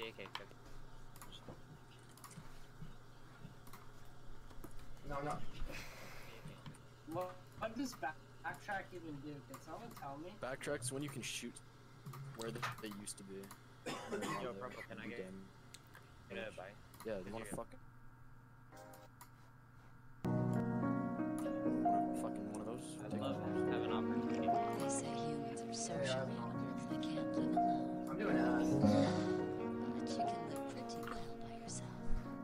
okay. No. What does backtrack even do? Can someone tell me? Backtrack's when you can shoot where they used to be. Yo, Purple, can I get a bite? Yeah, you wanna fucking one of those? I'd love to have an opportunity. They say humans are social animals. They can't live alone. I'm doing ass. But you can live pretty well by yourself.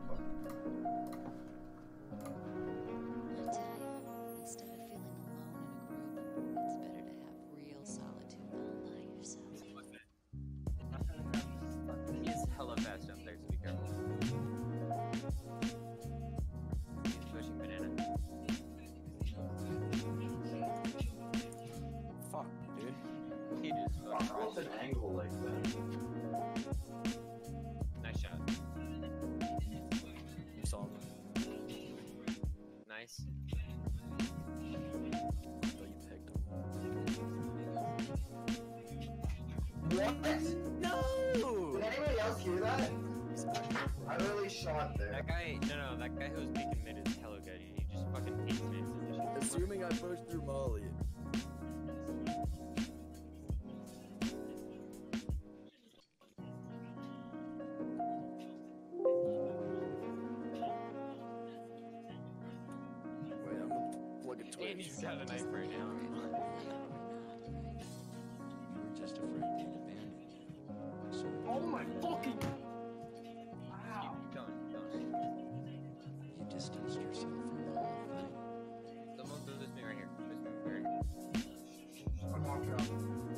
I tell you, instead of feeling alone in a group, it's better to have real solitude all by yourself. He's hella fast up there, so be careful. He's pushing banana. Fuck, dude. He just fucking What's an angle like that? Nice shot. You saw him. Nice. Oh, you picked him. What? No! Did anybody else hear that? I really shot there. That guy, no, that guy who was peeking mid is hella good. He just fucking hates mids and shit. Assuming I pushed through Molly. Wait, I'm gonna plug a And Twitch. he's got a knife right now. You were just afraid they'd abandon you. So Oh my fucking! Wow. Keep going. you distanced yourself from the whole thing. Someone do this me right here. This me right here. I'm walking up.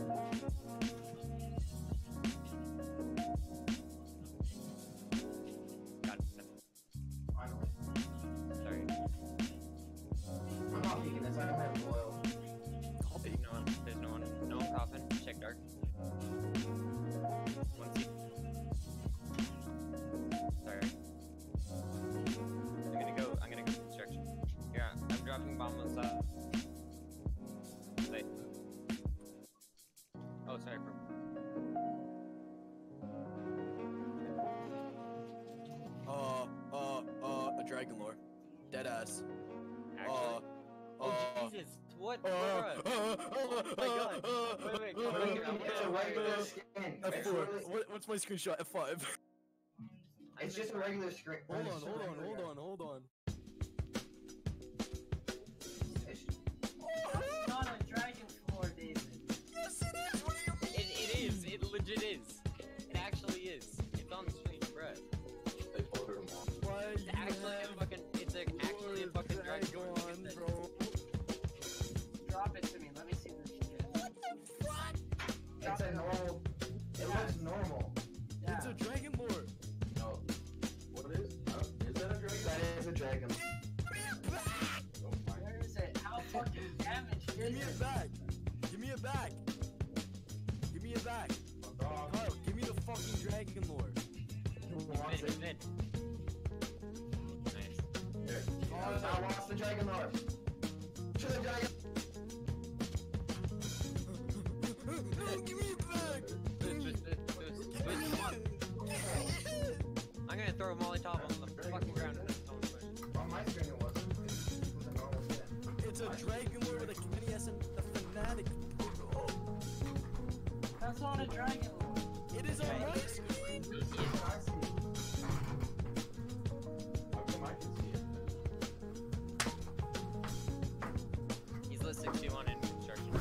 Got it. Finally. Sorry. I'm not peeking this. I don't have oil. There's no one coughing. Check dark. One seat. Sorry. I'm gonna go construction. Yeah, I'm dropping bomb on the side. Wait. Oh, sorry, bro. A dragon lore. Deadass. Actually. Oh, Jesus. What? Bruh. Oh my god. Wait, come back here. It's a regular skin. It's F4. literally- What's my screenshot? F5. It's just a regular screen. Hold on. That's not a dragon floor, David. Yes, it is. What do you mean? It is. It legit is. It actually is. It's on the screen, bruh. They ordered them all. Why It's actually a fucking. It's actually a fucking dragon. dragon, bro? Drop it to me. Let me see this shit. What the fuck? It's a normal. It looks normal. Yeah. It's a dragon lore. No. What is? Is that a dragon? That is a dragon. Give me it back. Oh my. Where is it? How fucking damaged Give is me it? it back. Give me it back. Give me it back. Fuck off. Kyle, give me the fucking dragon lore. Who wants it? Mid. Nice. Here. I lost the dragon lore. To the dragon. No, give me it back. Twist, come on. I'm gonna throw a Molotov on the fucking ground and then someone push. On my screen it wasn't. It was a normal skin. It's a dragon lore with a Kenny S and a fanatic. That's not a dragon lore. It is on my screen. I see. How come I can see it? He's lit 61 in construction.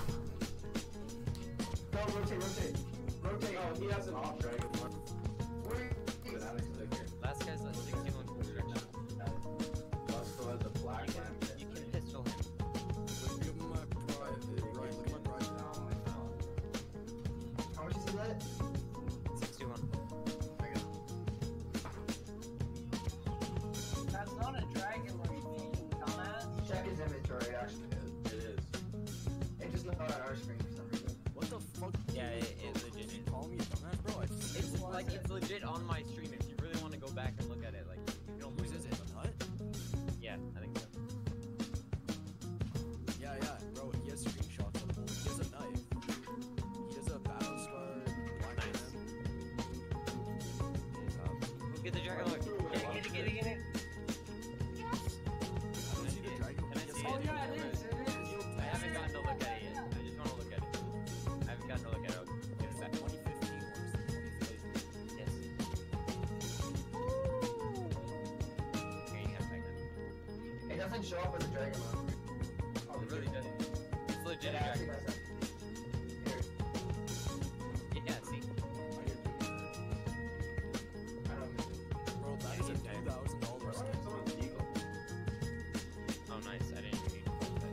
Go, rotate. Rotate. No, he has an off dragon one. Where Fanatic sticker. Last guy's lit 61 construction. Also has a black lamp. You can pistol him. Give him my private right now. How much is he lit? 61. That's not a dragon lore, you fucking dumbass. Check his inventory, actually. It is. It's just not on our screen for some reason. What the fuck? Yeah, it legit is. Call me a dumbass, bro. It's like it's legit on my stream. If you really want to go back and look at it, like you don't Whose lose is it? A nut? Yeah, I think so. Yeah, bro. He has screenshots of it. He has a knife. He has a battle scar black Nice. man. doesn't show up as a dragon though. It really doesn't. It's legit Yeah, a actually dragon. doesn't. Here, Yeah, see? I don't know. Bro, that is a $2,000 skin. Someone's eagle. Oh, nice. I didn't even need to put that.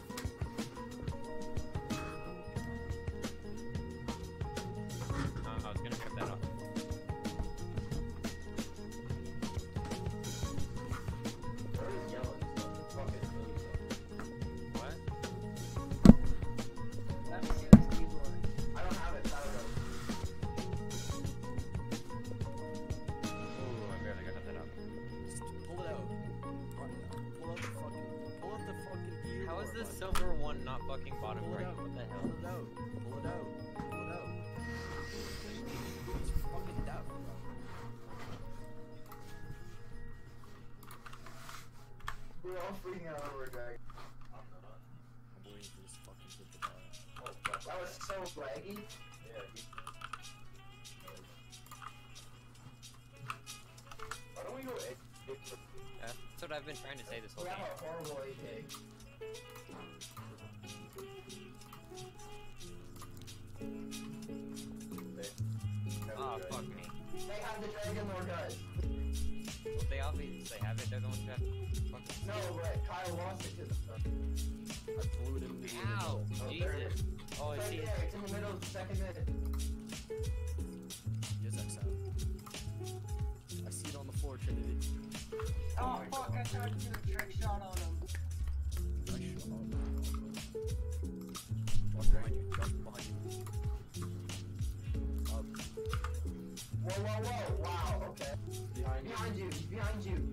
I was gonna rip that off. There is yellow and stuff. Fucking really stuff. What? Let me see this keyboard. I don't have it. Tyler does. Ooh, I barely got that up. Just pull it out. Pull out the fucking ear. How is this button. silver one not fucking bottom Pull it right? out. What the hell? Pull it out. Pull it out. Pull it out. It's fucking deaf, bro. We're all freaking out over a dragon. I'm not. I'm waiting for this fucking kid to die. Oh, fuck. That was so laggy. Yeah, why don't we go egg? That's what I've been trying to say this whole We have game. a horrible AK. Oh, fuck me. They have the dragon lord, guys. Well, they obviously have it. They're the ones who have fucking. No, but Kyle lost it to the stuff. I blew it into the Ow! Oh, there it Jesus. is. Oh, I It's see right it. there. It's in the middle of the second minute. Yes, XM. I see it on the floor, Trinity. Oh fuck, I tried to do a trick shot on him. Nice shot. Just behind you. Just behind you. Up. Whoa, whoa, whoa. Wow, okay. Behind you. Behind you. He's behind you.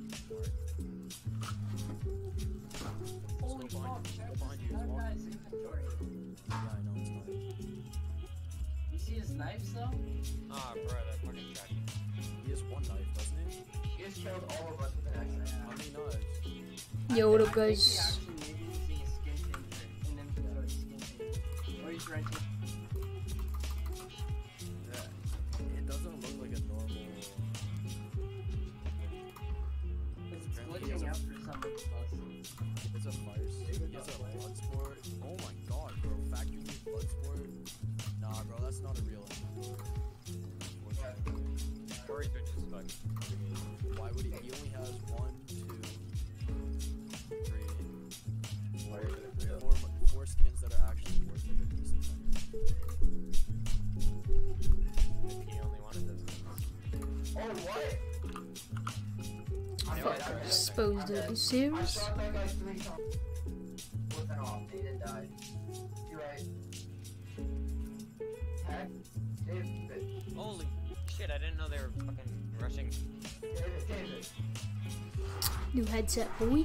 Holy Still behind fuck, you. check Still behind you this as well. guy's inventory. Yeah, I know it's not. You see his knives though? Ah, bro, that fucking shot. He has one knife, doesn't he? He just killed all of us with an accident. How many knives? Yo, what up, I think guys? he actually may be using a skin changer, an inventory skin changer. Or he's renting. Yeah. It doesn't look like a normal. It's Apparently he has glitching a- out for some reason. It's a fire stick. He has a blood sport. Oh my god, bro. Factory made blood sport. Nah, bro, that's not a real inventory. Corey's rich as fuck. Why would he? He only has 1, 2, 3, Why is it real? 4 skins that are actually worth like a decent money. If he only wanted those things. Oh, what? I'm Fuck, dead, I'm dead. Exposed I'm it. dead. You I serious? shot that guy 3 times with an off. He didn't die. You're right. Heck? David. Holy shit, I didn't know they were fucking rushing. David. New headset, boy.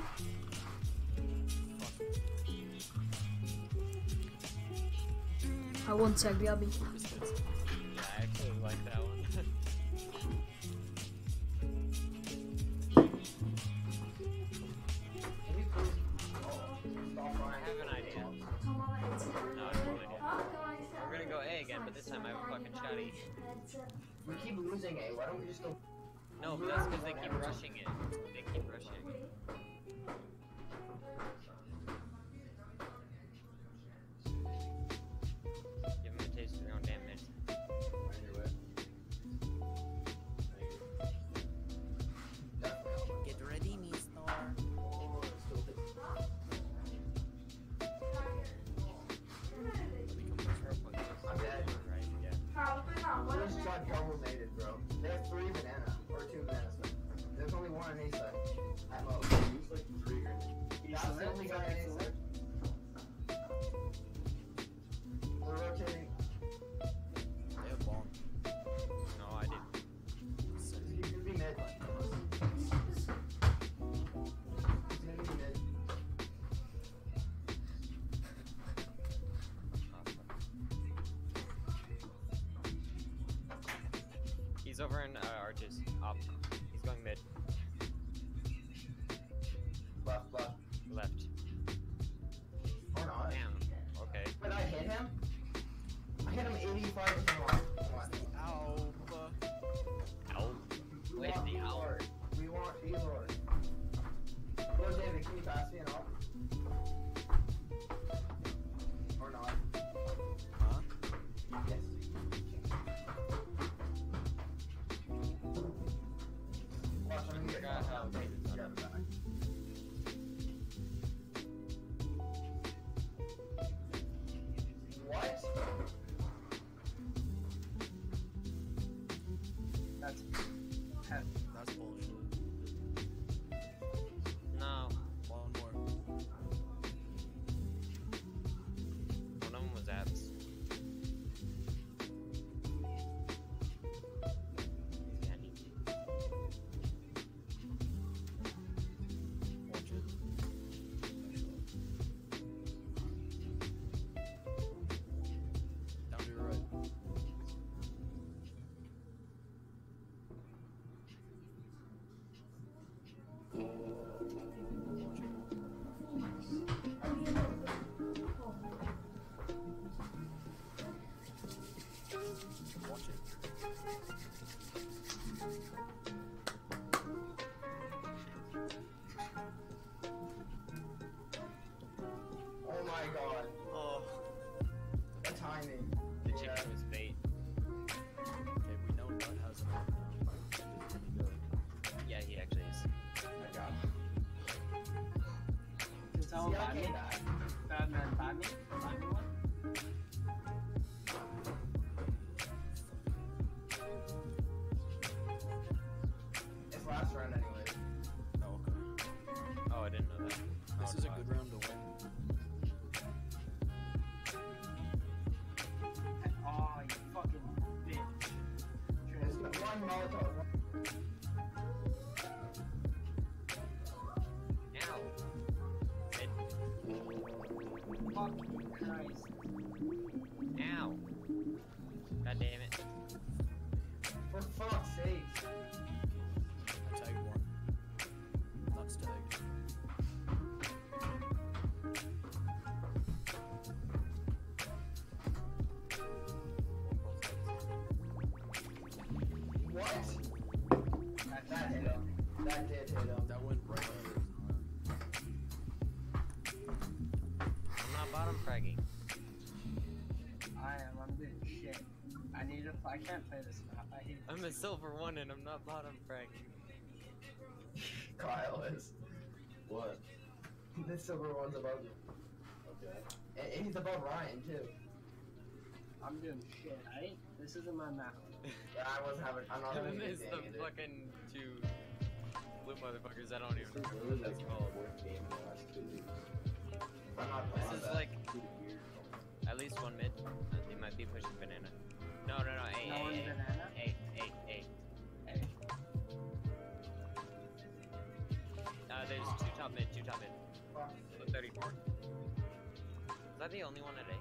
I one sec, Gabby. This kid's Yeah, I actually like that one. Can you please? Oh, stop I running. have an idea. No, I totally do. We're gonna go A again, but this time I have a fucking shotty. We keep losing A. Why don't we just go? No, but that's because they keep rushing it. They keep rushing. Give him a taste of your own damn mint. Anyway. Get ready, me star. Oh, it's still big. I'm dead. Right? Yeah. We just got double mated, bro. They have 3 banana or 2 bananas. There's only one on each side. At most. Use like 3 grenades. That's the only guy on each side. We're rotating. They have bomb. No, I didn't. You could be mid. He's gonna be mid. He's over in arches. Up. He's going mid. Left, left. Left. Or not. Damn. Okay. But I hit him. I hit him 85% off. Ow. Ow. We Where's want the owl? B-Lord. We want B-Lord. Yo, David, can you That's heavy. That's bullshit. No. One more. One of them was apps. Yeah, I need to. Watch it. Down to your right. Watch it. Oh my god. Oh, The timing. the chicken was bait. Okay, we know Nut has an arm now. Just pretty good. Yeah, he actually is. I got Can someone buy me? that. Batman, buy me? Buy me one? It's last round anyway. Oh, okay. Oh, I didn't know that. This is a good round to win. Oh, you fucking bitch. There's one Molotov. Ow. Mid. Fucking Christ. Ow. God damn it. For fuck's sake. I tagged one. Nut's tagged. What? That hit him. That did hit him. That went right under his arm. I'm not bottom fragging. I'm doing shit. I can't play this map. I hate it. I'm a silver one and I'm not bottom fragging. Kyle is. What? The silver one's above you. Okay. And he's above Ryan too. I'm doing shit. This isn't my map. Yeah, I'm not And having then a there's good the game either. fucking two blue motherfuckers I don't even This is remember really what like that's my called. worst game in the last 2 weeks. I'm not playing This is that. like Too weird. at least one mid. They might be pushing banana. No, A, No one's banana? A. Hey. There's two top mid. Fuck. So 34. Is that the only one at A?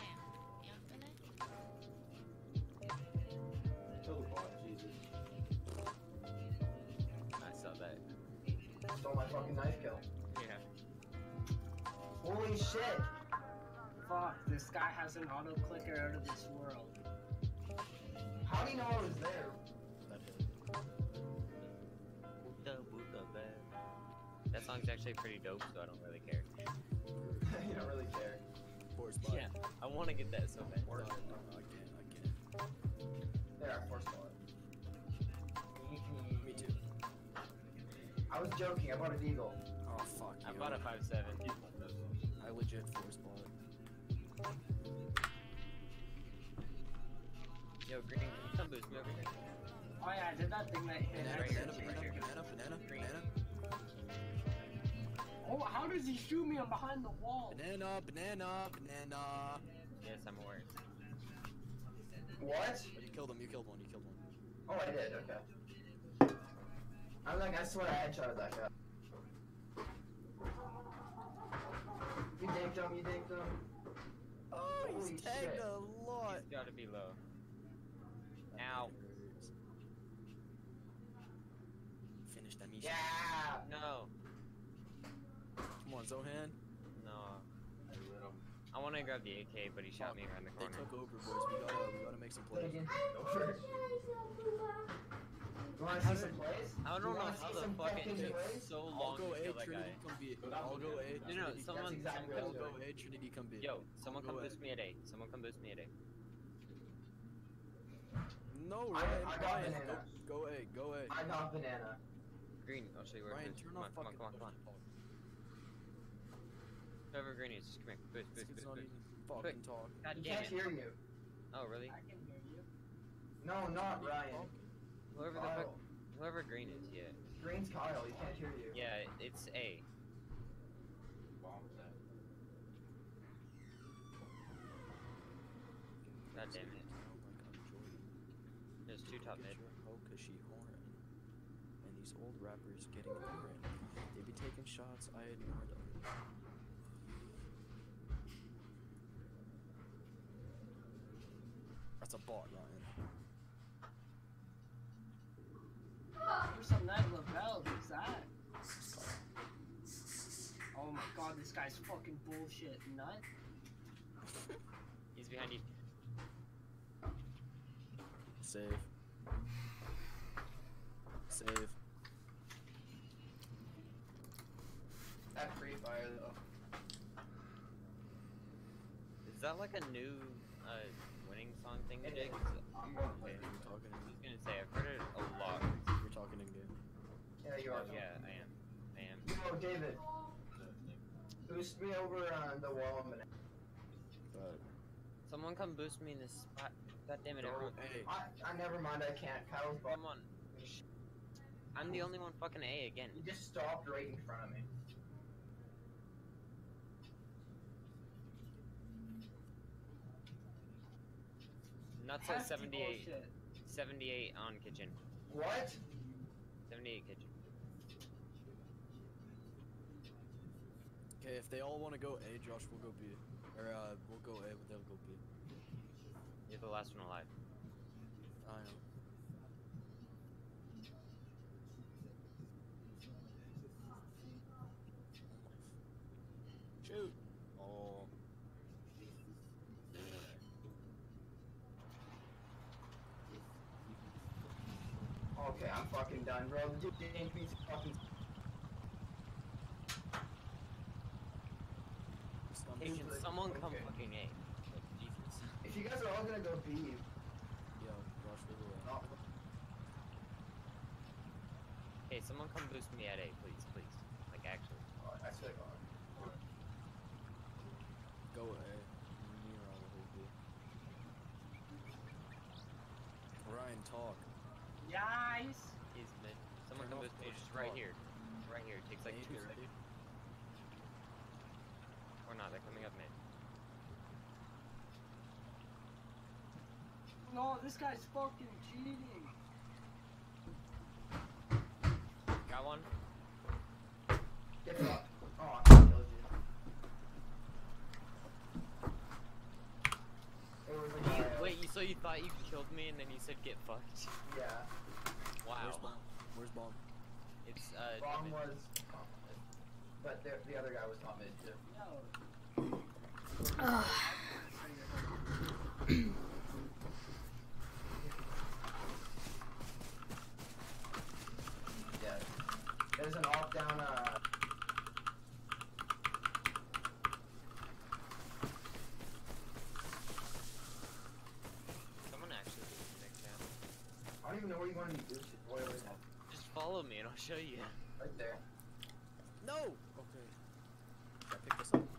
Kill the bot, Jesus. I saw that. Stole my fucking knife kill. Yeah. Holy shit! Fuck, this guy has an auto clicker out of this world. How do you know I was there? That hit. That song's actually pretty dope, so I don't really care. You don't really care. Force buy. Yeah, I want to get that so bad. No, I can't. There, I forced it. Me too. I was joking, I bought a Deagle. Oh, fuck you. I bought a 5.7. I legit force bought. Yo, Green, can you come boost me over here? Oh yeah, I did that thing that hit Banana, Right here, everything. right here. banana. Oh, how does he shoot me? I'm behind the wall. Banana. Yes, I'm aware. What? You killed one. Oh, I did, okay. I'm like, I swear I headshotted that guy. You dinked him. Oh, Holy he's tagged shit. a lot. It's gotta be low. Ow. Finish that mission. Yeah! No. Come on, Zohan. No. I want to grab the AK, but he shot me around the They corner. took over, boys. We gotta make some Play plays. again. Over. You wanna see some plays? I don't You know wanna how see the some fuck it fucking took plays? so I'll long go to A, kill that Trinity, guy. come B. I'll go A. No, Trinity, someone exactly I'll what go I'm A, Trinity, come B. Yo, someone come Go boost me at A. Someone come boost me at A. No, I Ryan, got Ryan, banana. go A. I got banana. Green, I'll show you where Ryan, it is. turn Come off on. fucking. Whoever Green is, just come here. Boost. This kid's not Boost. even fucking talk. God He damn can't it. hear you. Oh, really? I can hear you. No, not Ryan. Whoever where green is, yeah. Green's Kyle, he can't hear you. Yeah, it's A. God damn it. There's two top mid. Hokashi Horn. And these old rappers getting in the ring. They be taking shots, I ignore them. That's a bot, Ryan. There's some night Lavelle, who's that? Oh my god, this guy's fucking bullshit nut. He's behind you. Save. Save. That free fire though. Is that like a new winning song thing they did? 'Cause Wait, are you talking I in was gonna say, I've heard it a lot. You're talking in game. Yeah, you are. Oh yeah, I am. Yo, David. Boost me over on the wall a minute. But Someone come boost me in this spot. God damn it, everyone. hey, I never mind, I can't. Kyle's ball. Come on. I'm the only one fucking A again. He just stopped right in front of me. Nuts at Hefty 78. bullshit. 78 on kitchen. What? 78 kitchen. okay, if they all want to go A, Josh will go B. Or we'll go A, but they'll go B. You're the last one alive. I know. Shoot. Oh. Okay, I'm fucking done, bro. The dude didn't mean to fucking. Hey, can someone come Okay. fucking A? Like, Jesus. If you guys are all gonna go B, Yo, Josh, we'll go A. oh, Hey, someone come boost me at A, please, please. Like, actually. I swear to God. Go A. Me and Ron will go B. Ryan, talk. Yes! He's mid. Someone Turn come off boost me push just right talk. here. Right here. It takes like Can 2 you get ready? seconds. Or not, they're coming up mid. No, this guy's fucking cheating. Got one? Get fucked. Oh, I killed you. It was a guy. Wait, so you thought you killed me and then you said get fucked? Yeah. Wow. Where's bomb? Where's bomb? It's, Bomb mid. was. But the other guy was top mid too. Yo. Ugh. Yeah. There's an off down. Someone actually did the next channel. I don't even know where you want to be boosted. Whatever. Just follow me and I'll show you. Right there. No! Okay. Should I pick this up?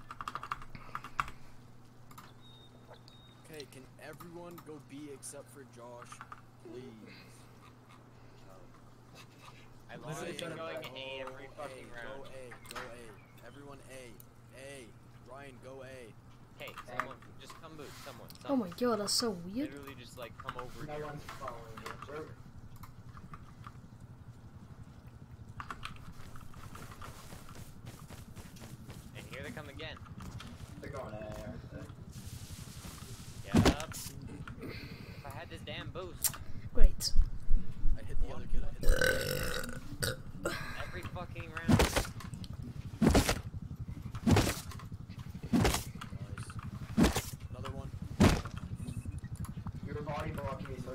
Okay, can everyone go B except for Josh, please? I've literally been Ryan, going A every fucking round. Go A, go A. Everyone A. A. Ryan, go A. Hey, someone, just come boost. Someone. Oh my god, that's so weird. Literally just like come over No here. one's following me. We're- And here they come again. They're going there. aren't they? Yup. If I had this damn boost, Great. I hit the other kid. I hit the other kid. every fucking round. Nice. Another one. You were body blocking me, so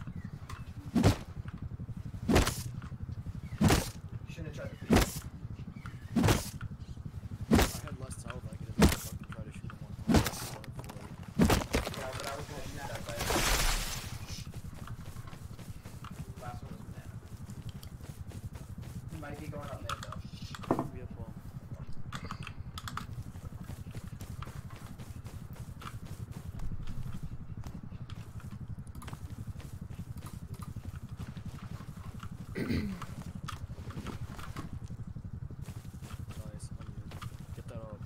you shouldn't have tried to feed. I had less health. I could have fucking tried to shoot him one time. Yeah, but I was gonna shoot that guy. Last one was banana. He might be going up mid though. We have bomb. Nice. Get that up.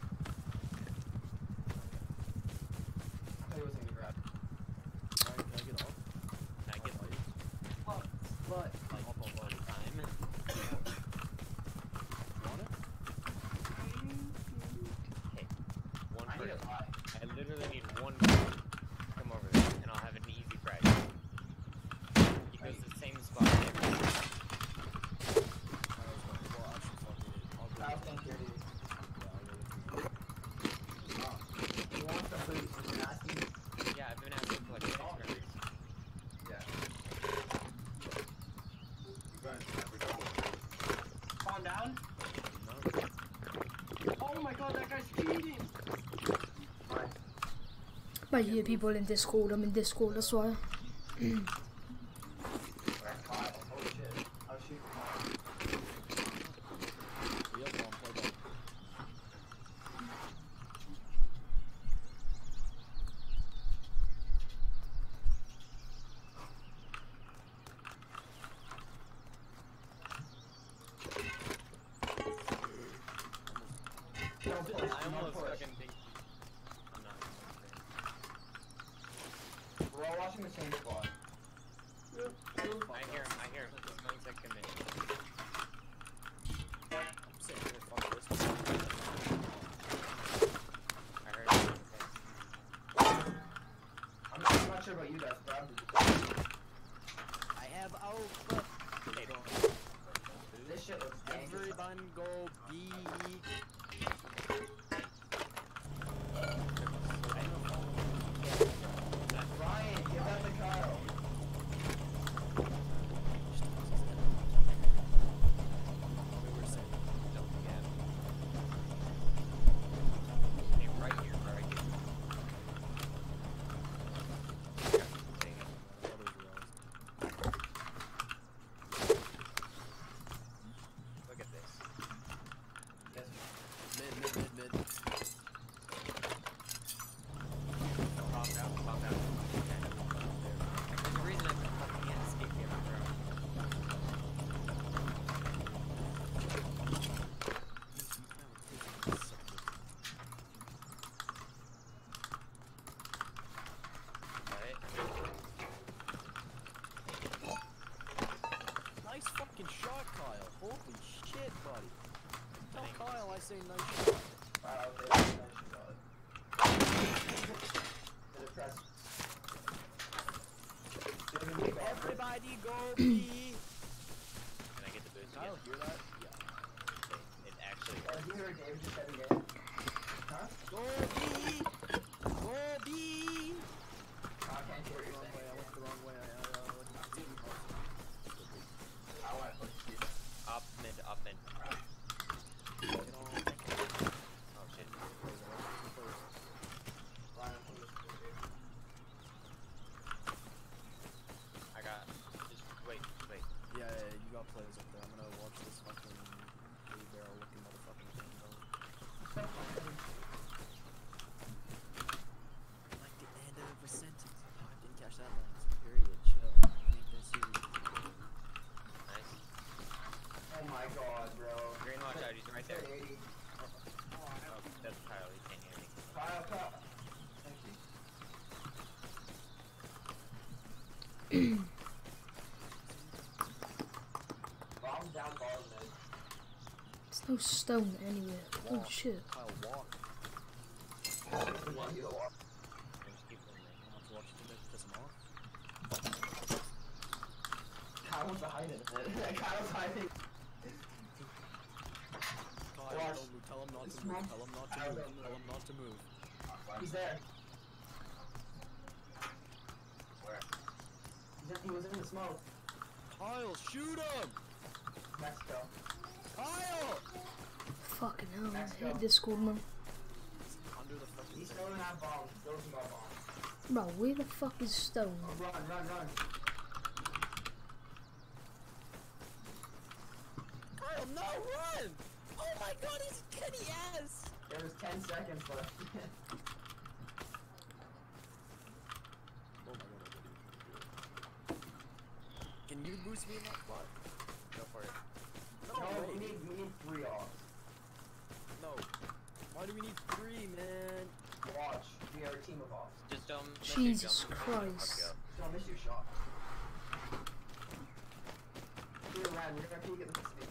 I thought he wasn't gonna grab. Alright, can I get off? I get I'll fight. But like I'll all the time. You want it? Hey, one I need person. a buy. I literally need one person to come over there, and I'll have an easy price. He goes to the same spot every time. Kyle's going. Well, actually, fuck it. I'll go. Kyle, with thank you, dude. you. Yeah, I'll go with you. He wants the food. He's been asking. Yeah, I've been asking for like 6 members. Yeah. calm down. No. Oh my god, that guy's cheating. Fine. I hear people in Discord. I'm in Discord, that's why. Alright, Kyle. Oh shit. I'll shoot Kyle. Yep, I'll play that. Don't push. I Don't almost push. fucking think I'm not gonna We're all watching the same squad. I hear him, Just 1 second minute. I'm saying, well, fuck this. I heard him. I'm not sure about you guys, but I'm I have Alpha. Hey, this shit looks dangerous. Everyone go B. Ryan, give that to Kyle. Don't forget. Hey, right here, right here. Dang it. Look at this. Yes. Mid. Calm down. Okay. There's a reason I fucking can't escape here, bro. Alright. Nice fucking shot, Kyle. Holy shit, buddy. Tell Thanks. Kyle I say nice shot. Wow, okay, that's the press. Everybody go B. Can I get the boost Kyle, again? hear that? Yeah. It actually Oh, you heard David just said again. Huh? Go B. Go B. Oh, I can't hear what you're Wrong way. I saying. went the wrong way. I want to push you. up mid. Get on. Oh shit. Ryan, push you. I got. Just wait. Yeah, you got players up there. I'm gonna watch this fucking blue barrel looking motherfucking thing go. Like the end of a sentence. Oh, I didn't catch that line. Period. Chill. Make that serious. Nice. Oh my god, bro. Green watch out. He's right there. 80. Oh, that's Kyle. He can't hear me. Kyle. Thank you. Bomb down bottom mid. There's no stone anywhere. Oh shit. Kyle, walk. One you walk. Just keep moving. I'll have to watch the mid piss him off. Kyle's hiding. Kyle's hiding. Kyle, Watch. don't move. Tell him not to It's move. not- Tell him not to Kyle, move. don't move. Tell him not to move. He's there. Where? He was in the smoke. Kyle, shoot him! Mexico. Kyle! Fucking hell, I Let's go. hate Discord, man. Under the fucking He's thing. still in that bomb. Still doesn't got bomb. Bro, where the fuck is stone? Run. Kyle, no, run! Oh my god, he's Kenny ass! There was 10 seconds left. Oh my god, can you boost me in that spot? Go for it. No, No, wait. we need 3 offs. No. Why do we need 3, man? Watch, we are a team of offs. Just don't miss Jesus your jump. Christ. Okay, Don't miss your shot. Clear around, you're gonna peek at the speed.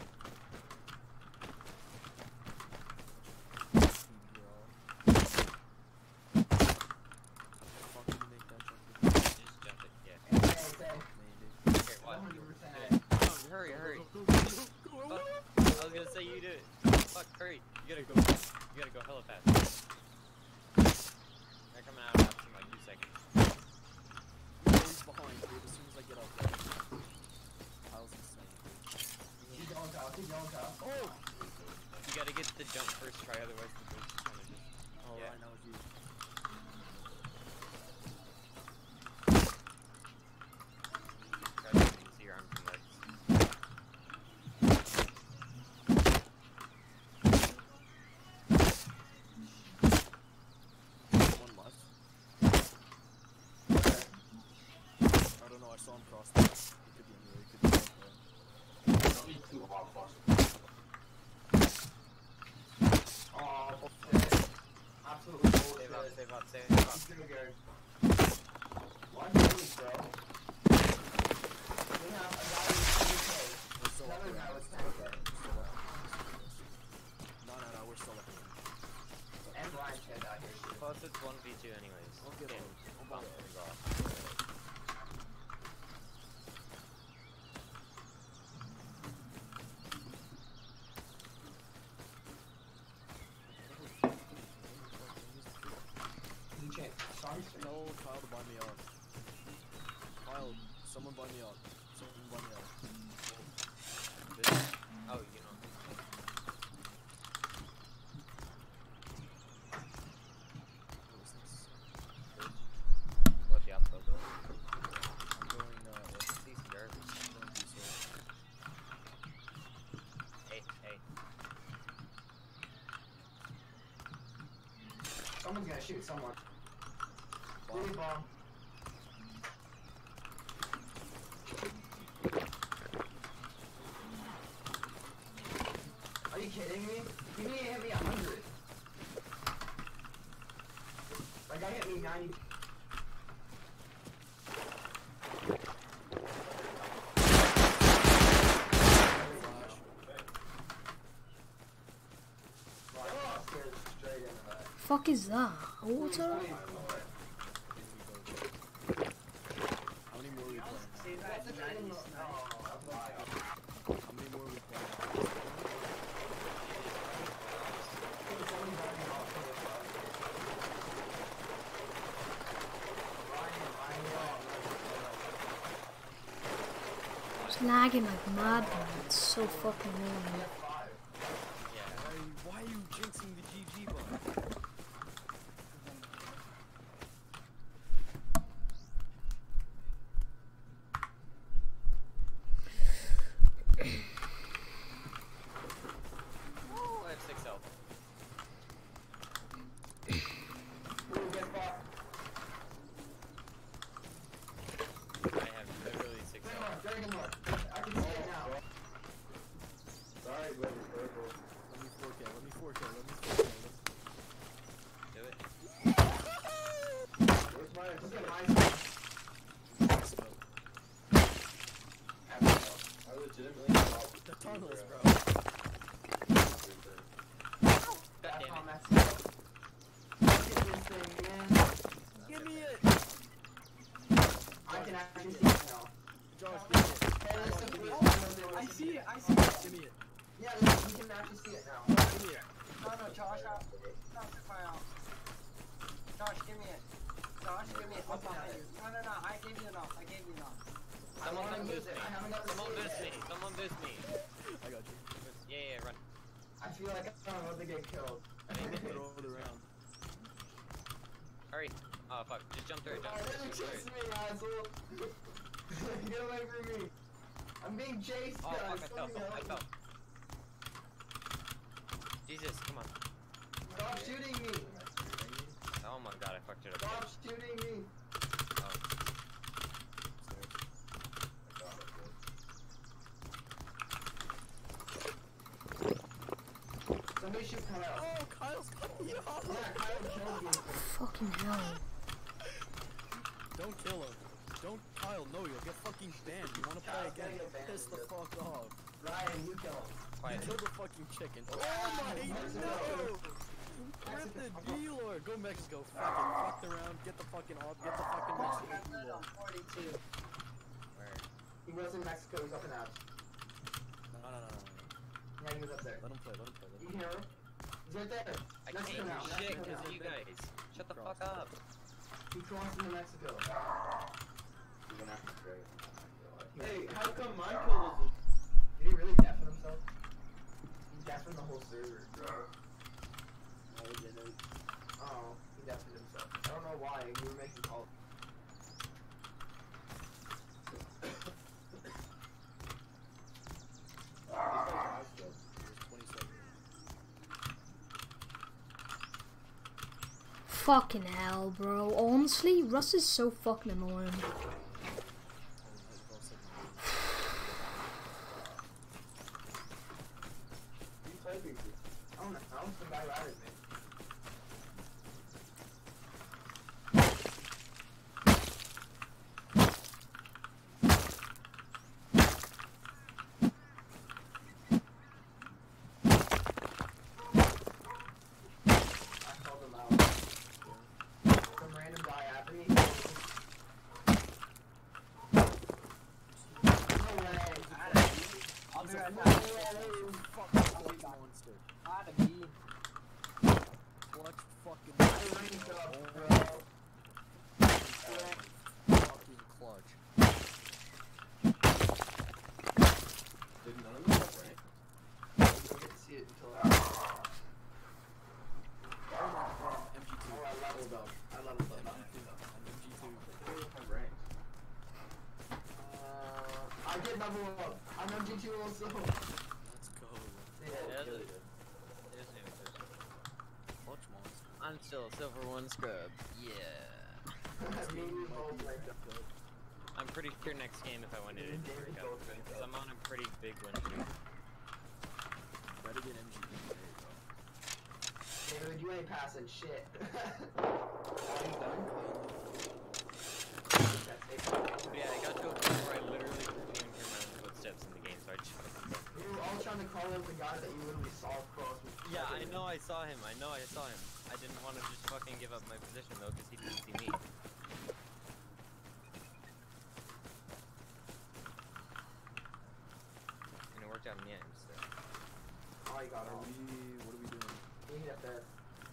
Just jump it, yeah. Hey, Okay, watch. 100%. Oh, hurry, hurry. Fuck. I was gonna say you do it. Fuck, hurry. You gotta go. You gotta go hella fast. They're coming out after like 2 seconds. He's behind, dude, as soon as I get up there. Kyle's insane. Keep going, Kyle, keep going, Kyle. Oh! You gotta get the jump first try, otherwise the boost is gonna just. Oh, Yeah. I know, dude. Try to see your arms and legs. One left. I don't know, I saw him cross there. It could be anywhere, it could be up there. Don't need 2 hot flushes. Oh, bullshit. Absolutely bullshit. Save up, save up, save up. He's gonna go. One minute, bro. We have a guy who's 2K. We're still up Another there. guy with We're 10K. still up there. No, we're still up there. And Ryan Chad out here, shit. Plus it's 1v2 anyways. I'll get Okay, him. I'll bump get him. things off. He changed. Sorry, sir. Tell Kyle to buy me up. Kyle, someone buy me up. Someone buy me up. This, oh, you know. What is this? What the outfit though? I'm going, These garbage. I'm going diesel. Hey, hey. Someone's gonna shoot someone. Really bomb. Are you kidding me? He need to hit me 100. That guy hit me 90. Flash. Oh, scared straight into that. Fuck is that? Water? How many more are we playing now? Save that 90 snipe. How many more are we playing? It's lagging like mad, man. It's so fucking annoying. Yeah. Why are you jinxing the GG button? Oh, I have 6 health. I have literally 6 health. I can see it now. Sorry, buddy, purple. Let me 4K, let me 4K, let me 4K. Do it. Where's my Look at assist? my Let's go. I legitimately thought The tunnels, bro. God That's damn how it. messed up. Look at this thing, man. Give me it! I can actually see it now. Josh, give me it. Hey, this is the first time I've been able I to see it, I see it. Give me it. Yeah, this, you can actually see it now. Give me it. No, Josh, Josh, fire out. Josh, give me it. Josh, give me it. I'm behind you. No, I gave you enough. I gave you enough. Someone wanna come use boost it. me. I haven't got the Someone save boost me. yet. Someone boost me. I got you. Yeah, run. I feel like I'm about to get killed. I didn't get Throw it around. Hurry. Oh, fuck. Just jump through it, jump Oh, through this it, is jump through chasing it. me, asshole. Get away from me. I'm being chased, Oh, guys. fuck, I fell. Somebody I help fell. me. Jesus, come on. Stop shooting me. Oh my god, I fucked it up. Stop shooting me. Oh. somebody shoot Kyle. Oh, Kyle's fucking Yeah, Kyle killed me. Fucking hell. Don't kill him. Don't, Kyle, no, you'll get fucking banned. You wanna play Kyle's again? gonna get banned, Piss the dude. fuck off. Ryan, you kill him. You Quiet. killed the fucking chicken. Oh my, no! Rip the D-Lord. Go Mexico. Fucking fucked around. Get the fucking off. Get the fucking Mexico D-Lord. 42. Where? He was in Mexico, he's up in Abs. No. Yeah, he was up there. Let him play. You can hear him? He's right there. I Mexico can't now. do shit Mexico because now. of you guys. Shut the fuck up. He crossed into Mexico. You're gonna have to drag it. Hey, How come my kill was did he really deafen himself? He deafened the whole server, bro. I didn't. Oh, he deafened himself. I don't know why, we were making calls. This guy's still. There's 20 seconds. Fucking hell, bro. Honestly, Russ is so fucking annoying. You play people. I don't know, the guy routed me. I called him out. Some random guy after me. No way. I'll be right No back. way. Fucking monster. I had a B. Clutch fucking I ranked up, bro. fucking clutch. Did none of them have rank? I didn't get to see it until I... Oh my god, MG2. Oh, I leveled up. I leveled up. I'm MG2. They don't have rank. I did level up. I'm MG2 also. Let's go. Yeah. Yeah, Kill the- it. His name is Chris. Clutch monster. I'm still a silver 1 scrub. Yeah. Me and you both ranked up. Good. I'm pretty sure next game if I win it, it'd work out. Because I'm on a pretty big win streak. Better get MG2 today, bro. Dude, you ain't passing shit. But yeah, I got to a point where I literally couldn't even hear my own footsteps in the game, so I just fucking don't. We were all trying to call out the guy that you literally saw cross. Yeah, I know I saw him. I know I saw him. I didn't want to just fucking give up my position though, because he didn't see me. And it worked out in the end, so. Oh, you got What it. are we doing? You hit up there.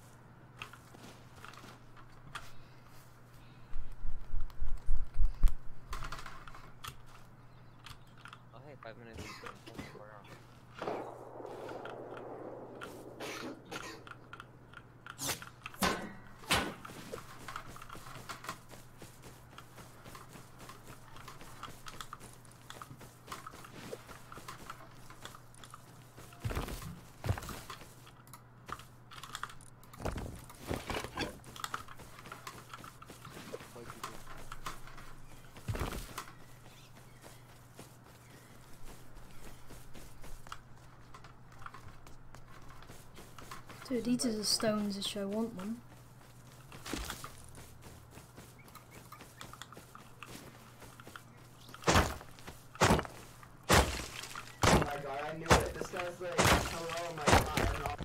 Oh hey, 5 minutes. We're off. Play people. Dude, these are the stones if I want them. Oh my god, I knew it. This guy's like, hello, my god. I'm not-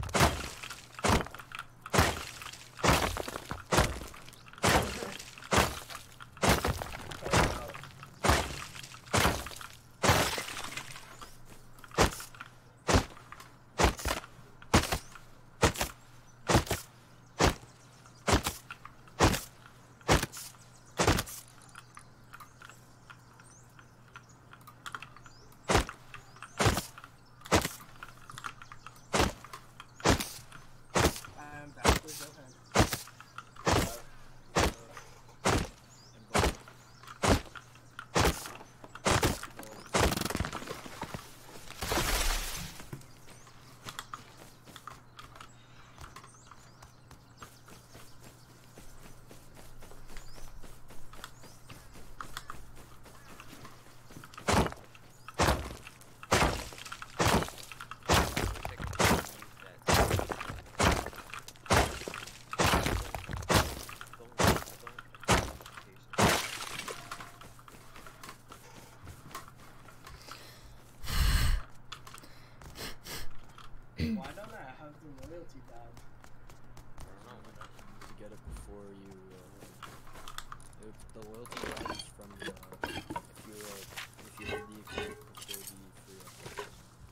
Why don't I have the loyalty badge? To get it before you, the loyalty badge is from the, if you did the account before the free update.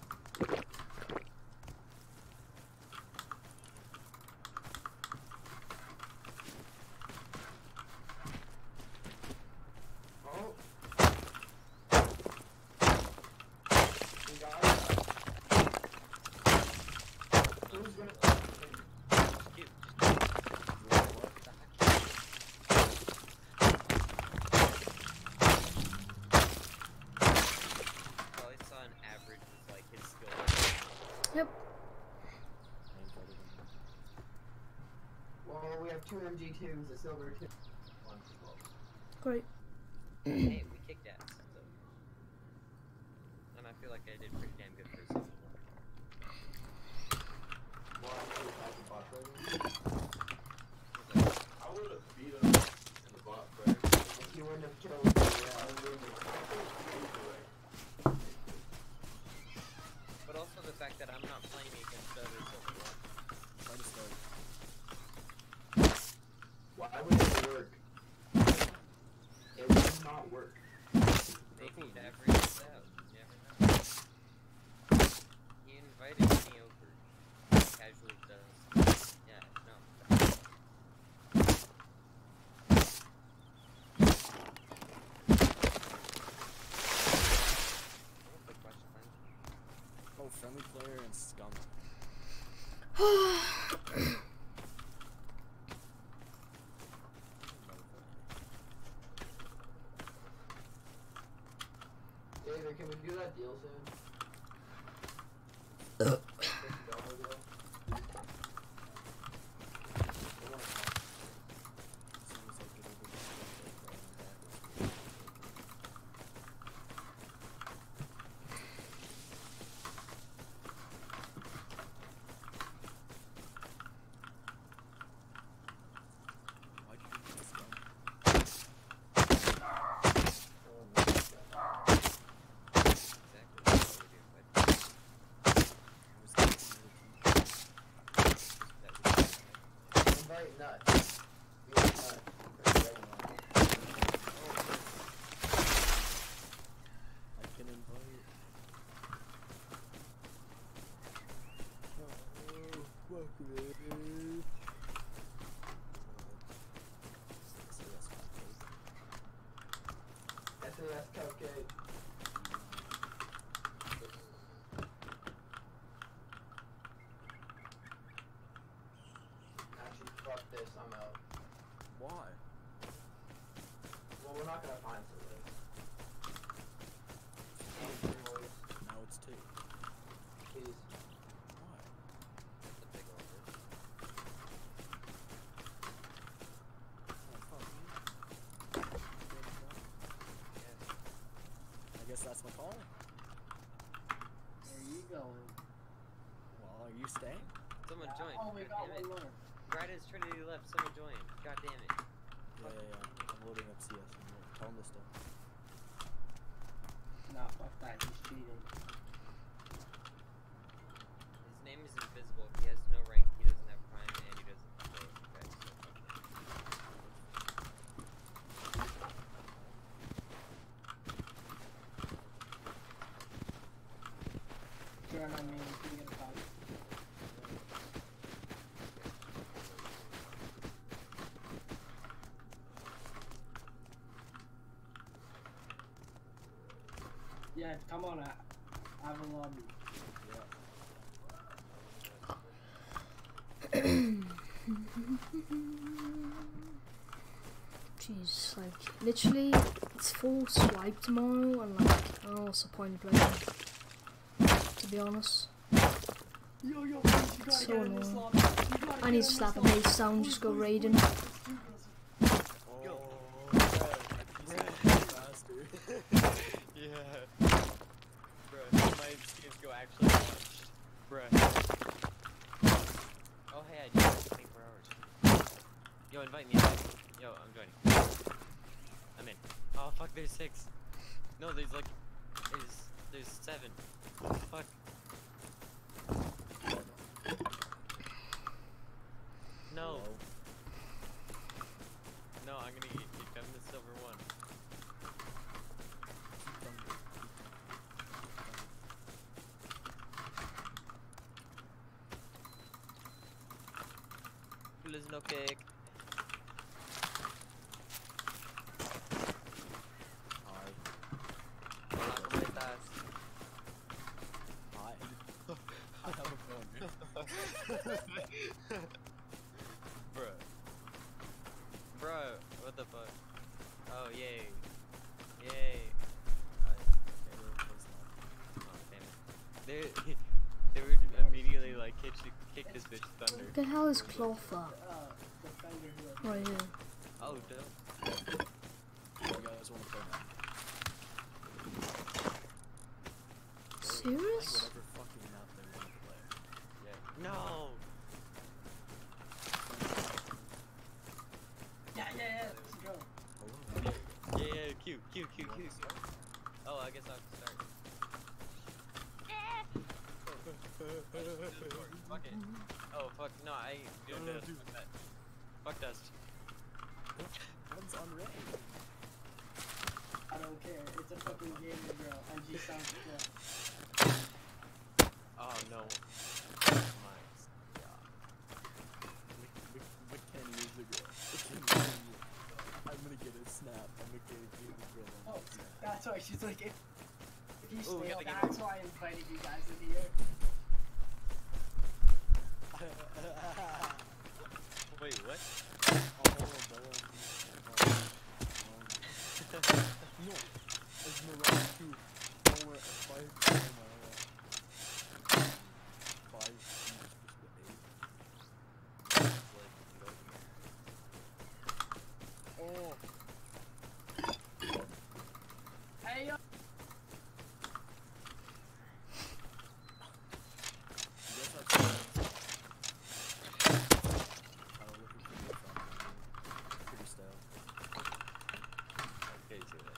Oh. We got it. Who's gonna... Cute. Probably saw an average with like his skill level. Yep. Well, we have 2 MG2s, a silver 2. Great. Hey, we kicked ass. So. And I feel like I did pretty damn good for a silver one. Well, I'm sure I can bot fighting. I would have beat him in the bot fight. If you wouldn't have killed me, yeah. I would have But also the fact that I'm not playing against other silver ones. Try to start. Why would it work? It would not work. Maybe it averages out. You never know. He invited me over. Casually does. Yeah, no. Quick question, man. Oh, friendly player and scum. David, can we do that deal soon? $50 deal? As soon as I get over this stuff, why'd you do this, scum? Oh my God. Exactly what I would do, but Who's the team? that would be Invite Nuts. We have Nuts. Pretty regular. I can invite. Oh, fuck me. SAS Cupcake. Actually, fuck this, I'm out. Why? Well, we're not gonna find something. Now it's 2. Please. Why? That's a big order. Oh, fuck me. I guess that's my call. Where are you going? Well, are you staying? Someone joined. Oh, we God got damn one it. more. Right as Trinity left, someone joined. God damn it. Yeah. I'm loading up CS. Tell him to stay. Nah, fuck that. He's cheating. His name is invisible. He has no rank. He doesn't have prime, and he doesn't play. Okay, so fuck him. Turn on me. You get a fight. Yeah, come on, I have a lobby. Jeez, like, literally, it's full swipe tomorrow, and like, oh, what's the point of playing? To be honest. Yo, yo, please, you gotta So get in this annoying. lobby. You gotta I need get to in slap a this lobby. bass down, just go raiding. Yo. Yeah. Bruh, my schemes go actually launched. Bruh. Oh, hey, I just 24 hours. Yo, invite me. Yo, I'm joining. I'm in. Oh, fuck, there's 6. No, there's like, there's 7. Fuck. There's no kick. Hola, ¿cómo estás? Hi. I have a phone. Bruh. Bro, what the fuck? Oh, yay. Yay. Oh, damn it. They were immediately like kick this bitch thunder. What the hell is cloth at? Defender who Right here. Oh, dope. You guys want to play now? Serious? Whatever fucking map they want to play. Yeah. No! Yeah, let's go. Yeah, Q. Oh, I guess I'll start. Fuck it. Oh, fuck, no, I ain't doing this. Fuck that. Fuck dust. One's unranked. I don't care. It's a fucking gamer girl, and she sounds cool. Oh, no. My God. McKenny is the girl. I'm gonna get a snap. I'm gonna get a girl. Oh, that's why she's like, if you Ooh, stay, got the game. that's why I invited you guys in here. Wait, what? No, Esmeralda 2. Don't wear a 5. Oh. Hey, yo. Pretty style. Okay, you say that.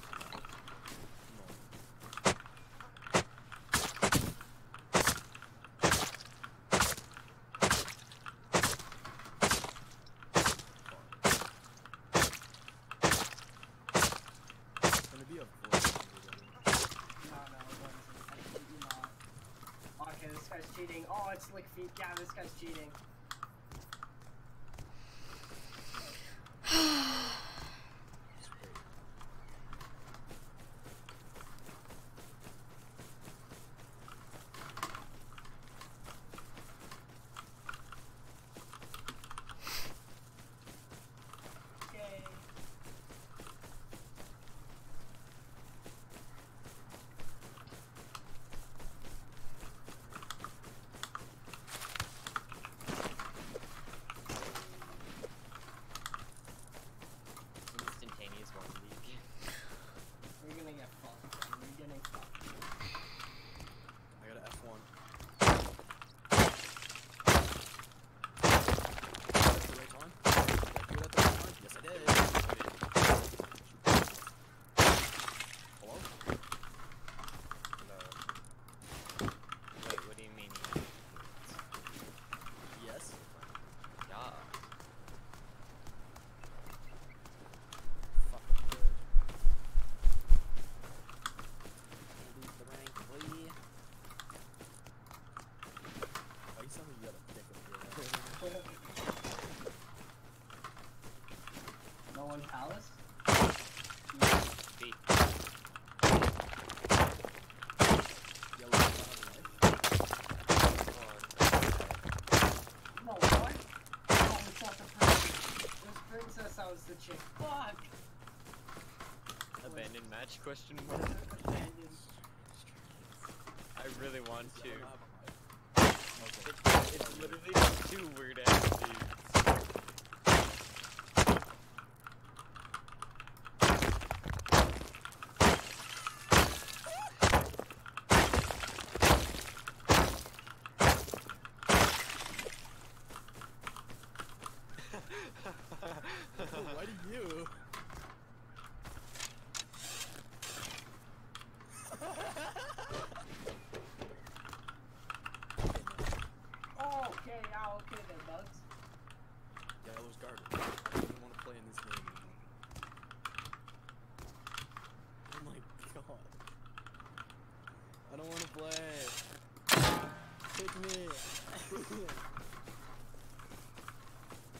It's gonna be a voice. No, it wasn't. I shit you not. Okay, this guy's cheating. Oh, it's Lick Feet. Yeah, this guy's cheating. Okay. Instantaneous one league. We're gonna get fucked. We're getting fucked. I got an F1. That's the right time? Did I do it at the right time? Yes, I did. Hello? No. Wait, what do you mean? Yes. Yeah. Fucking good. Lose the rank, boy. Why you sound like you got a dick up here? No one palace? B. Yellow down life. No, what? Oh, it's not the princess. This princess, I was the chick. Fuck! Abandoned match? Question mark. Abandoned. I really want to. Okay. It's literally just two weird ass dudes. Why do you? Oh, okay, yeah, okay then, bugs. Yellow's guarded. I don't even want to play in this game anymore. Oh my god. I don't want to play. Pick me.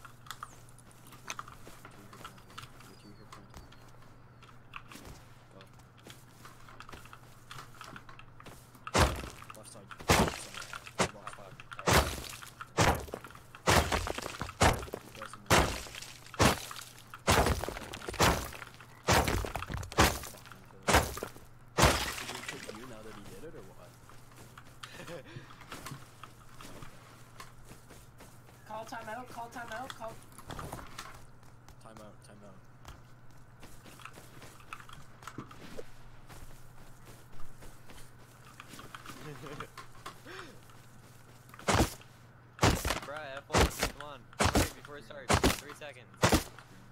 Call timeout, call timeout, call. Timeout, timeout. Bruh, F1, come on. Hurry before it starts. 3 seconds.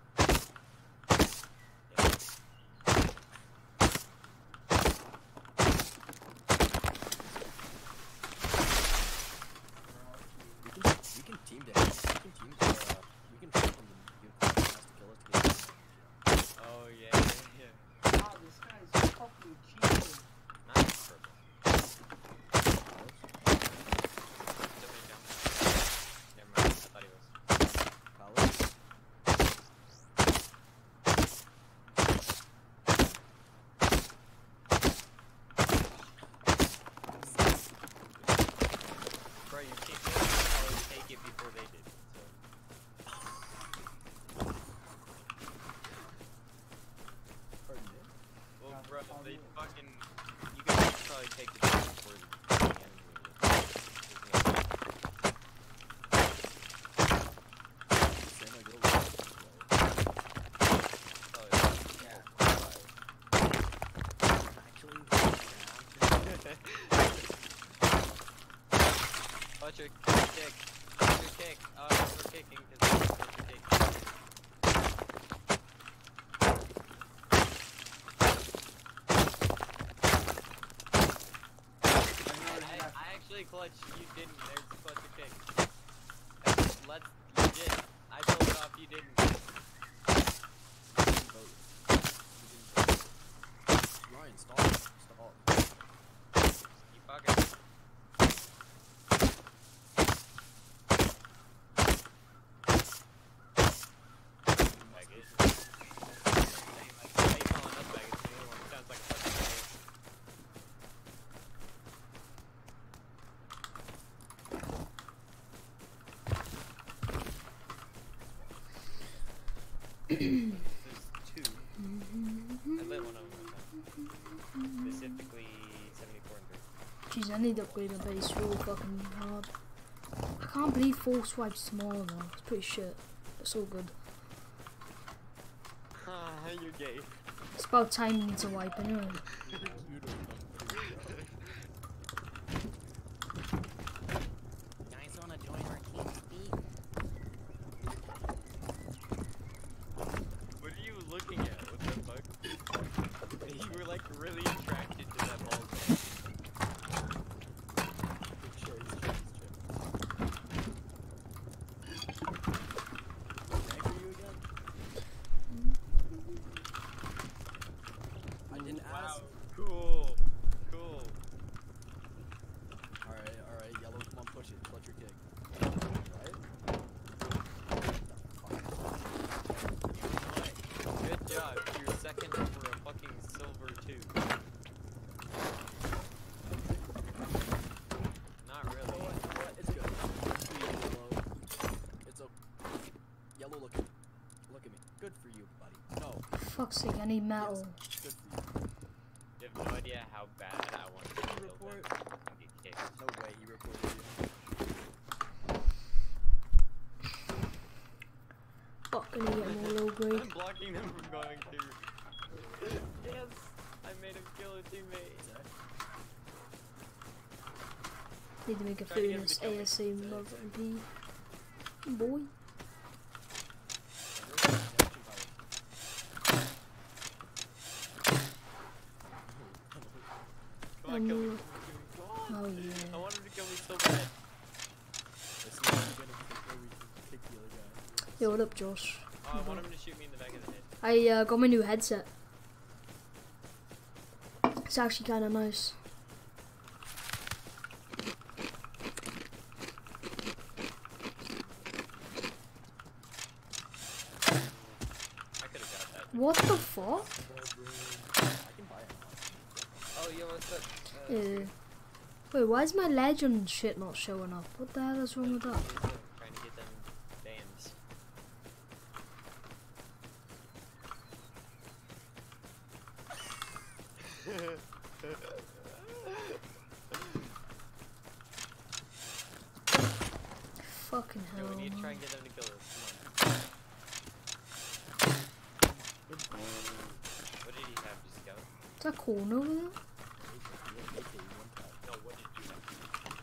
We can team dance. We can team we can fight from the vehicle has to kill us to get Oh, yeah. Wow, this guy's fucking cheating. Nice purple. Somebody jump. Never mind, I thought he was. Palace. Bro, you can't always take it before they did. So. Pardon me? Well, bro, they fucking. You guys should probably take the time before the enemy Same I go Watch your kick. Watch your kick. Oh, we're kicking because we're kicking. I actually clutched. You didn't. There's a clutch your kick. You did. I pulled it off. You didn't. Ryan, stop. You fucking. There's 2. I lit one of them. Specifically 74 and 3. Jeez, I need to upgrade my base real fucking hard. I can't believe Force Wipe's smaller though. It's pretty shit. It's so good. Ah, you're gay. It's about time you need to wipe anyway. Guys wanna join our team speak? What are you looking at? What the fuck? You were like really attracted to that ball. Wow, cool. Cool. Alright, yellow, come on, push it. Clutch your kick. Right? Good job. You're second for a fucking silver 2. Not really. What? It's good. Yellow. It's okay. Yellow, look at me. Look at me. Good for you, buddy. No. Fuck's sake, I need metal. Yes. Good for you. You have no idea how bad I want to kill them Report. and get kicked. No way, he reported you. Fuck, I need to get more low grade. I'm blocking them from going through. Yes! I made him kill a teammate. Need to make a Try to get him famous to kill me. ASA mother MP. Boy. Come on, kill me. Come on. Oh I yeah. want him to kill me so bad. It's not even gonna kick where we can kick the other guy. Yo, what up, Josh? Oh, I want him to shoot me in the back of the head. I got my new headset. It's actually kind of nice. I could have got that. What the fuck? I can buy it now. Oh, yo, what's up? Yeah. Wait, why is my legend shit not showing up? What the hell is wrong with that? Trying to get them bands. Fucking Yo, hell. we need to try Man. and get them to kill us. Come on. What did he have? Just go? Is that corn over there? No, what did you have?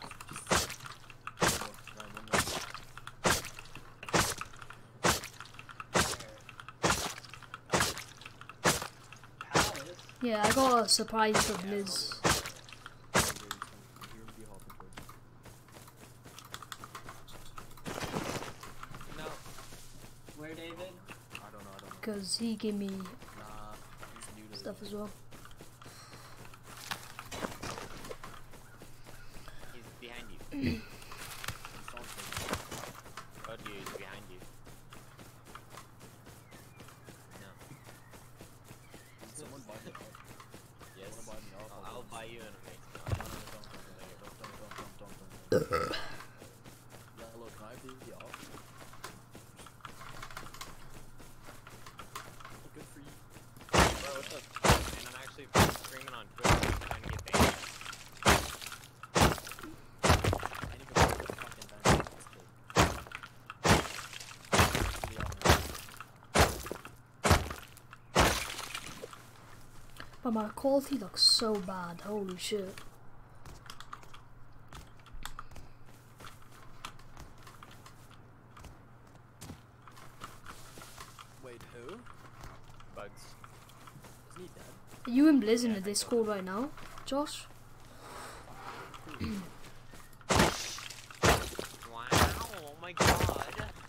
Palace. Yeah, I got a surprise from Liz. No. Where, David? I don't know. Because he gave me Nah, he's new to stuff as well. He's behind you. Oh, dude, he's behind you. No. Someone buy me off. Yes. Wanna buy me off? I'll buy you an amazing. Yellow, can I be off? Good for you. Bro, what's up? And I'm actually streaming on Twitch trying to get banned. I need to go to the fucking bank. But my quality looks so bad. Holy shit. Wait, who? Bugs. Isn't he dead? Are you and Blizz in the Discord right now, Josh? Wow, oh my god.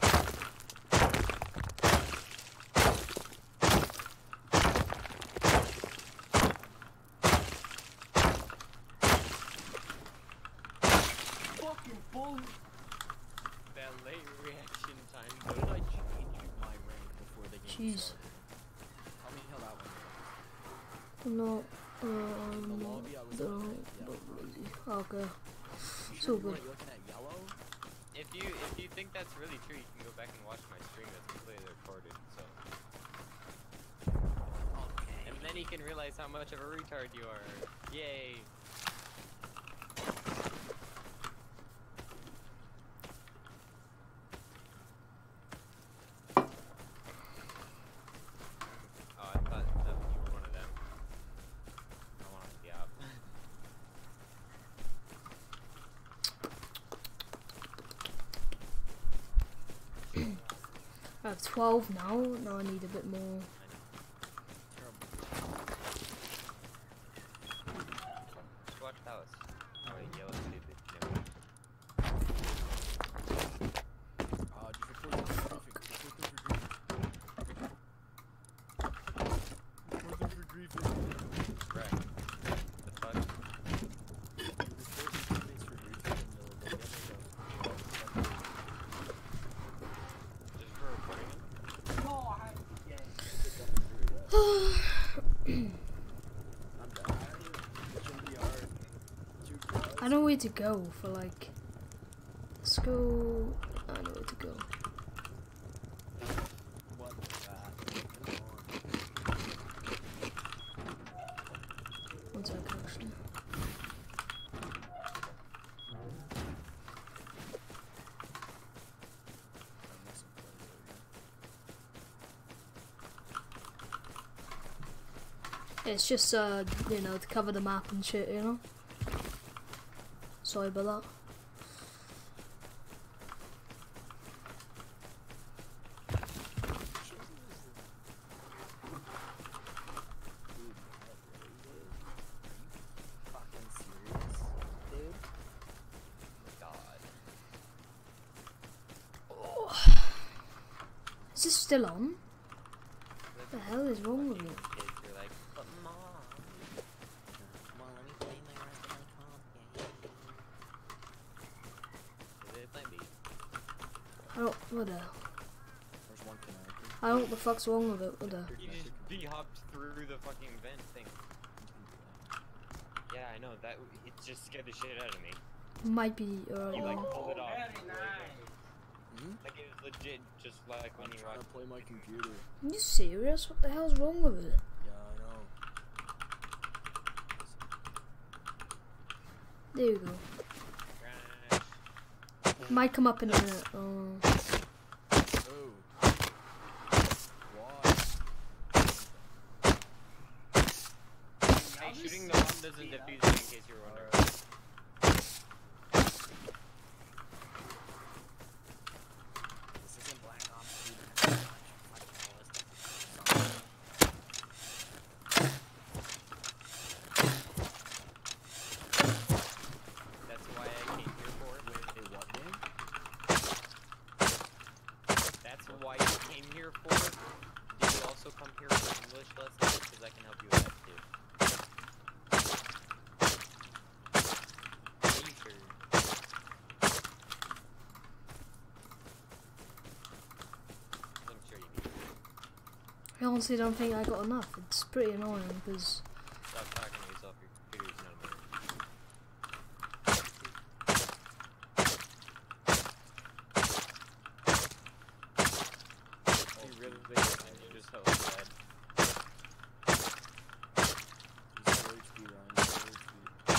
Fucking bull. That late reaction time. How did I change my rank before the game Jeez. started? Tell me how that went. No. In the lobby, I was No, okay. not really. Okay. You So sure you good. weren't looking at yellow? If you think that's really true, you can go back and watch my stream. That's completely recorded. So, Okay. and then you can realize how much of a retard you are. Yay. Oh, I thought that you were one of them. I wanted to be out. I have 12 now. Now I need a bit more. Just watch Palace. Oh, yellow stupid. Never mind. Just report them for griefing. Report them for griefing. Right. The fuck? Report these teammates for griefing and they'll get us Just for reporting him? No, I yeah. I'm down. It shouldn't be hard. 2 kills. I know where to go for like. Let's go. I know where to go. What the fuck? One second, actually. It's just you know, to cover the map and shit, you know. Sorry about that. Fucking serious, dude? God. Is this still on? What the hell is wrong with me? Kids are like, but mom. Come on, let me play my rest of my comp game. Is it playing B? I don't. What the? There's one connector. I don't know what the fuck's wrong with it. What the? You just B-hopped through the fucking vent thing. Yeah, I know, that it just scared the shit out of me. Might be. You like pulled it off. Very nice. Like it was legit, just like when I'm you trying watch. to play my computer. Are you serious? What the hell's wrong with it? Yeah, I know. There you go. Crash. Might come up in a minute. Oh. Oh. Why? Hey, shooting the bomb doesn't defuse it, in case you were wondering. This isn't Black Ops 2. That's why I came here for it. Wait, what game? That's why you came here for it. Did you also come here for English lessons? Because I can help you with that too. Are you sure? I'm sure you need it. I honestly don't think I got enough. It's pretty annoying because Stop talking to yourself. Your computer's no more. You really think you just hope that. He's 4 HP, Ryan. He's 4 HP.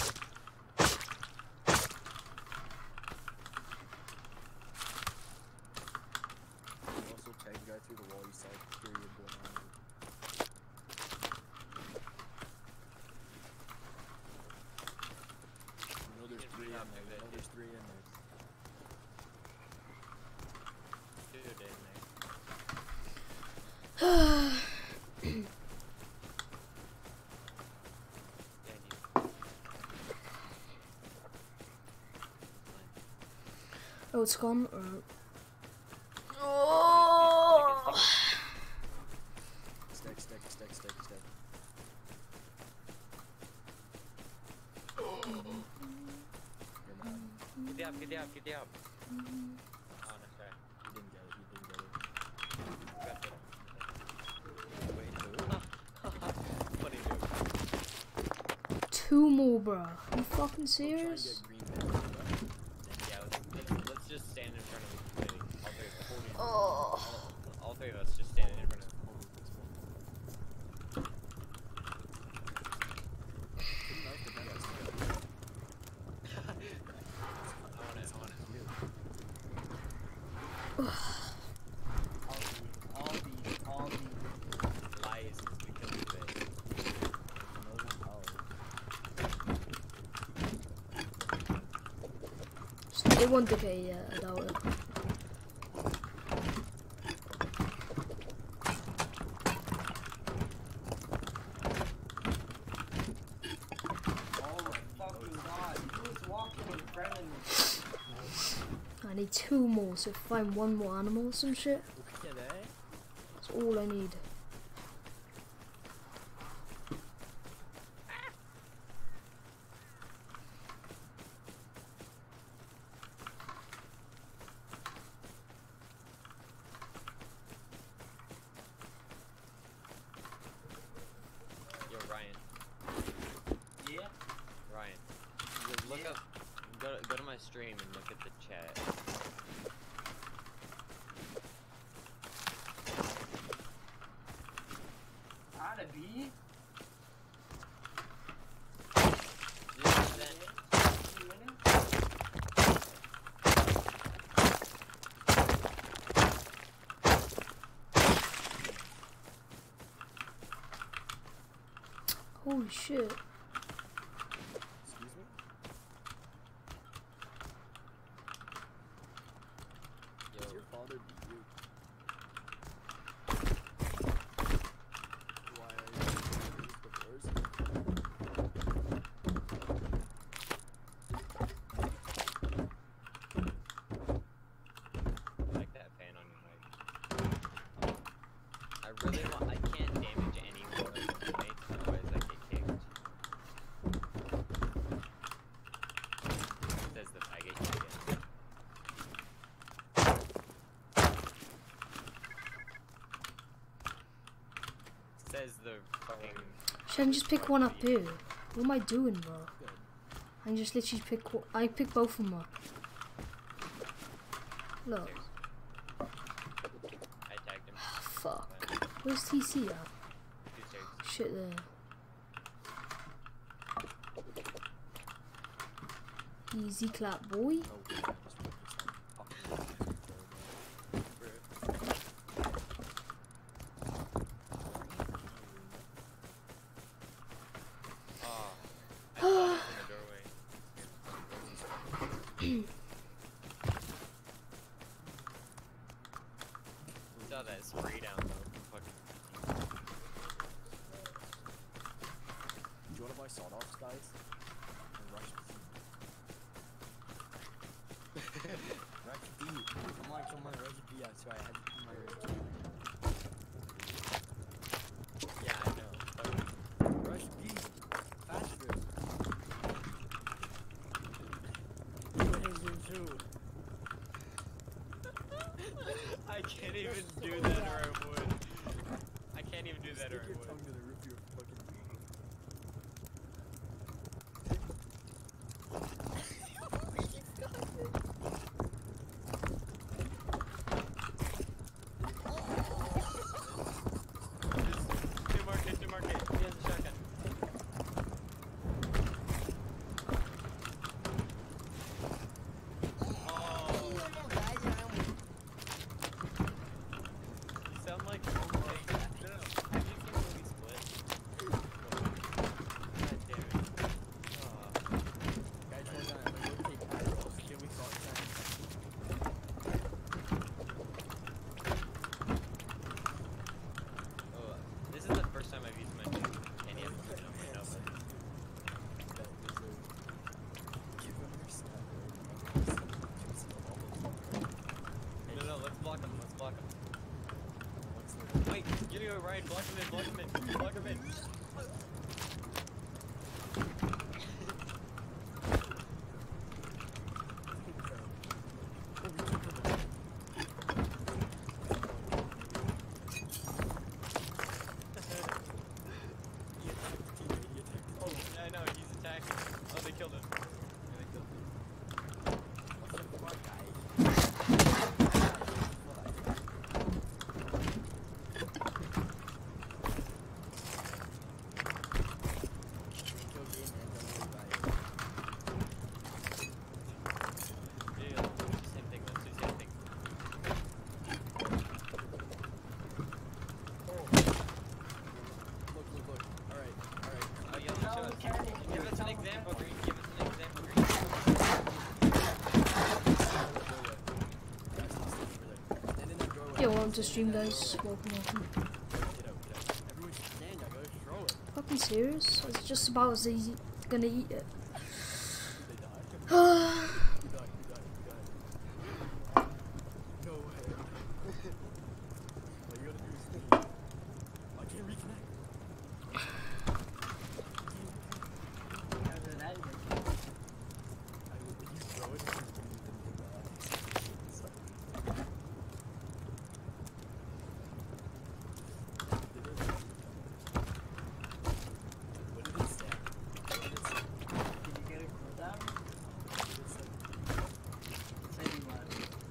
You also tag the guy through the wall. You saw period going on. You know there's 3 in there. You know there's 3 in there. Dude, in there. Yeah, dude. oh, it's gone. Oh! Stack, stack, stack, stack, stack. You're mad. Get the up, get the up, get the up. Oh, nice try. You didn't get it. You didn't get it. Got the wait, funny dude. 2 more, bro. Are you fucking Try and serious? get green back, bro. Yeah, let's just stand in front of the committee. All three of us. Oh. All 3 of us just standing in front of the I want it. All these. Lies is because of this. It won't decay yet, I doubt it. Oh my fucking god. Who's walking in front of me? I need 2 more, so if I find 1 more animal or some shit, Yeah, that. that's all I need. Yo, Ryan. Yeah? Ryan. Look up. Go to my stream and look at the chat. How to be? Just that. 2 minutes? Holy shit. Excuse me? Yo, Does your father beat you? Why are you divorced? I like that fan on your mic. I really want. I can't damage any more of my mates, otherwise I get kicked. Says the faggot you get. Says the fucking. Should I just pick one up here? What am I doing, bro? Good. I can just literally pick one. I pick both of them up. Look. Stairs. I tagged him. Fuck. Where's TC at? 2 stairs. Shit there. Easy clap, boy. No, I just put this on. saw that spray down though. Fucking. Do you want to buy sawed offs, guys? And rush Rush D. Come on, Rush D. That's right, I had to do my Rush D. Yeah, I know. Rush D. Faster. Too. I can't even do that or I would. I can't even do that or I Stick your would. tongue to the roof of your fucking Two market. He has a shotgun. You sound like no. Have you seen the movie Split? God damn it. guys, hold on. I'm gonna go take Adderall. Can we talk time? Oh, this is the first time I've used my candy episode on my notebook. Give him your stuff. No, let's block him. What's the Wait, give me a ride. Block him in. Oh, yeah, I know. He's attacking. Oh, they killed him. Yeah, let's do the same thing. Look. Alright. Oh, yeah, let's show us. Give us an example, Green. Yeah, welcome to stream, guys. Welcome. Get out. Everyone stand, I gotta throw it. Fucking serious? It's just about as easy. Gonna eat it. They die. Oh, You die. No way. All you gotta do is leave. I can't reconnect. After that, you're You throw it. What did it say? Did you get a cooldown? Say you what?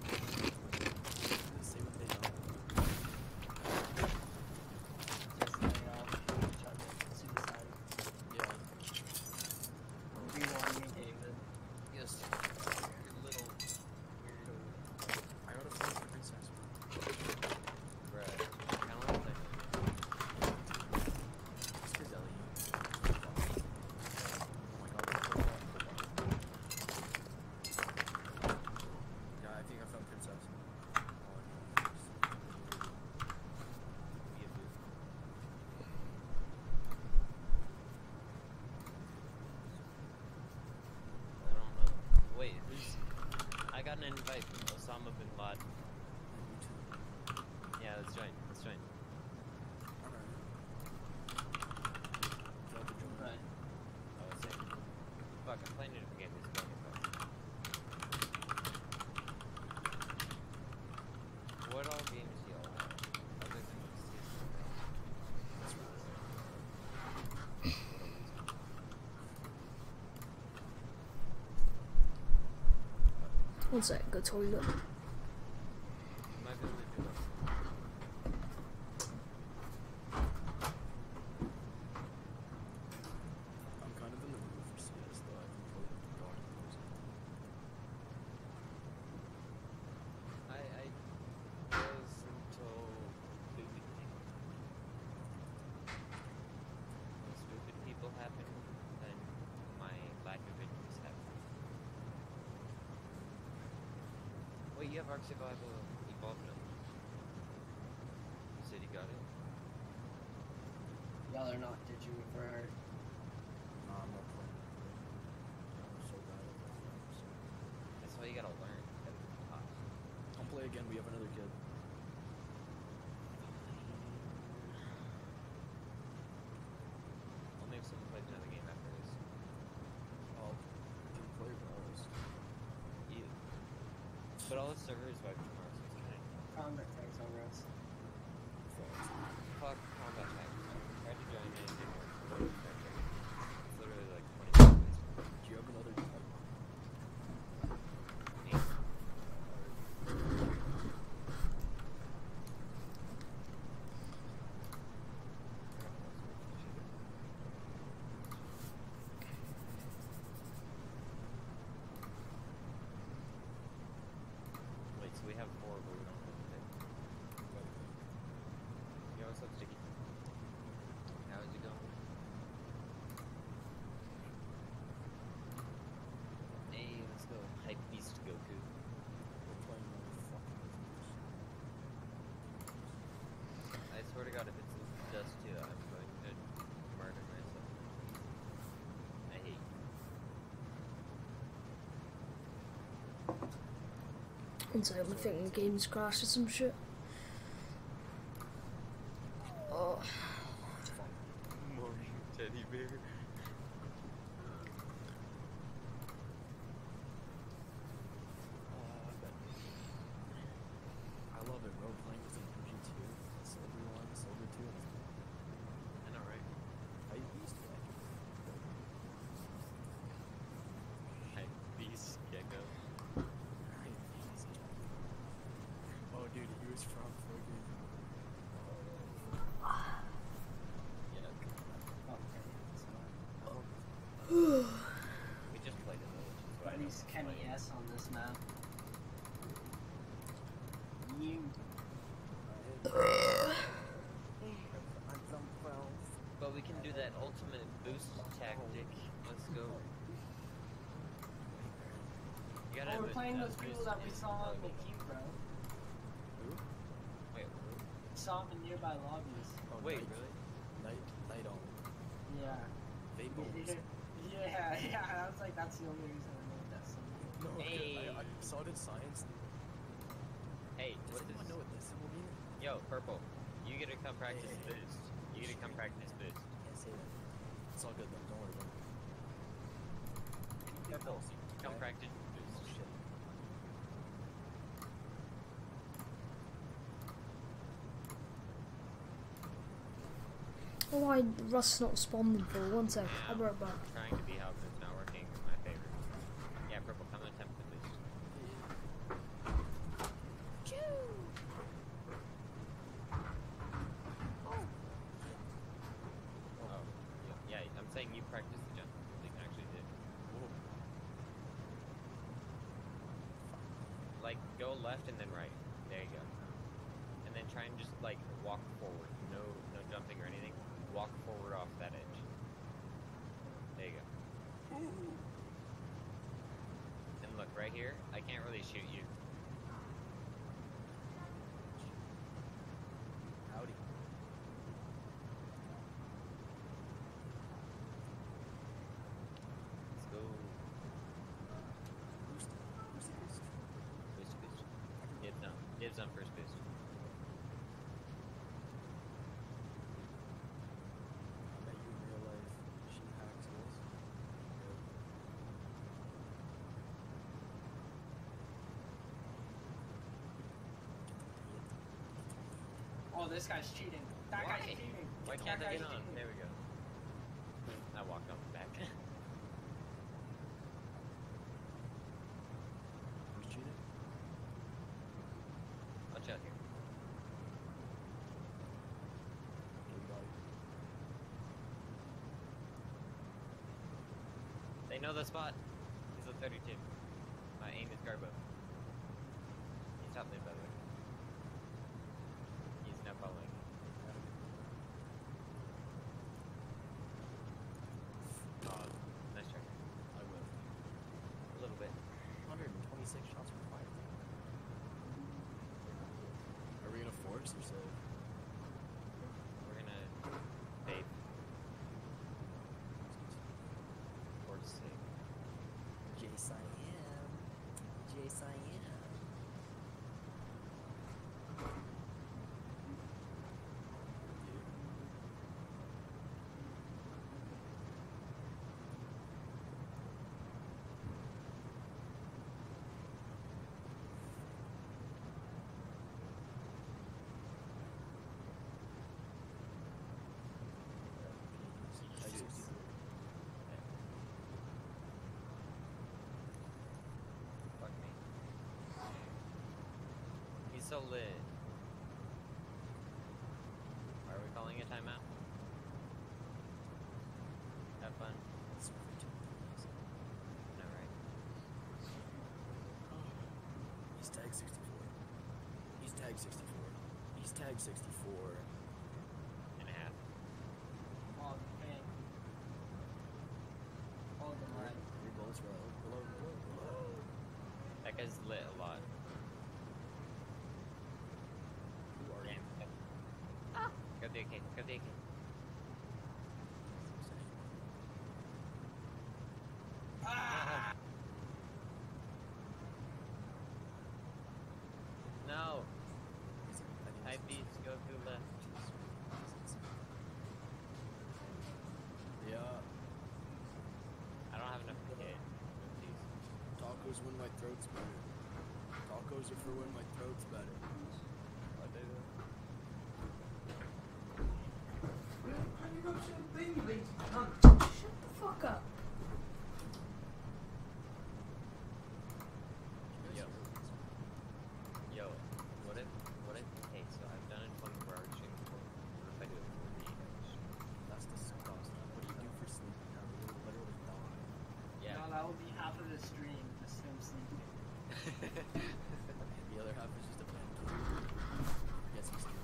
Say what they know. Just lay off, suicide. Yeah. You want me, David? Yes. You little weirdo. I got a fucking princess. Bruh. Kinda like that. Mr. Zelly. Oh my god. Yeah, I think I found princess. Be a dude. I don't know. Wait, I got an invite from Osama bin Laden. Yeah, let's join. Right. Oh, let's see. Fuck, I'm playing a different game. This is fucking fun. What all games do y'all have? Other than one sec, go toilet. Am I gonna do it? I'm kind of in the mood for CS though. I can play with the dog. I was until stupid things. When stupid people happen, then my lack of interest happens. Wait, you have Ark Survival Evolved now? said he got it. Y'all are not ditching me for her. Nah, I'm not playing. I'm so bad at that. That's why you gotta learn. You gotta be hot. Don't play again, we have another kid. Only if someone plays another game after this. Oh, didn't play Brawls. You. But all the servers wipe tomorrow, so it's kind of Combat tags over us. fuck combat tags. I tried to join it, it didn't work. It's literally like 20 minutes. Do you have another kid? Wait, so we have 4, but we don't have 6. Yo, what's up, Sticky? How's it going? Hey, let's go. Hype Beast Goku. We're playing another fucking I swear to God, if it's just 2, I'm going to murder myself. I hate you. One second, I think the game's crashed or some shit. Oh. Morning teddy bear. I love it, bro. Playing with an MG2, Silver 1, Silver 2, and I know, right? I used to like Hype Beast Gecko. Oh, dude, he was from fucking. Yeah. Okay, so We just played it though, which is why I Buddy's don't Kenny play. S on this map. You. But we can do that ultimate boost tactic. Let's go. You gotta Oh, have we're a- playing a those people boost that we is saw on really the cool. queue, bro. Wait, We saw them in nearby lobbies. Oh, wait, night, really? Night on. Yeah. Vape Yeah, I was like, that's the only reason I know that song. No, Hey. I saw it in science. Hey, Does what anyone is? know what this symbol means? Yo, Purple. You get to come practice Hey. boost. You get to come practice boost. Can't say that. It's all good though. Don't worry about it. Purple. Come Okay. practice Oh boost. shit. Oh, why Rust's not responding for 1 sec. I'll be right back. Trying to be helpful, it's not working in my favor. Yeah, Purple, come attempt the boost. Oh, yeah, I'm saying you practice the jump. You actually did. Whoa. Like, go left and then right. There you go. And then try and just, like, walk forward. No jumping or anything. Walk forward off that edge. There you go. And look, right here, I can't really shoot you. Howdy. Let's go. Boost. Boost. Boost. Boost, boost. Dibs on. Dibs on first boost. I met you in real life. She hacks this. Oh, this guy's cheating. That Why? guy's cheating. Why That can't I guy's get on? cheating. There we go. I walked off the back. Who's cheating? Watch out here. Okay, we got it. They know the spot. He's a 32. My aim is Garbo. He's top mid, by the way. He's now following. Nice try. I will. A little bit. 126 shots were fired. Are we gonna force or save? so lit. Why are we calling a timeout? Have fun. No, right? He's tag 64. He's tag 64. He's tag 64. And a half. Oh, man. Hold the line. 3 bullets below. That guy's lit a lot. Who are you? Got the AK. Got the AK. Ah! No. High beats go to left. Yeah. I don't have enough to hit. Tacos when my throat's better. Tacos are for when my throat's better. What do you Shut the fuck up. Yo, what if, hey, so I've done a 24-hour stream before. What if I do it for 48 hours? That's disgusting. What do you do for sleep? You're literally dying. Yeah. No, that would be half of the stream, just him sleeping. The other half is just a pancake. Get some sleep.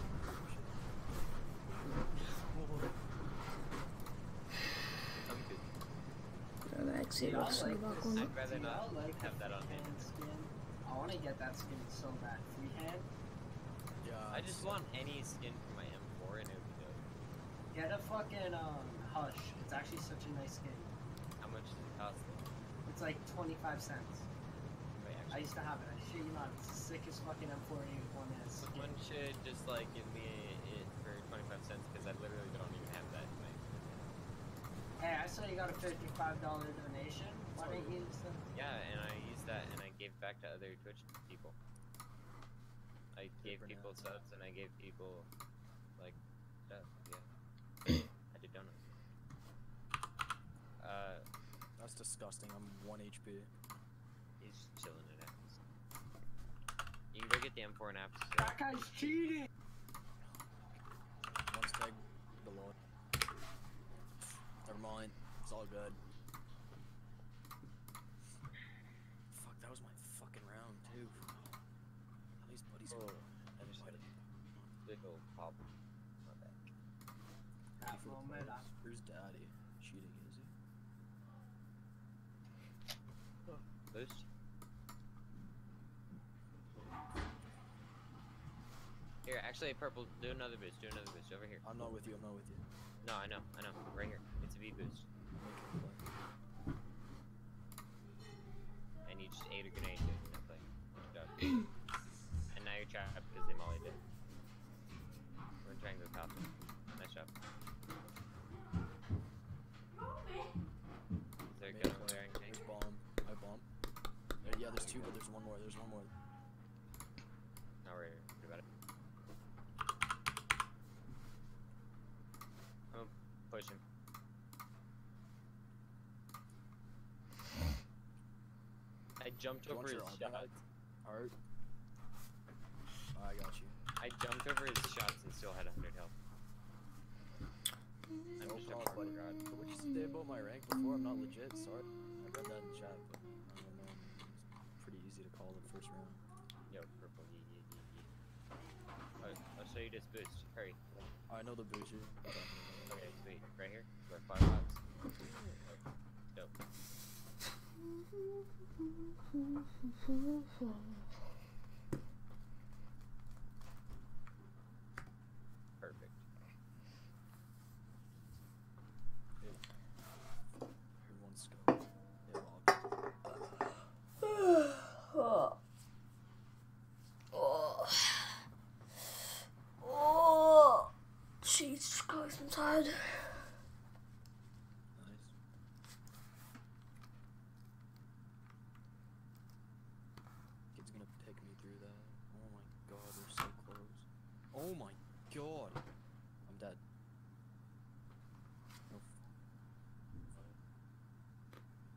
I'm good. Exit Dude, I också like bakom. I'd rather Dude, I not like have that on me. freehand skin. I want to get that skin so bad. Freehand? Yeah. I just want any skin for my M4 and it would be dope. Get a fucking, Hush. It's actually such a nice skin. How much does it cost though? It's like 25 cents. Wait, I actually, used to have it. I shit you not. It's the sickest fucking M4A1 is. someone should just like give me it for 25 cents because I literally don't even have that in my Hey, I saw you got a $55 donation. Why don't you use them? Yeah, and I used that and I gave back to other Twitch people. I gave for people now. subs and I gave people like stuff. Yeah, I did donuts. That's disgusting. I'm 1 HP. He's just chilling it out. You can go get the M4 and apps. That guy's cheating! One's tag below. Never mind. It's all good. Fuck, that was my fucking round too. At least buddies. Oh, I just had a little pop. My bad. That moment, Where's Daddy? Cheating, is he? Boost. Here, actually, purple. Do another boost. Do another boost over here. I'm not with you. I'm not with you. No, I know. Right here. It's a V boost. And you just ate a grenade, dude. No play. Good job. And now you're trapped because they mollied it. We're in triangle top. Nice job. Is there a gun over there I can take? There's bomb. I bomb. Yeah, there's 2, but there's one more. There's one more. Not worried about it. I'm gonna push him. I jumped You over want his your arm shots. back? Art. I got you. I jumped over his shots and still had 100 health. I'm No just a problem, hard buddy. rod. What you say about my rank before? I'm not legit. Sorry. I read that in chat, but I don't know. It's pretty easy to call the first round. Yo, purple, yeah. I'll show you this boost. Hurry. I know the bougie. Okay, sweet. Right here. We're 5 blocks. Dope. Perfect. Everyone's go. Yeah, Oh. Oh. Oh. Jesus Christ, I'm tired. nice. Kid's gonna pick me through that. Oh my god, we're so close. Oh my god. I'm dead. No.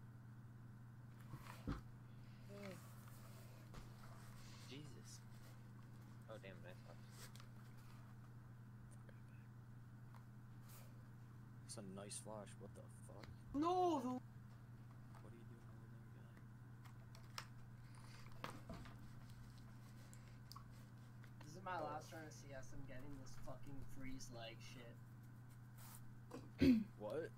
Jesus. damn, nice box. It's a nice flash. What the fuck? No, the What are you doing over there, guy? This is my last run of CS. I'm getting this fucking freeze leg shit. What?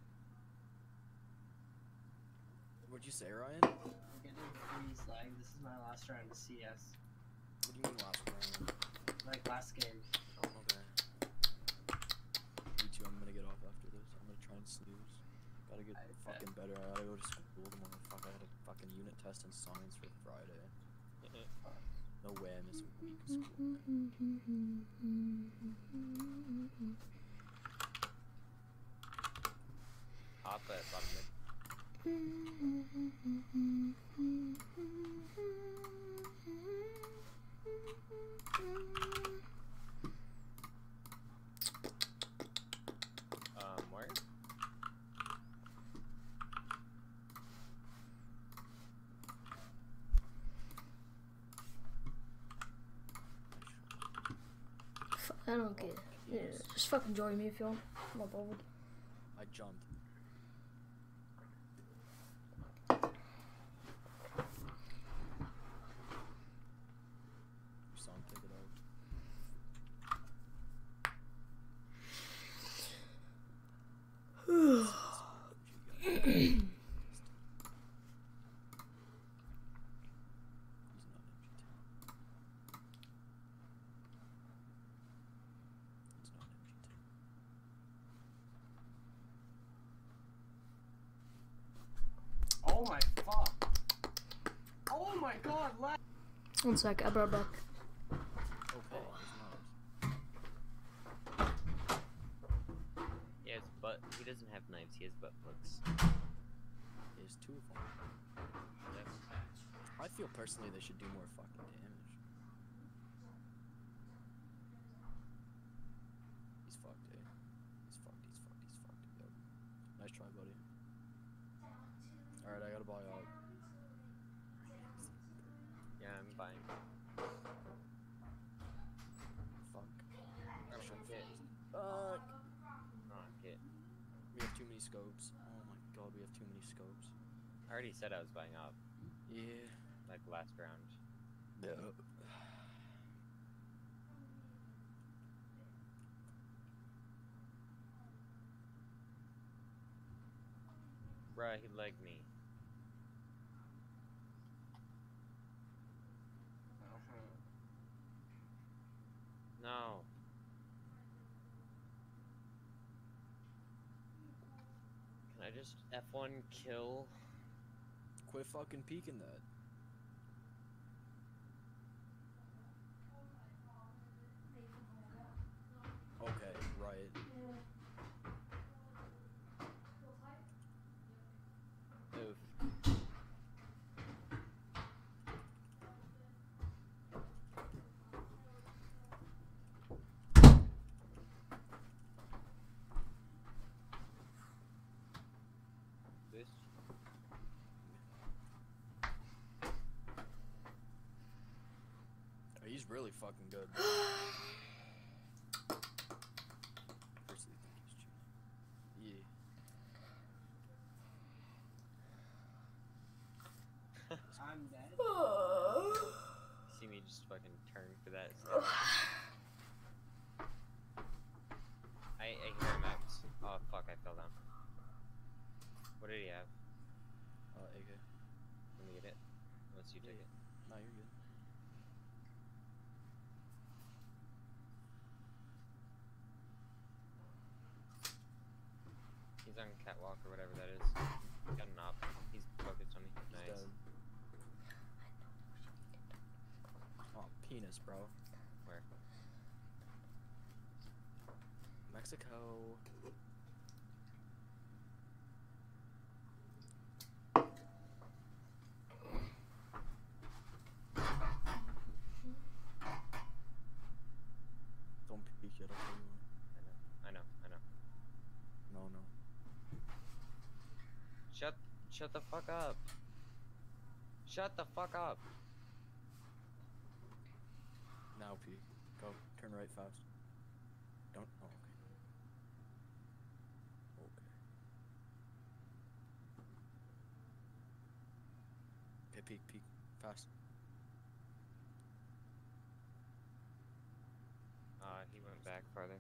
What'd you say, Ryan? I'm getting freeze leg. This is my last round of CS. What do you mean last round? Like last game. Okay. Me too, I'm gonna get off after this. I'm gonna try and snooze. Gotta get I fucking better. I gotta go to school tomorrow. Fuck, I had a fucking unit test in science for Friday. No way I miss a week of school. Hop at bottom mid. Where? I don't care. Yeah, just fucking join me if you want. I'm not bothered. I jumped. Your song, take it out. Oh my fuck. Oh my god, lag. 1 sec, I'll be right back. Okay, he's He has butt. He doesn't have knives. He has butt plugs. There's two of them. I feel personally they should do more fucking damage. He's fucked, eh? He's fucked, he's fucked, he's fucked. Yep. Nice try, buddy. Alright, I gotta buy out. Yeah, I'm buying. Fuck. I'm gonna get. Fuck! Oh, get. We have too many scopes. Oh my god, we have too many scopes. I already said I was buying up. Yeah. Like last round. No. Bruh, he legged me. No. Can I just F1 kill? Quit fucking peeking that. Okay, right. Oof. This. Oh, he's really fucking good. Personally think he's cheating. Yeah. I'm dead. See me just fucking turn for that. I hear him Max. Oh fuck, I fell down. What did he have? AK. Let me get it. Unless you take it. No, you're good. He's on catwalk or whatever that is. He's got an op. He's focused on me. He's Nice. dead. Oh, penis, bro. Where? Mexico. Don't peek it, I'll tell you what. I know. No, no. Shut the fuck up. Shut the fuck up. Now P. Go. Turn right fast. Don't. Oh, okay. Okay. Okay, peek, peek. Fast. He went back farther.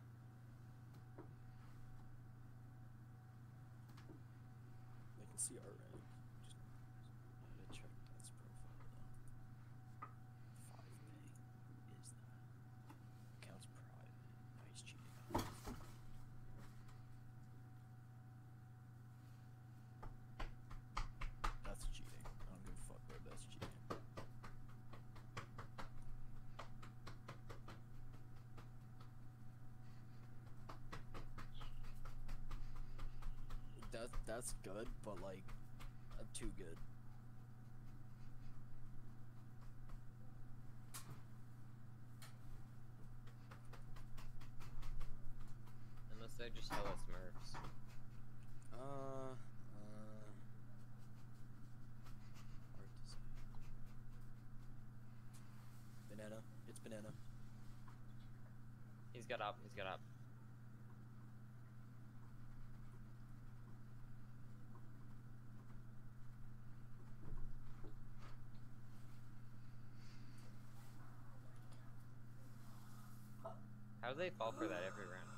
They can see our rank. Just I gotta check that's profile though. 5 ping is that? Account's private. No, he's cheating. That's cheating. I don't give a fuck, bro. That's cheating. That's good, but like too good. Unless they're just hella smurfs. Hard to say. Banana. It's banana. He's got up. He's got up. How do they fall for that every round?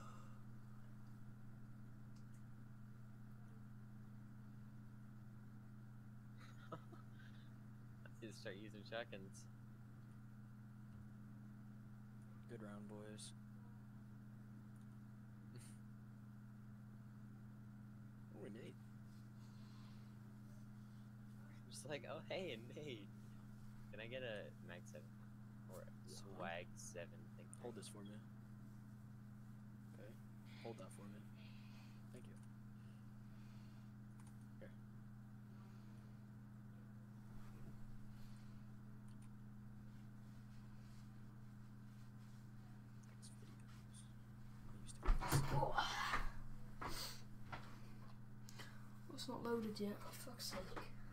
I need to start using shotguns. Good round, boys. Oh, a nade. I'm just like, oh hey, a nade. Can I get a mag 7? Or a swag 7 thing? Hold this for me. Okay. Hold that for me. Thank you. Here. Thanks, videos. I used to be this. Oh. It's not loaded yet, for fuck's sake.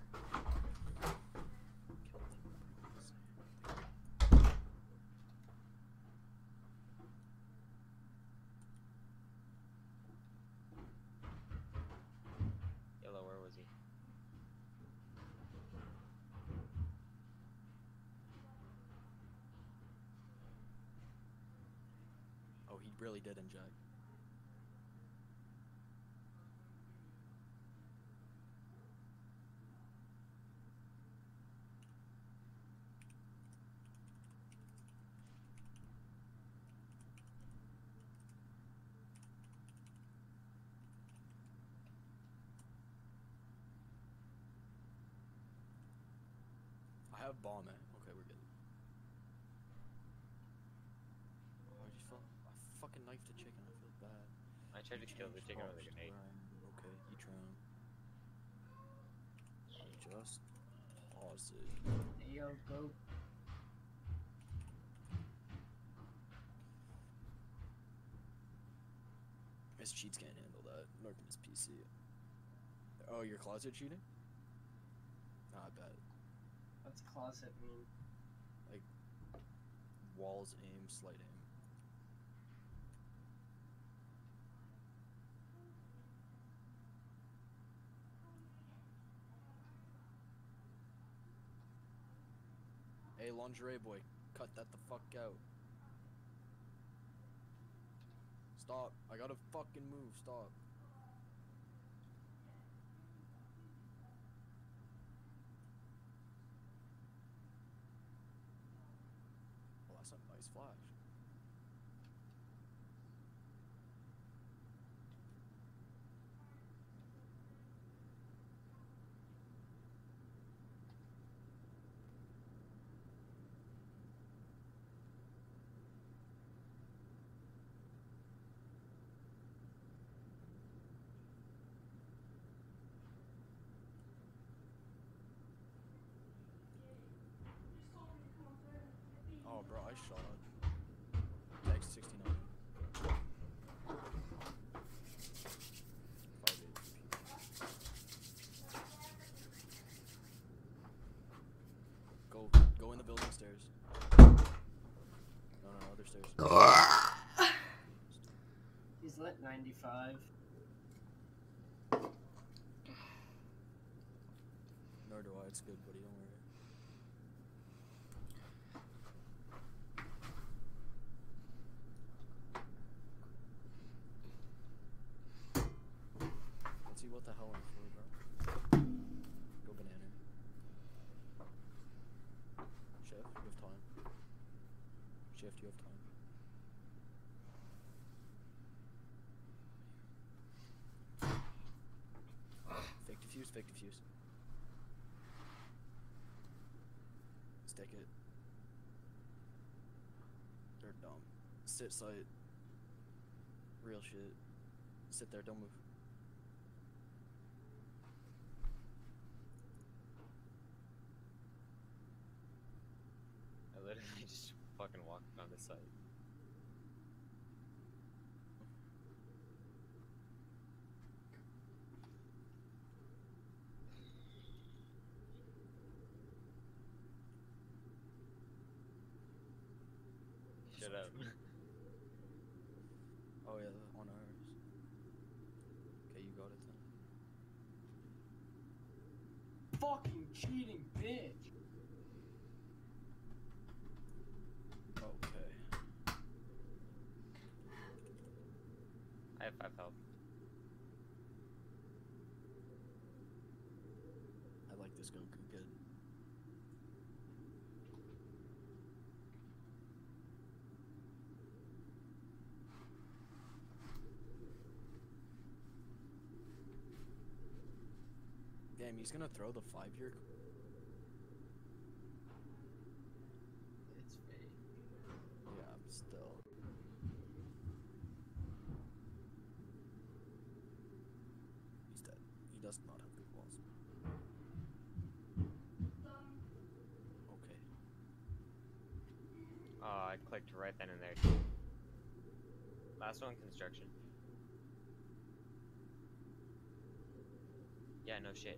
Yellow, where was he? Oh, he really did inject. I have bomb it. Okay, we're good. Oh, I just felt I fucking knifed a chicken. I feel bad. I tried to kill the chicken with a grenade. Okay, you drown. I just pause it. Hey, yo, go. His cheats can't handle that. Nor can his PC. Oh, your closet cheating? Nah, I bet. What's closet mean? Like, walls aim, slight aim. Hey, lingerie boy, cut that the fuck out. Stop. I gotta fucking move. Stop. Well, that's a nice flash. Oh, bro, I shot. Tag 69. 5 HP. Go in the building stairs. 95. Nor do I. It's good, buddy. Don't worry. Let's see what the hell I'm for, bro. Go banana. Chef, you have time. Chef, you have time. Fake defuse, fake defuse. Stick it. They're dumb. Sit site. Real shit. Sit there, don't move. I literally just fucking walked on the site. Shut up. Oh yeah, on ours. Okay, you got it then. Fucking cheating bitch. Okay. I have 5 health. I like this Goku good. Damn, he's gonna throw the 5-year. It's fake. Yeah, I'm still. He's dead. He does not have good walls. Okay. Oh, I clicked right then and there. Last one, construction. Yeah, no shit.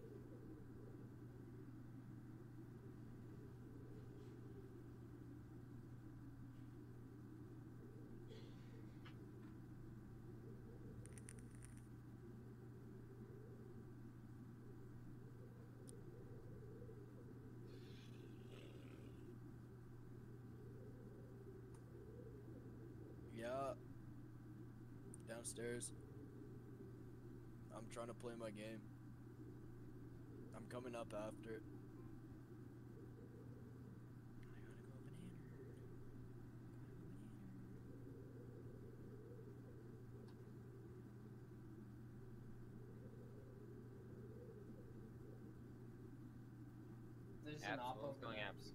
Yeah. Downstairs. I'm trying to play my game. I'm coming up after. There's an Apps, oppo what's going apps?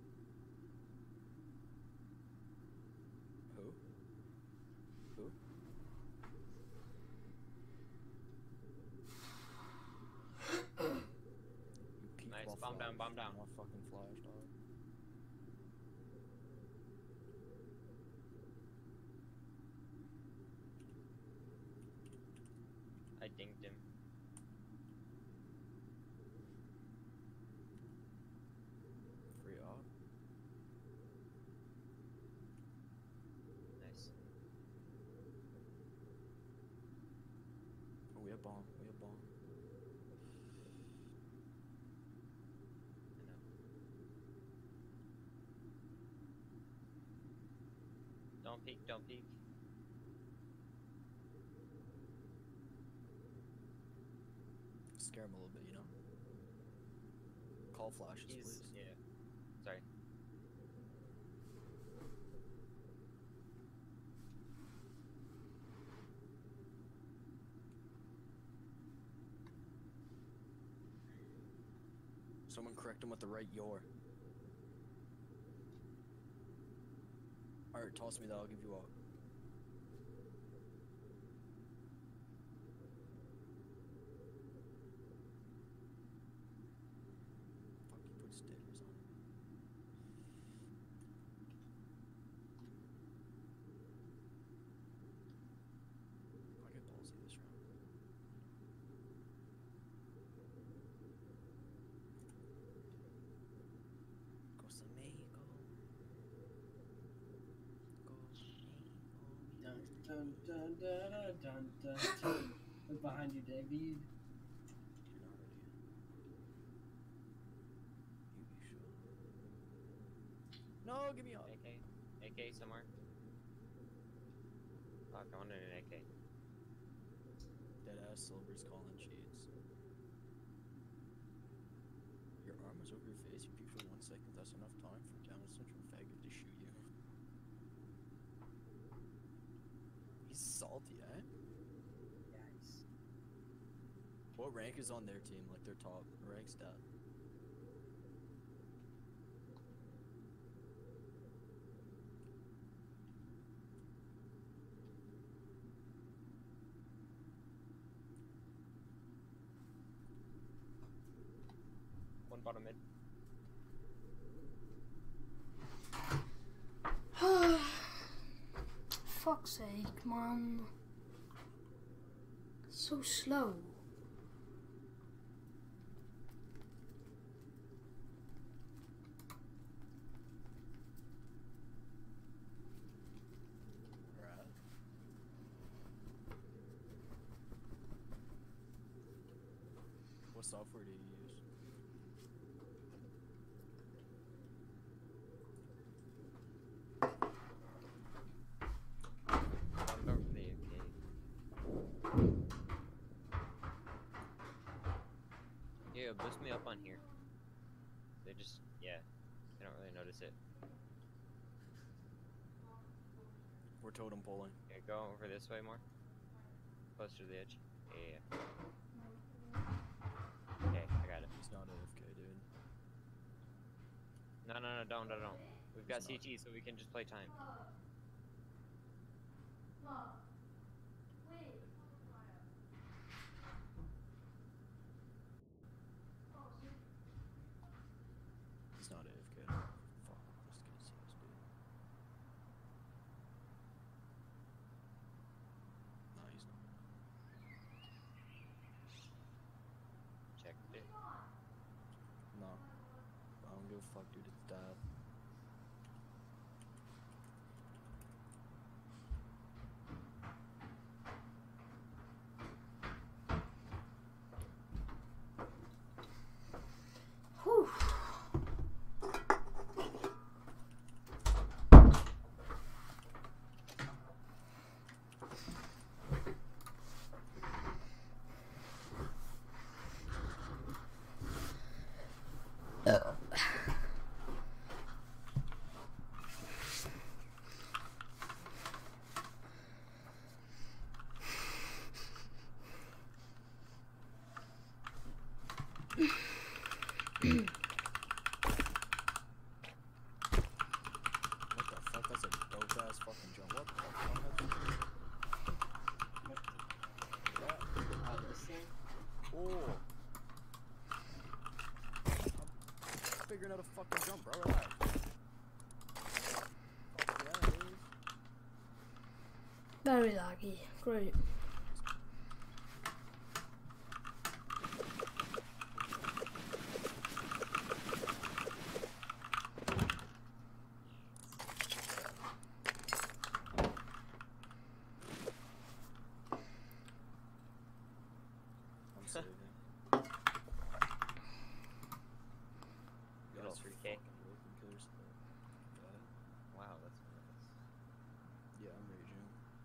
Who? Who? You Nice, peek bomb down, bomb down. My fucking flash, dog. I dinked him. Free op. Nice. Oh, we have bomb. We have bomb. I know. Don't peek, don't peek. Scare him a little bit, you know? Call flashes, please. Yeah. Sorry. Someone correct him with the right your. Alright, toss me that, I'll give you out. Fuck, he put stickers on it. I get ballsy this round. Cosa Mexico. Cosa Mexico. Dun dun dun dun dun dun. Look behind you, David. You're not ready. You be sure. No, give me up. AK somewhere. Fuck, I wanted an AK. Deadass Silver's calling cheats. Your arm is over your face. You peek for 1 second. That's enough time for down central faggot to shoot you. He's salty, eh? Yikes. What rank is on their team? Like their top rank stat? One bottom mid. Fuck's sake, man. So slow. Right. What software do you use? I'm going for the AK. Yeah, boost me up on here. They just, yeah, they don't really notice it. We're totem poling. Okay, go over this way more. Closer to the edge. Yeah. Okay, I got it. He's not AFK, dude. No, don't. We've got He's not. CT, so we can just play time. He's not AFK. Fuck, let's get CS, dude. Nah, he's not. Check it. No. I don't give a fuck, dude. It's dad. Whew. What the fuck? That's a dope ass fucking jump. What the fuck? This thing? Oh. I'm figuring out a fucking jump, bro. Relax. Fuck yeah, dude. Very laggy. Great. I'm saving. Good old 3K. Fucking killer stuff. Wow, that's nice. Yeah, I'm raging.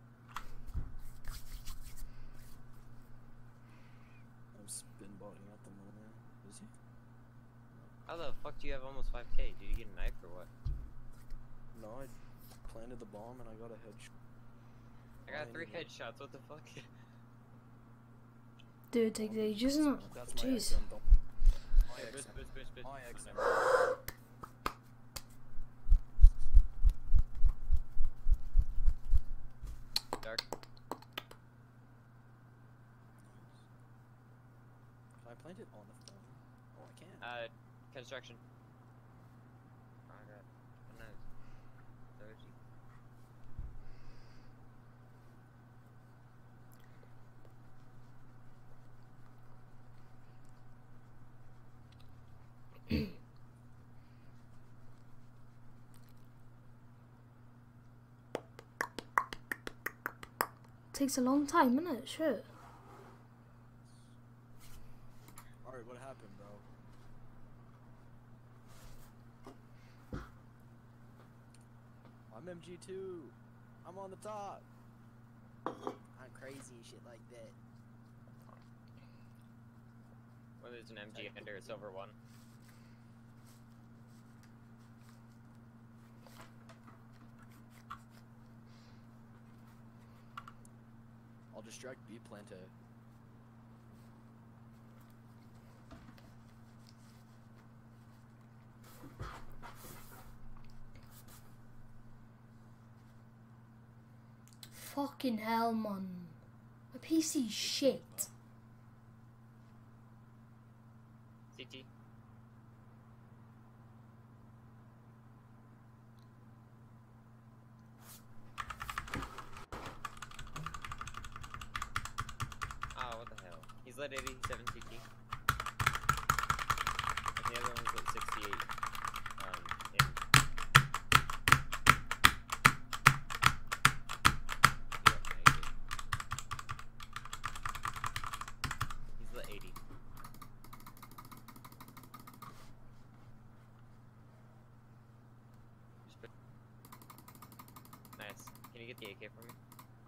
I'm spin botting at the moment. Is he? How the fuck do you have almost 5K? Did you get a knife or what? No, I planted the bomb and I got a head. I got 3 headshots, what the fuck? Dude, it takes ages, isn't it? That's my Jeez. XM. Don't. My Yeah, boost, XM. boost, boost, boost. My XM. Dark. Can I plant it on the phone? Oh, I can. Construction. Oh, I got a knife. Doji. takes a long time, innit? Shit. Alright, what happened, bro? I'm MG2. I'm on the top. I'm crazy and shit like that. When there's an MG under a silver one. I'll distract B Planta. Fucking hell, man. My PC's shit. CT. Oh, what the hell? He's lit 87 CT. And the other one's lit 68. In. He's lit 80. Just put... Nice. Can you get the AK for me?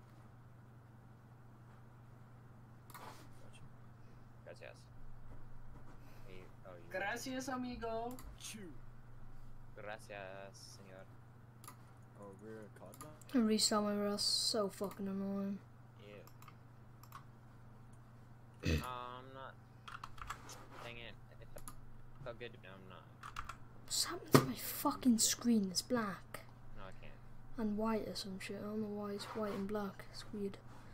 Gracias. Hey, oh, you... Gracias, amigo. Shoot. Gracias, señor. Oh, we're a COD now? I restart my rust. So fucking annoying. Yeah. I'm not. Dang it. It felt good. No, I'm not. What's happened to my fucking screen? It's black. No, I can't. And white or some shit. I don't know why it's white and black. It's weird.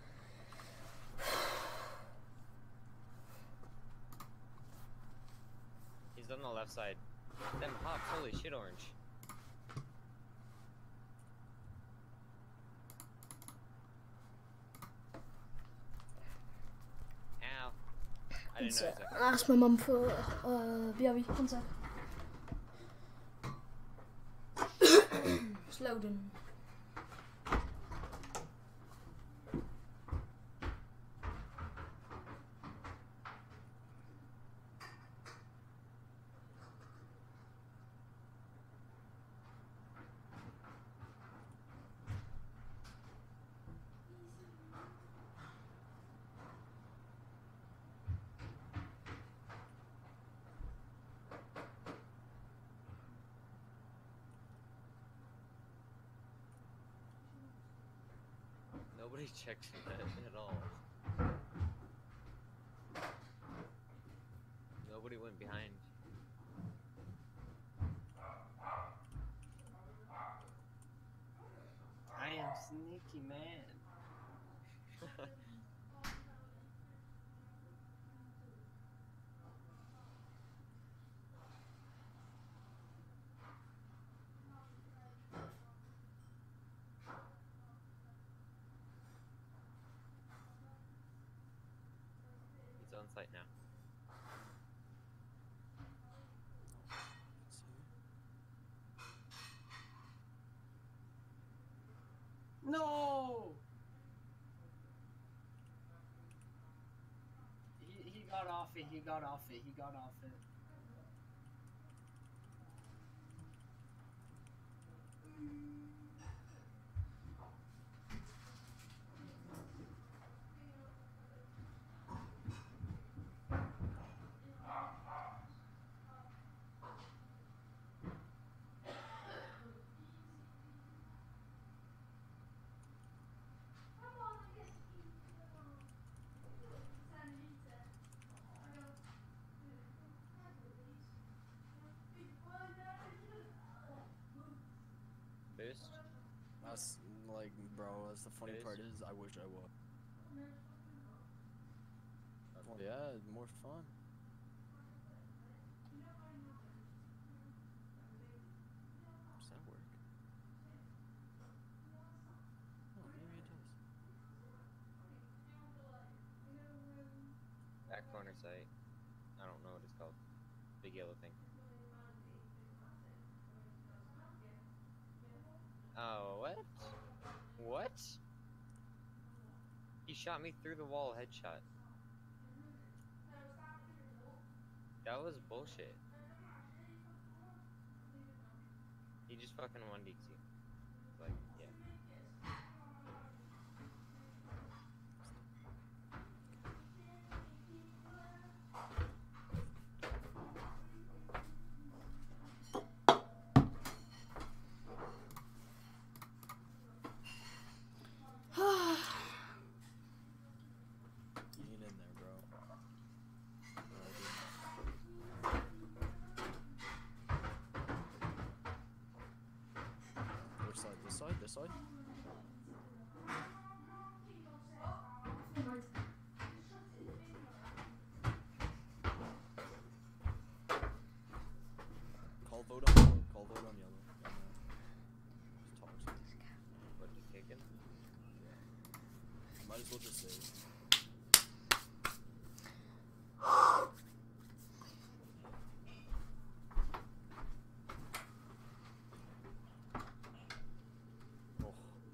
He's on the left side. Them hops, holy shit, orange. Ow. I didn't know exactly. I asked my mum for BRB. One sec. It's loading. Nobody checked that at all. Nobody went behind. I am sneaky man. He's on site now. No! He got off it, he got off it, he got off it. Boost. That's like, bro, that's the funny part is I wish I was. Well, yeah, more fun. Does that work? Oh, maybe it does. Back corner site. I don't know what it's called. Big yellow thing. Oh, what? What? He shot me through the wall headshot. That was bullshit. He just fucking 1D'd you. Like, yeah. You ain't in there, bro. Which side? This side? This side? Call vote on yellow. Call vote on yellow. Just talk. What, you taken? Might as well just say. Oh.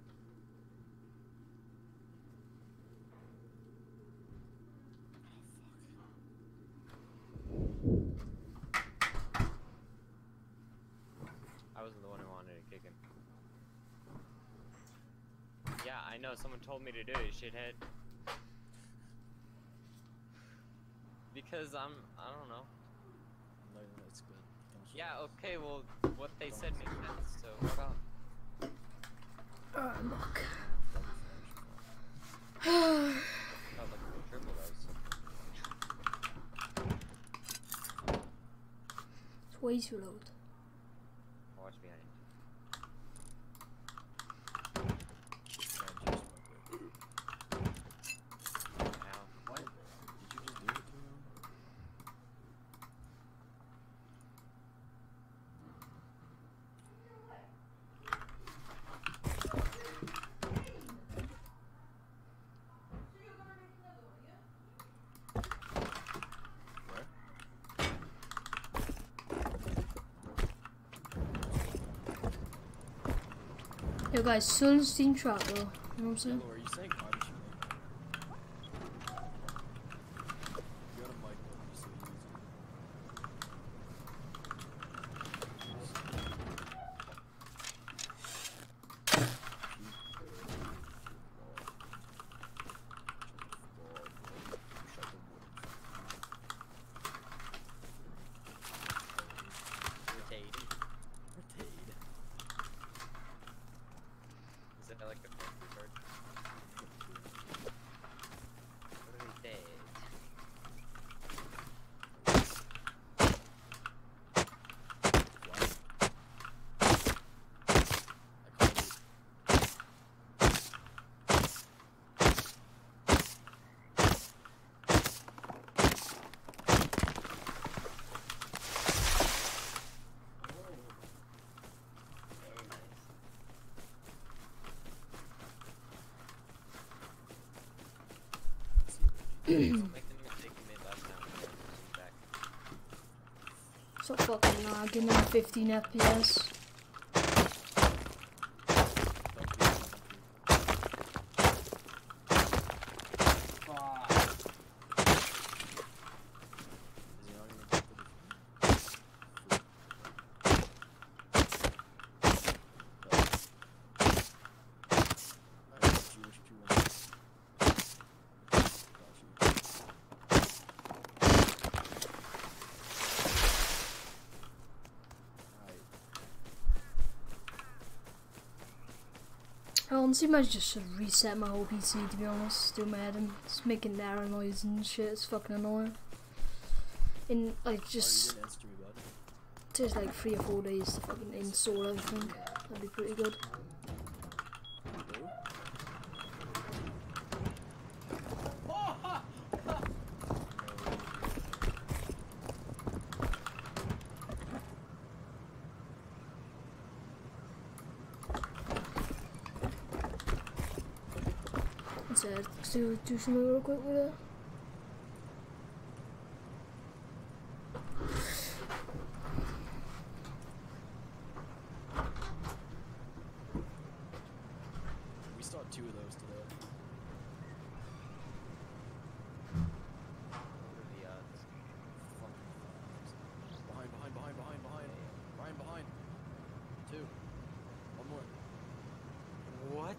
I wasn't the one who wanted to kick him. Yeah, I know. Someone told me to do it, shithead. Because I don't know. No, that's good. Don't Yeah, okay, well, what they said makes sense, so fuck off. Alright, look. Felt like a triple, that was so It's way too loud. Watch behind you. Ow. What? Did you just do it to him? Where? Yo guys, still Steam Trap though. You know what I'm saying? Yellow, are you saying hi to me? You got a mic though, just so you use it. Rotate. Is that like a fancy card? Rotate. Very nice. Don't make the mistake you made last time. Back. Stop fucking lagging on 15 FPS. Fuck. Is he not gonna take the I honestly might just reset my whole PC to be honest. Do my head and it's making error noise and shit. It's fucking annoying. And like just takes like 3 or 4 days to fucking install everything. That'd be pretty good. Let's do something real quick with it. We start 2 of those today. What?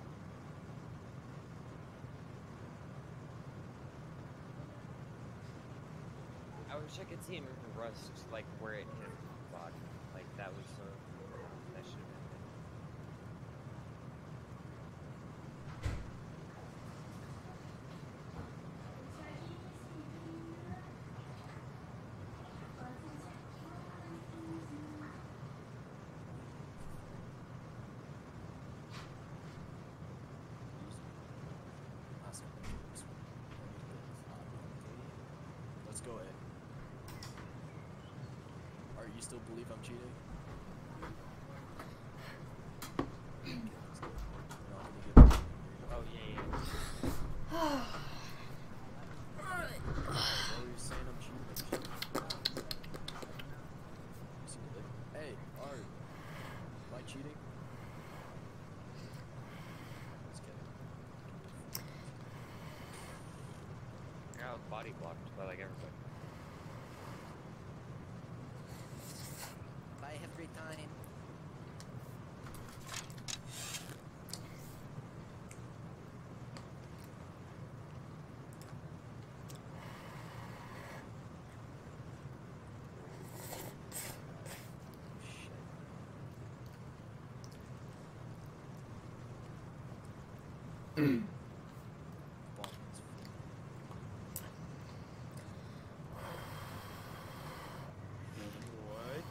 I wish I could see him rust, like where it hit his body. Like that was so. That should have been it. Let's go A. Alright, you still believe I'm cheating? Oh yeah. What were you saying? I'm cheating? Hey, Art. Am I cheating? Just kidding. I got body blocked by like everybody. Bye, have a great time. What?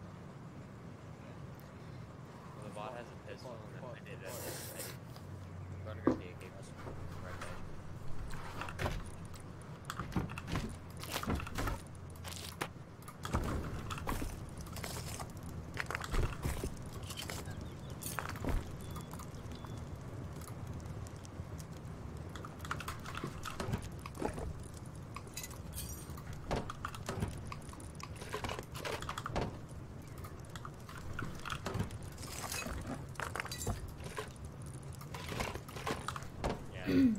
The bot has a pistol and then I did it. I'm gonna go take a right there. Yeah. Bullshit.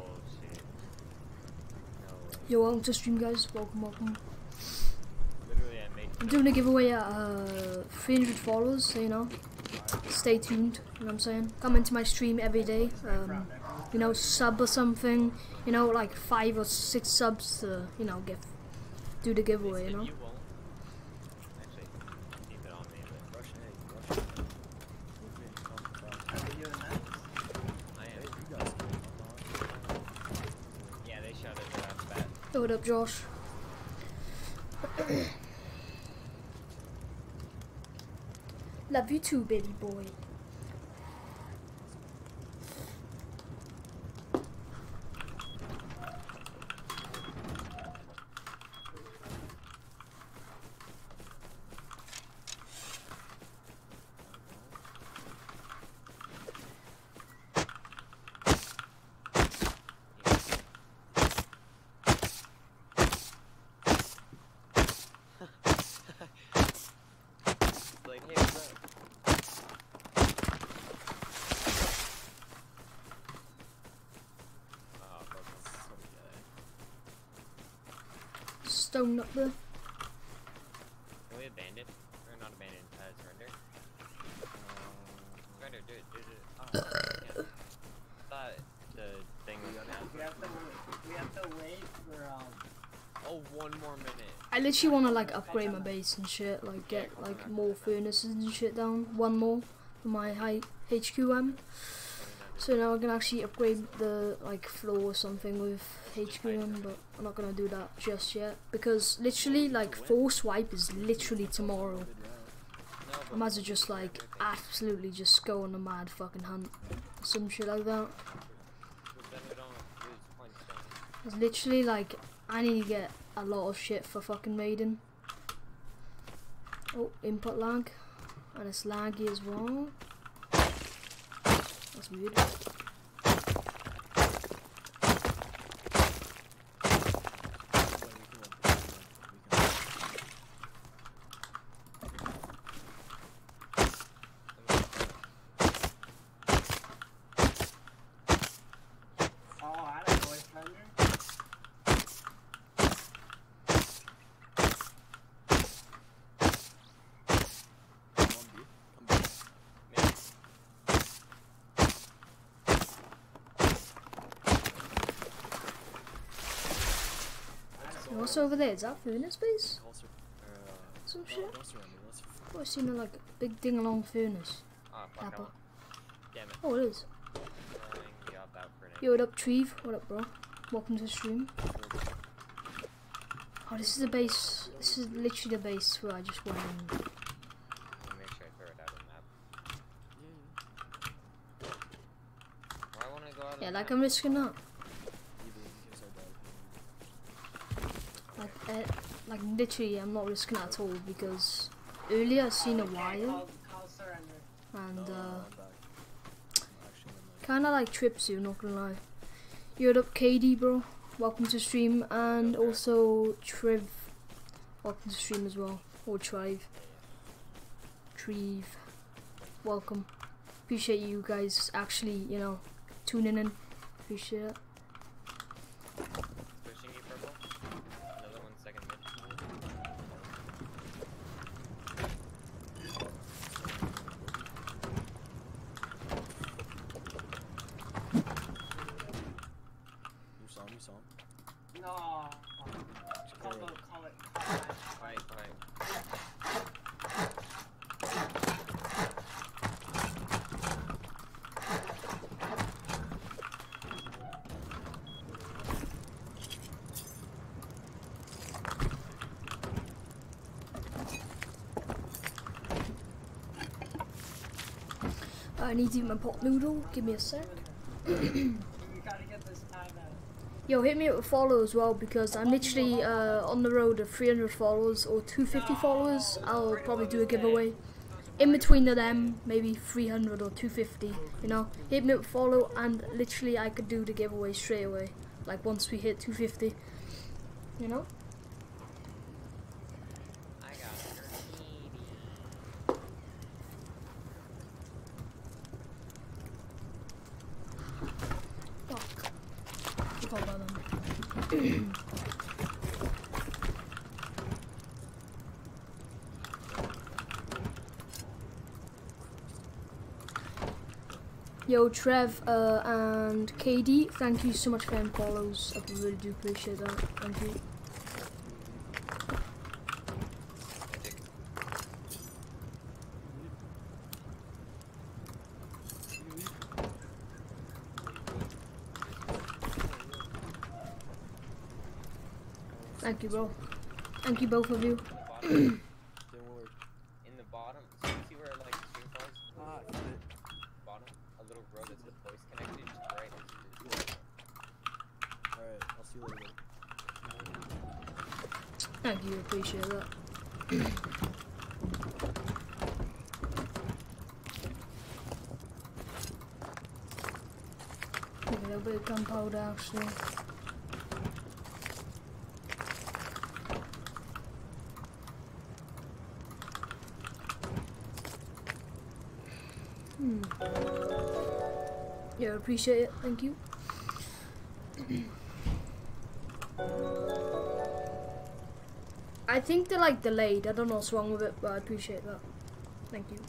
No way. Yo, welcome to stream, guys. Welcome, welcome. Literally, I made. I'm doing a giveaway at 300 followers, so you know, stay tuned. You know what I'm saying? Come into my stream every day. You know, sub or something. You know, like 5 or 6 subs to, you know, do the giveaway. You know. You won't. Actually, keep it on me. But Rush A, rush A. Move in, come back. Are they doing that? I Hey, am. you guys can Yeah, they shot it right off the bat. Yo, what up, Josh? Love you too, baby boy. Like, hey, what's up? Oh, fuck, that's so gay. Stone up there. Can we abandon? Or not abandon, surrender? Surrender, do it, do it. Oh, yeah. Thought the thing was gonna We have to wait for Oh, 1 more minute. I literally want to like upgrade my base and shit, like get like more furnaces and shit down. 1 more for my high HQM. So now I can actually upgrade the like floor or something with HQM, but I'm not gonna do that just yet because literally like force wipe is literally tomorrow. No, I might as well just like absolutely just go on a mad fucking hunt, some shit like that. but then we don't lose points down. It's literally like I need to get a lot of shit for fucking Maiden. Oh, input lag, and it's laggy as well. That's weird. oh, I don't know, Thunder. What's over there? Is that furnace base? Also, Some no, shit? don't surround me. Let's Oh, I seen a like big ding along furnace. Oh, fuck, I Kappa. won't. Damn it. Oh, it is. Throwing the up out for an Yo, what up, Treve? What up, bro? Welcome to the stream. Oh, this is the base. This is literally the base where I just went in. Let me make sure I throw it out of the map. Why won't I go out of Yeah, the like map? I'm risking that. either because I died. Like literally, I'm not risking it at all because earlier I seen a wire I'll surrender. and I'm back. Actually, I'm kind of like trips you. Not gonna lie. You're up, KD, bro. Welcome to stream, and also Trev. Welcome to stream as well, or Trive. Treve. Welcome. Appreciate you guys actually, you know, tuning in. Appreciate it. Pushing you, purple. Another 1 second mid. You saw him. No. Call it. Fight. I need to eat my pot noodle. Give me a sec. You gotta get this time out. Yo, hit me up with follow as well because I'm literally on the road to 300 followers or 250 followers. I'll probably do a giveaway. In between of them, maybe 300 or 250. You know, hit me up with follow and literally I could do the giveaway straight away. Like once we hit 250. You know. I got her. Fuck. Forgot about them. Yo, Trev and KD, thank you so much for them follows. I really do appreciate that. Thank you. Thank you, bro. Thank you, both of you. Bottom, Don't worry. in the bottom, so you see where like the stream falls? Bottom, a little row that's the voice connected to the right is Alright, I'll see you later. Thank you, appreciate that. Maybe a little bit of gunpowder actually. Yeah, appreciate it. Thank you. I think they're like delayed. I don't know what's wrong with it, but I appreciate that. Thank you.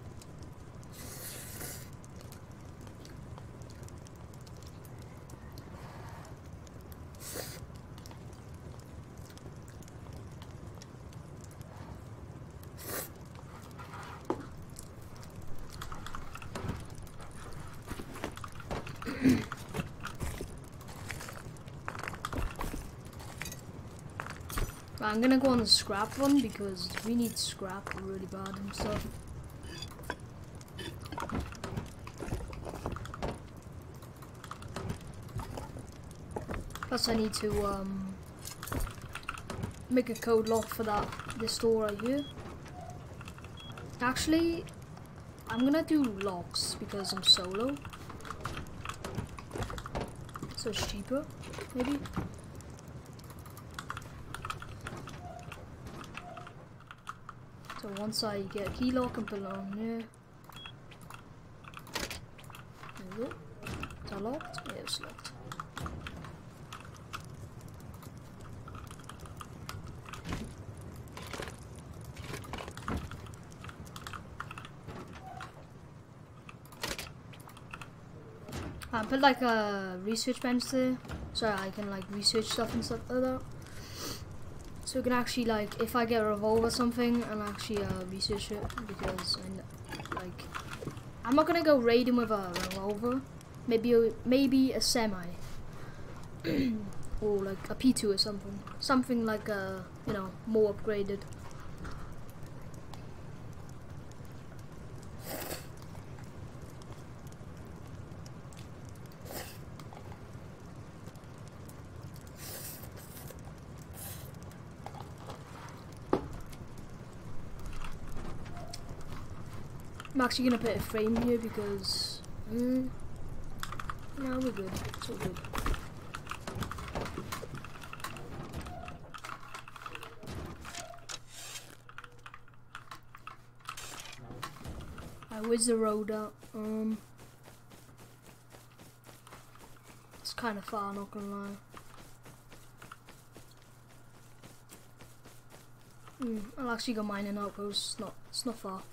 I'm gonna go on the scrap one because we need scrap really bad and stuff. Plus I need to make a code lock for this door right here. Actually, I'm gonna do locks because I'm solo. So it's cheaper, maybe. So once I get a key lock and put it on here. There we go. Is that locked? Yeah, it's locked. I put like a research bench there so I can like research stuff and stuff like that. So we can actually, like, if I get a revolver or something, and actually research it, because like I'm not gonna go raiding with a revolver. Maybe a semi, or like a P2 or something like you know, more upgraded. I'm actually gonna put a frame here because no, we're good. It's all good. Where's the road at? It's kind of far, not gonna lie. I'll actually go mining outpost. It's not far.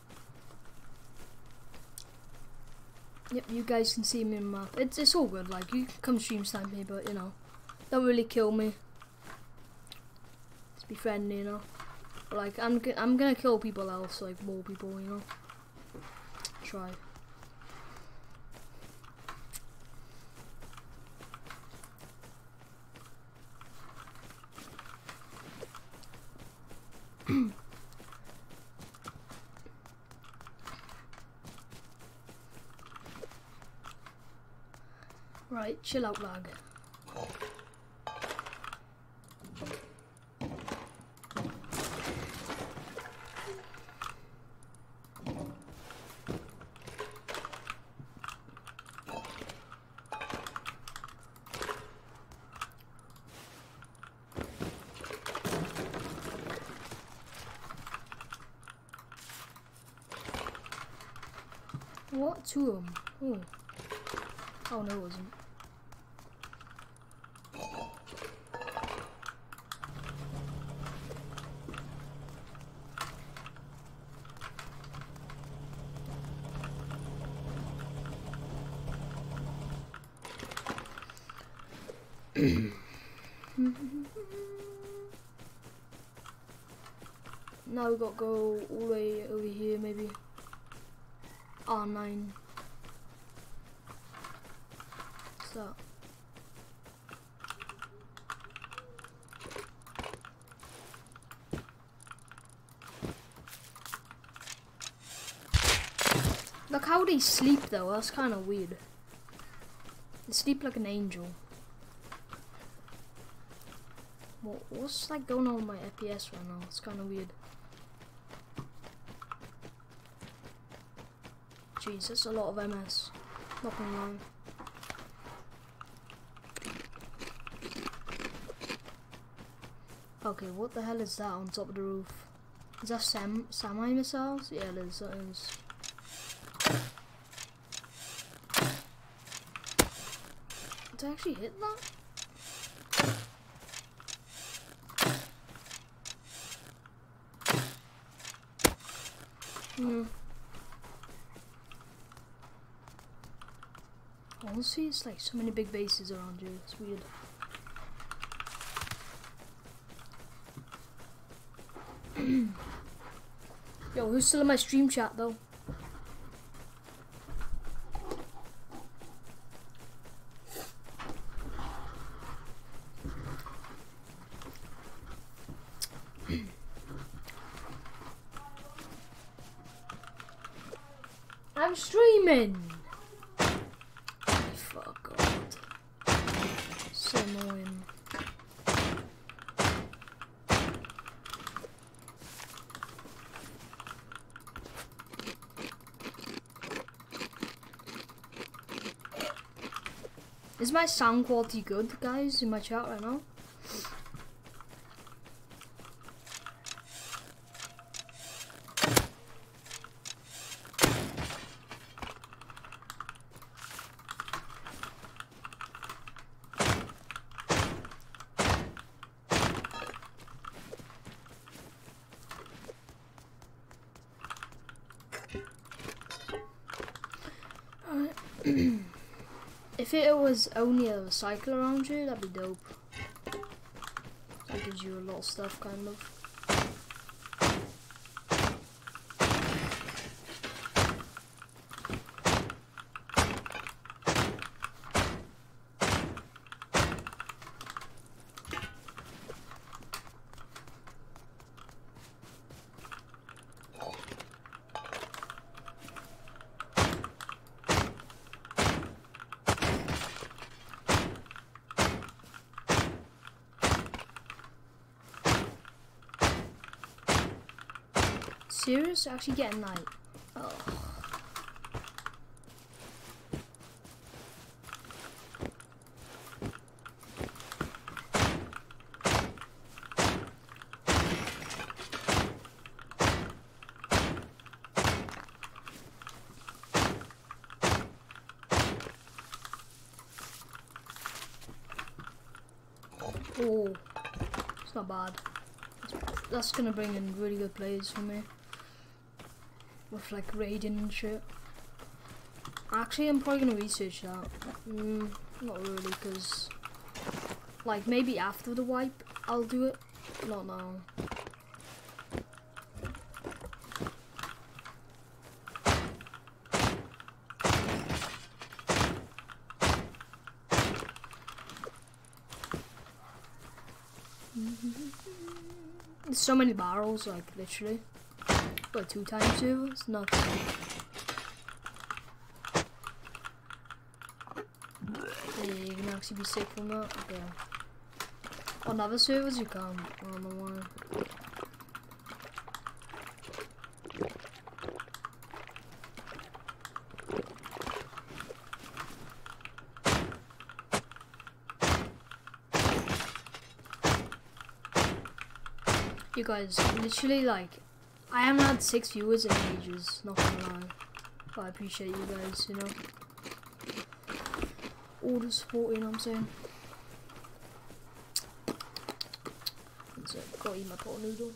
Yep, you guys can see me on the map. It's all good. Like, you can come stream snipe me, but you know, don't really kill me. Just be friendly, you know. Like, I'm gonna kill people else, like more people, you know. Try. Right, chill out, lag. What? Two of them? Oh. Oh no, it wasn't. Now we got to go all the way over here, maybe. R9. So. Look how they sleep though, that's kind of weird. They sleep like an angel. What's like going on with my FPS right now? It's kind of weird. Jeez, that's a lot of MS. Not gonna lie. Okay, what the hell is that on top of the roof? Is that semi missiles? Yeah, it is. That is. Did I actually hit that? Honestly, it's like so many big bases around you. It's weird. Yo, who's still in my stream chat though? I'm streaming! Fuck God. So annoying. Is my sound quality good, guys, in my chat right now? If it was only a cycle around you, that'd be dope. So it gives you a lot of stuff, kind of. Serious? Actually getting like, oh. Oh, it's not bad. That's gonna bring in really good players for me. With like raiding and shit. Actually, I'm probably gonna research that. Not really, because like maybe after the wipe I'll do it. Not now. There's so many barrels, like literally. Got 2 times servers, nuts. Yeah, you can actually be sick from that. Okay. On other servers you can't. I don't know why. You guys, literally like, I haven't had 6 viewers in ages, not gonna lie. But I appreciate you guys, you know. All the support, you know what I'm saying? That's it, gotta eat my pot noodle.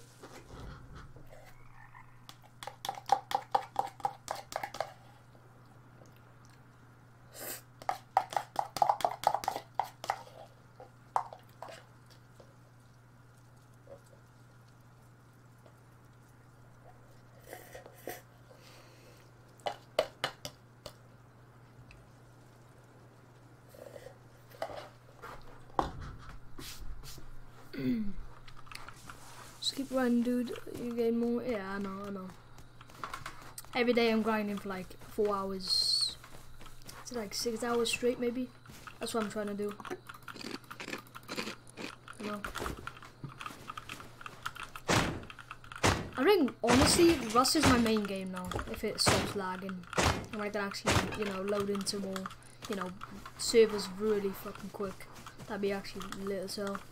Just keep running, dude. You gain more. Yeah, I know. Every day I'm grinding for like 4 hours. It's like 6 hours straight, maybe. That's what I'm trying to do. You know. I think honestly, Rust is my main game now. If it stops lagging, and I can actually, you know, load into more, you know, servers really fucking quick. That'd be actually lit as hell.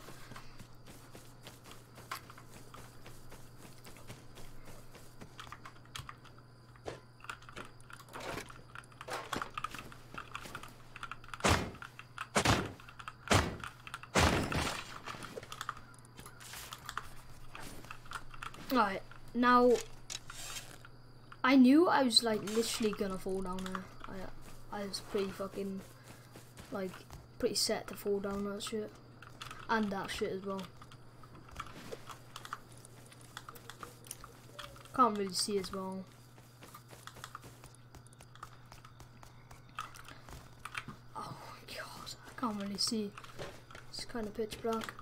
Alright, now I knew I was like literally gonna fall down there. I was pretty fucking like pretty set to fall down that shit. And that shit as well. Can't really see as well. Oh my god, I can't really see. It's kinda pitch black.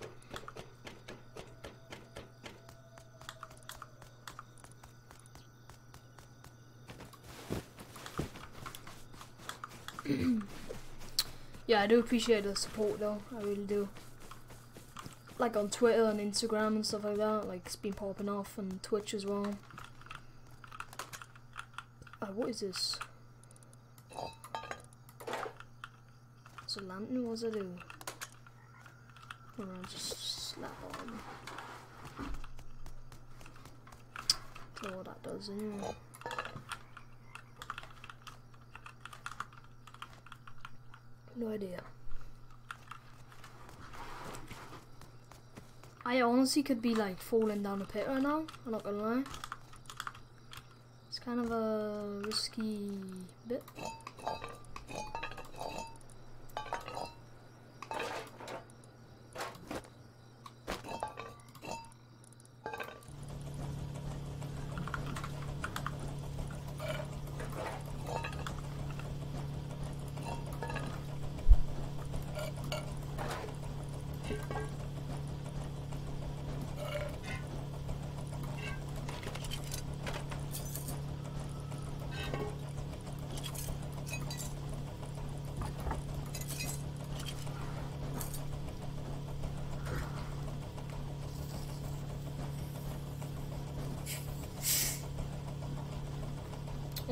Yeah, I do appreciate the support though, I really do. Like on Twitter and Instagram and stuff like that, like it's been popping off, and Twitch as well. What is this? It's a lantern, what does it do? Alright, just slap on. Don't know what that does anyway. No idea. I honestly could be like falling down a pit right now, I'm not gonna lie. It's kind of a risky bit.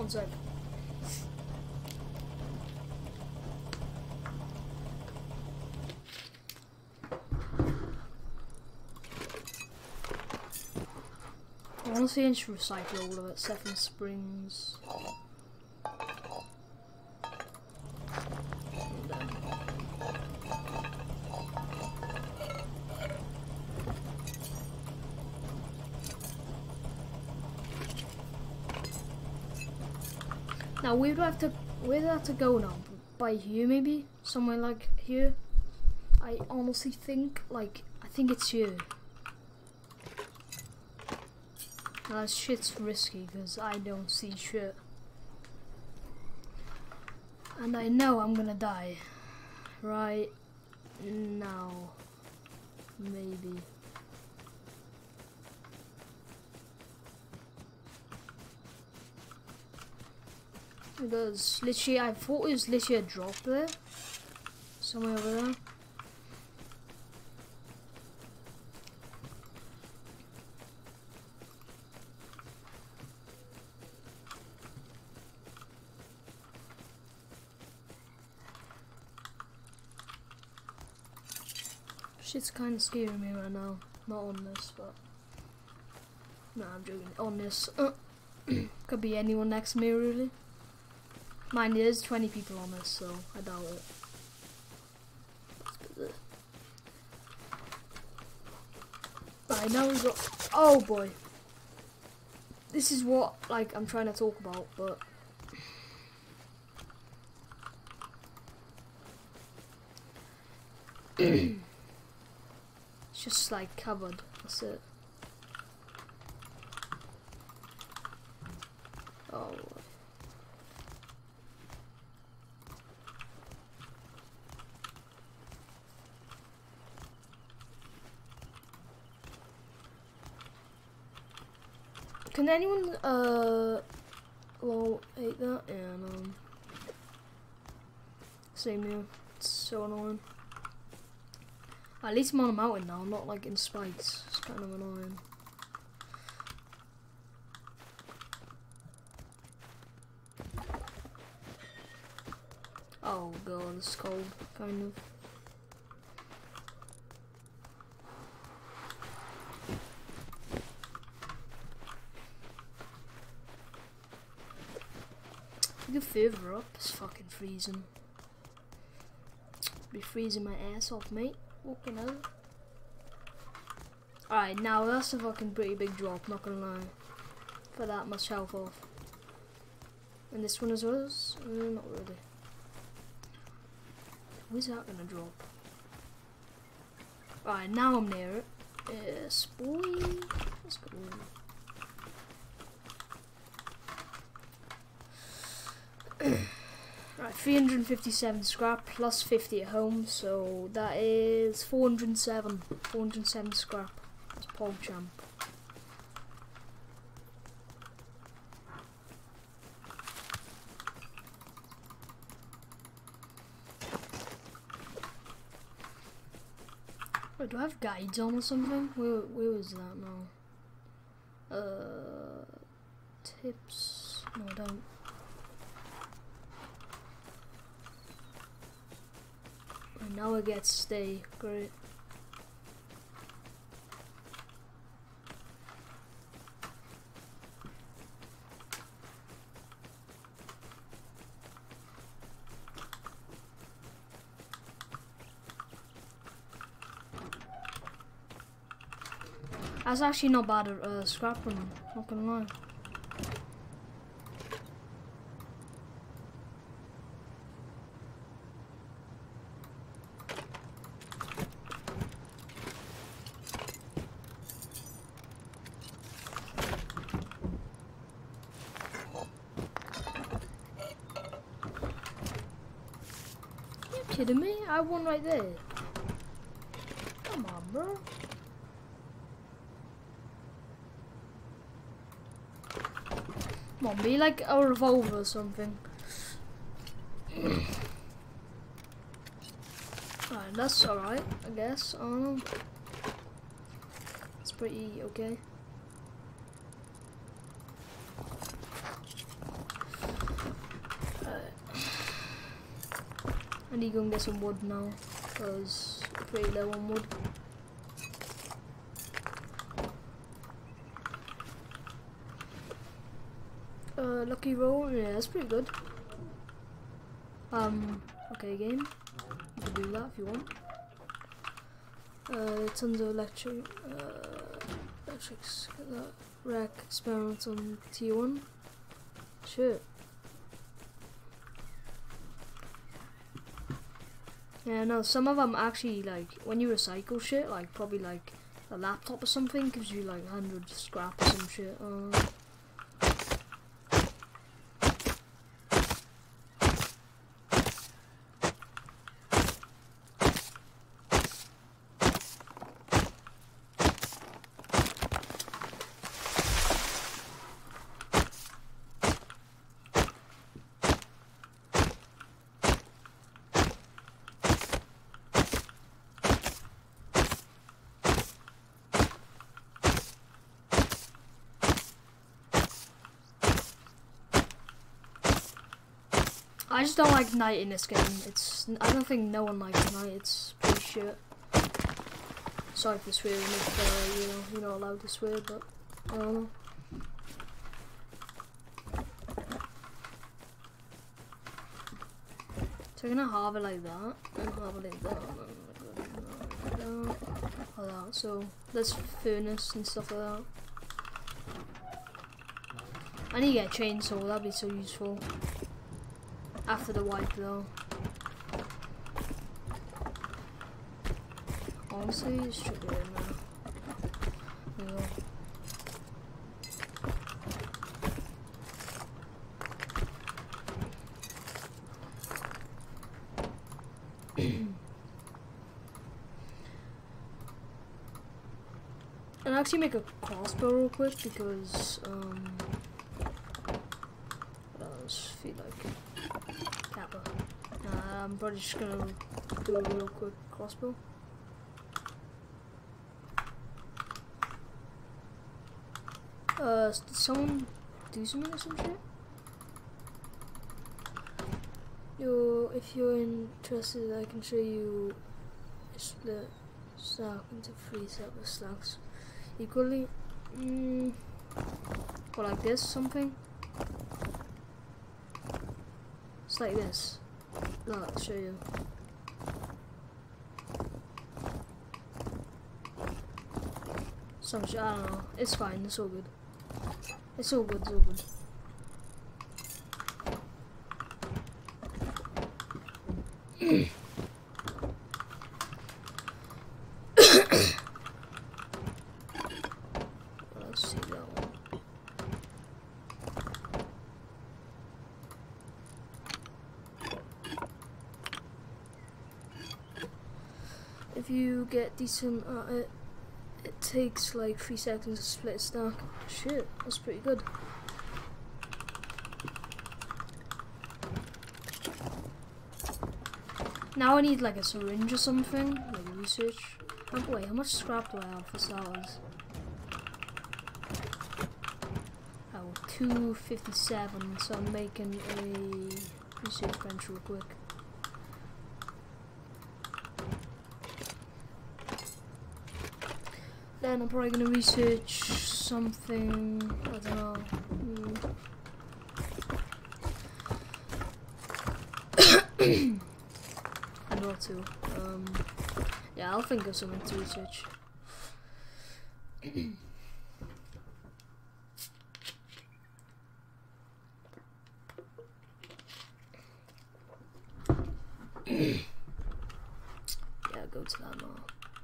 One sec. Honestly, I just recycle all of it. Seven Springs. Now where'd I have to go now? By here maybe? Somewhere like here? I honestly think, like, I think it's here. Now this shit's risky because I don't see shit. And I know I'm gonna die. Right now. Maybe. Because literally, I thought it was literally a drop there. Somewhere over there. Shit's kind of scaring me right now. Not on this, but... Nah, I'm joking. On this. Could be anyone next to me, really. Mind, there's 20 people on this, so I doubt it. Right, now we've got... Oh, boy. This is what, like, I'm trying to talk about, but... It's just, like, covered. That's it. Oh, can anyone well, hate that? And same here. It's so annoying. At least I'm on a mountain now, not like in spikes. It's kind of annoying. Oh god, it's cold, kind of. Go further up, it's fucking freezing. Be freezing my ass off, mate. Walking out. Alright, now that's a fucking pretty big drop, not gonna lie. For that much health off. And this one as well? Not really. Where's that gonna drop? Alright, now I'm near it. Yes, boy. Let's go. Right, 357 scrap plus 50 at home, so that is 407. 407 scrap. That's PogChamp. Wait, do I have guides on or something? Where was that now? Tips. No, I don't. And now I get stay. Great. That's actually not bad at scrap running, not gonna lie. You kidding me? I won right there. Come on, bro. Come on, be like a revolver or something. Alright, that's alright, I guess. It's pretty okay. I need to go and get some wood now, because I'm pretty low on wood. Lucky roll, yeah, that's pretty good. Okay, game. You can do that if you want. Tons of electrics, get that. Wreck experiments on T1. Shit. Yeah, no, some of them actually, like, when you recycle shit, like, probably, like, a laptop or something gives you, like, 100 scrap or some shit. I just don't like night in this game. I don't think no one likes night. It's pretty shit. Sorry for swearing if you know you're not allowed to swear, but I don't know. So I'm gonna halve it like that, and halve it like that, and like that. So there's furnace and stuff like that. I need to get a chainsaw. That'd be so useful. After the wipe though. Honestly, it's should be in there. There we go. And actually make a crossbow real quick because I just feel like Kappa. I'm probably just gonna do a real quick crossbow. Did someone do something or some shit? If you're interested, I can show you a split stack into 3 separate stacks equally. Or like this, something. It's like this. No, I'll show you. Some shit, I don't know. It's fine, it's all good. It's all good, it's all good. Let's see that one. If you get decent at it, it takes like 3 seconds to split a stack. Shit, that's pretty good. Now I need like a syringe or something, like research. Wait, how much scrap do I have for starters? Oh, 257, so I'm making a research bench real quick. Then I'm probably gonna research something, I don't know. And what to? Yeah, I'll think of something to research. Yeah, go to that now.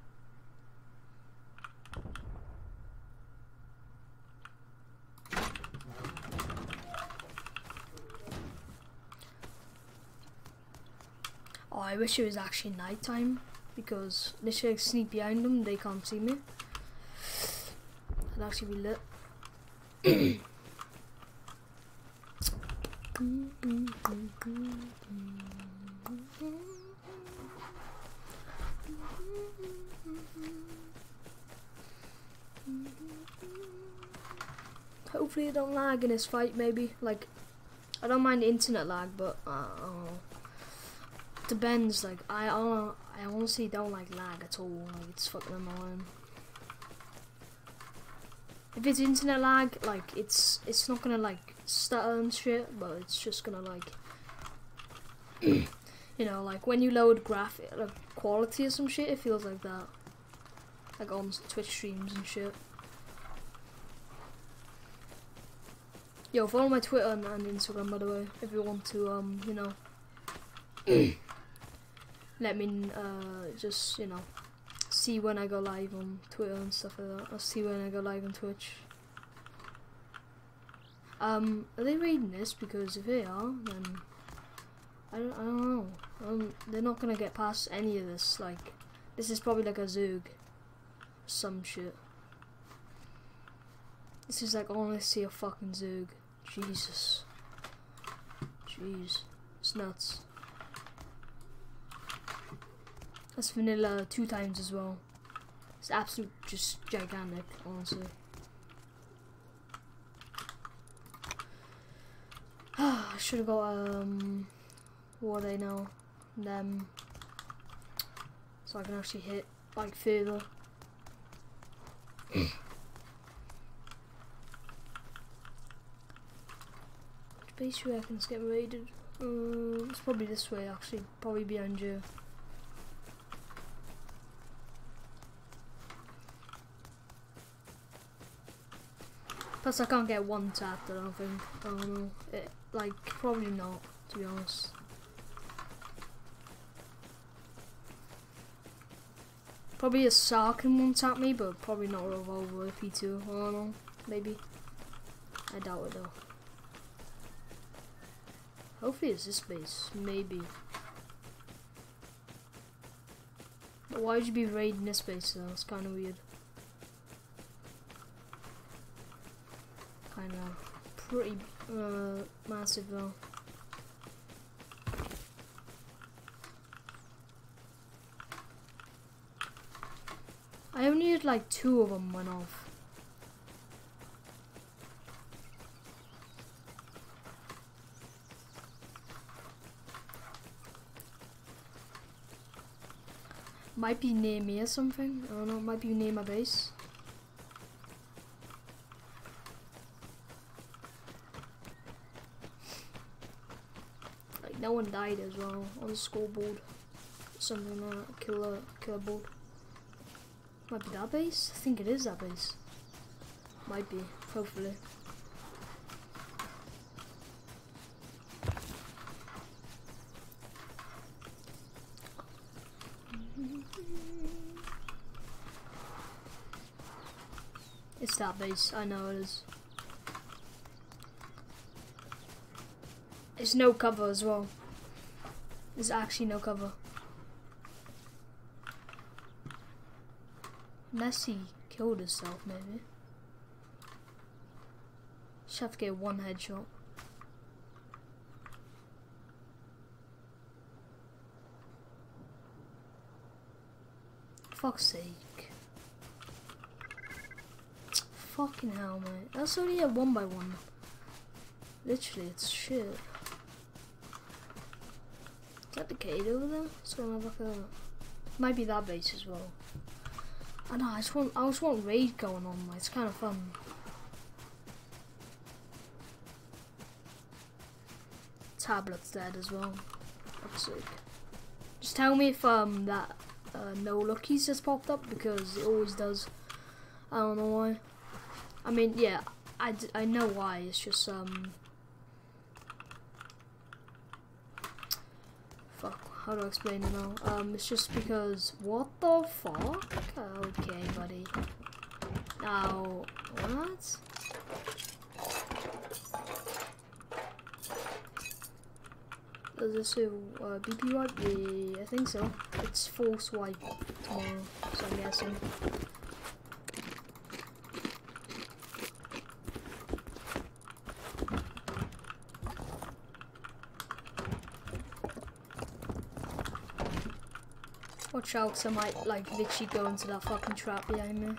Oh, I wish it was actually nighttime because literally I sneak behind them, they can't see me. It'd actually be lit. Hopefully it don't lag in this fight, maybe. Like, I don't mind the internet lag, but I don't know. depends. Like I honestly don't like lag at all. Like it's fucking annoying. If it's internet lag, like it's not gonna like stutter and shit, but it's just gonna like you know, like when you load graphic quality or some shit, it feels like that. Like on Twitch streams and shit. Yo, follow my Twitter and Instagram, by the way, if you want to you know let me just, you know, see when I go live on Twitter and stuff like that. I'll see when I go live on Twitch. Are they raiding this? Because if they are, then I don't know. They're not gonna get past any of this. Like, this is probably like a Zug, some shit. This is like honestly a fucking Zug. Jesus. Jeez, it's nuts. That's vanilla 2 times as well. It's absolute just gigantic, honestly. I should have got what are they now? Them, so I can actually hit like further. Which base you reckon's getting raided? It's probably this way actually, probably behind you. Plus I can't get one tapped, I don't think. I don't know. Like, probably not, to be honest. Probably a Sarkin one tap me, but probably not a revolver P2. I don't know. Maybe. I doubt it though. Hopefully it's this base. Maybe. But why would you be raiding this base though? It's kind of weird. Kind of pretty massive though. I only had like 2 of them went off. Might be near me or something. I don't know. Might be near my base. Like no one died as well on the scoreboard. Something like that. Killer board. Might be that base? I think it is that base. Might be, hopefully. It's that base, I know it is. There's no cover as well. There's actually no cover. Unless he killed himself, maybe. Just have to get 1 headshot. Fuck's sake. Fucking hell, mate. That's only a 1x1. Literally, it's shit. Is that the Cade over there? Let's go and have a look at that. Might be that base as well. I know, I just want raid going on, like, it's kind of fun. Tablet's dead as well. Fuck's sake. Just tell me if that no luckies just popped up, because it always does. I don't know why. I mean, yeah, I know why. It's just fuck. How do I explain it now? It's just because, what the fuck? Okay, buddy. Now, what? Does this say BP wipe? Yeah, I think so. It's force wipe tomorrow, so I'm guessing. Watch out, 'cause I might like literally go into that fucking trap behind me.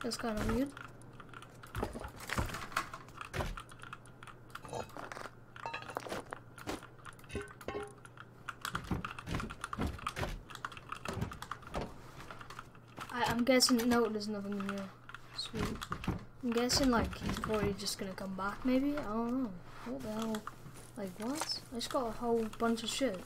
That's kind of weird. I'm guessing, no, there's nothing in here. Sweet. I'm guessing like he's probably just gonna come back maybe? I don't know. What the hell? Like what? I just got a whole bunch of shit.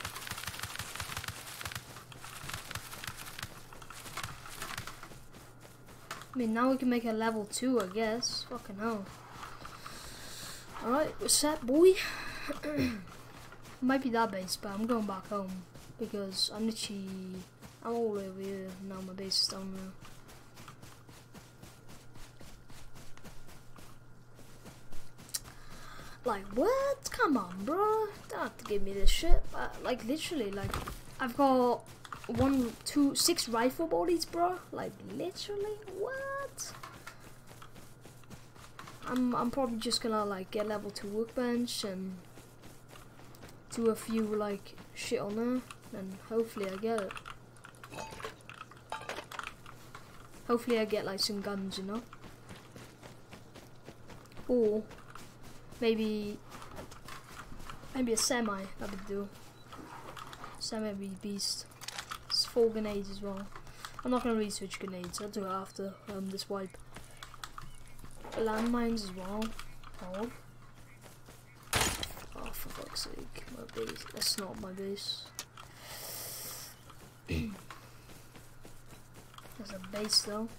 I mean, now we can make a level 2, I guess. Fucking hell. Alright, we're set, boy. Might be that base, but I'm going back home. Because I'm literally... I'm all the way over here. Now my base is down there. Like, what? Come on, bro. Don't have to give me this shit. Like, literally, like... I've got... 1, 2, 6 rifle bodies, bro. Like, literally, what? I'm probably just gonna like get level 2 workbench and do a few like shit on there, and hopefully I get it. Hopefully I get like some guns, you know. Or maybe a semi. That would do. Semi would be beast. 4 grenades as well. I'm not gonna research grenades, I'll do it after this wipe. Landmines as well. Oh, for fuck's sake, my base. That's not my base. There's a base though.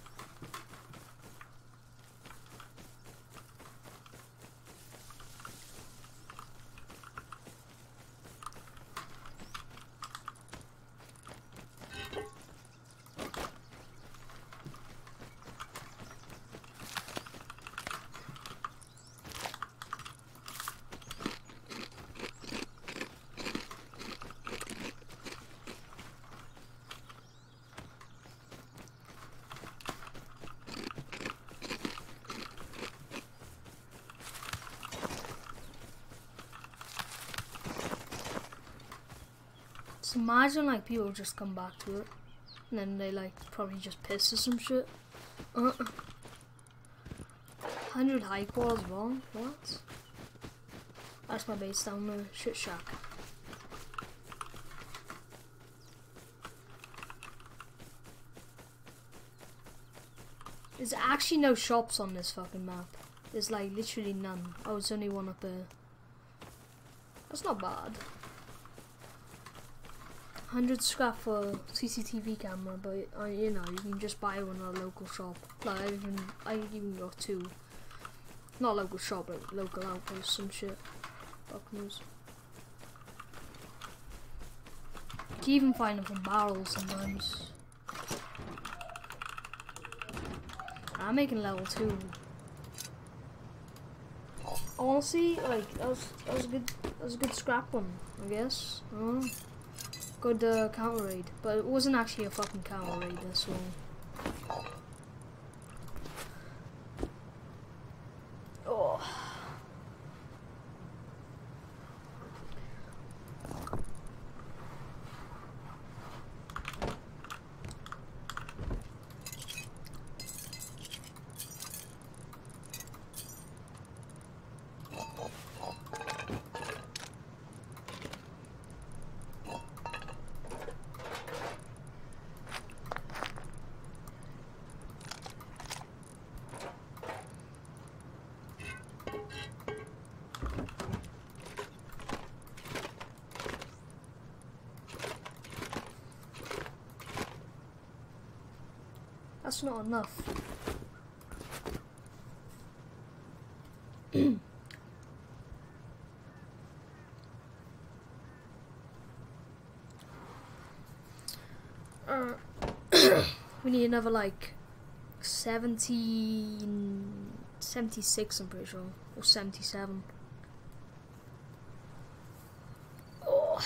So imagine like people just come back to it, and then they like probably just piss or some shit. 100 high core as well. What? That's my base down there. Shit shack. There's actually no shops on this fucking map. There's like literally none. Oh, it's only one up there. That's not bad. 100 scrap for CCTV camera, but you know, you can just buy one at a local shop. Like I even got 2. Not local shop, but local outpost, some shit. Fuck knows. You can even find them from barrels sometimes. I'm making level 2. Honestly, like that was a good scrap one, I guess. Good counter raid, but it wasn't actually a fucking counter raid, that's all. Oh. That's not enough. We need another like 76, I'm pretty sure, or 77. Oh.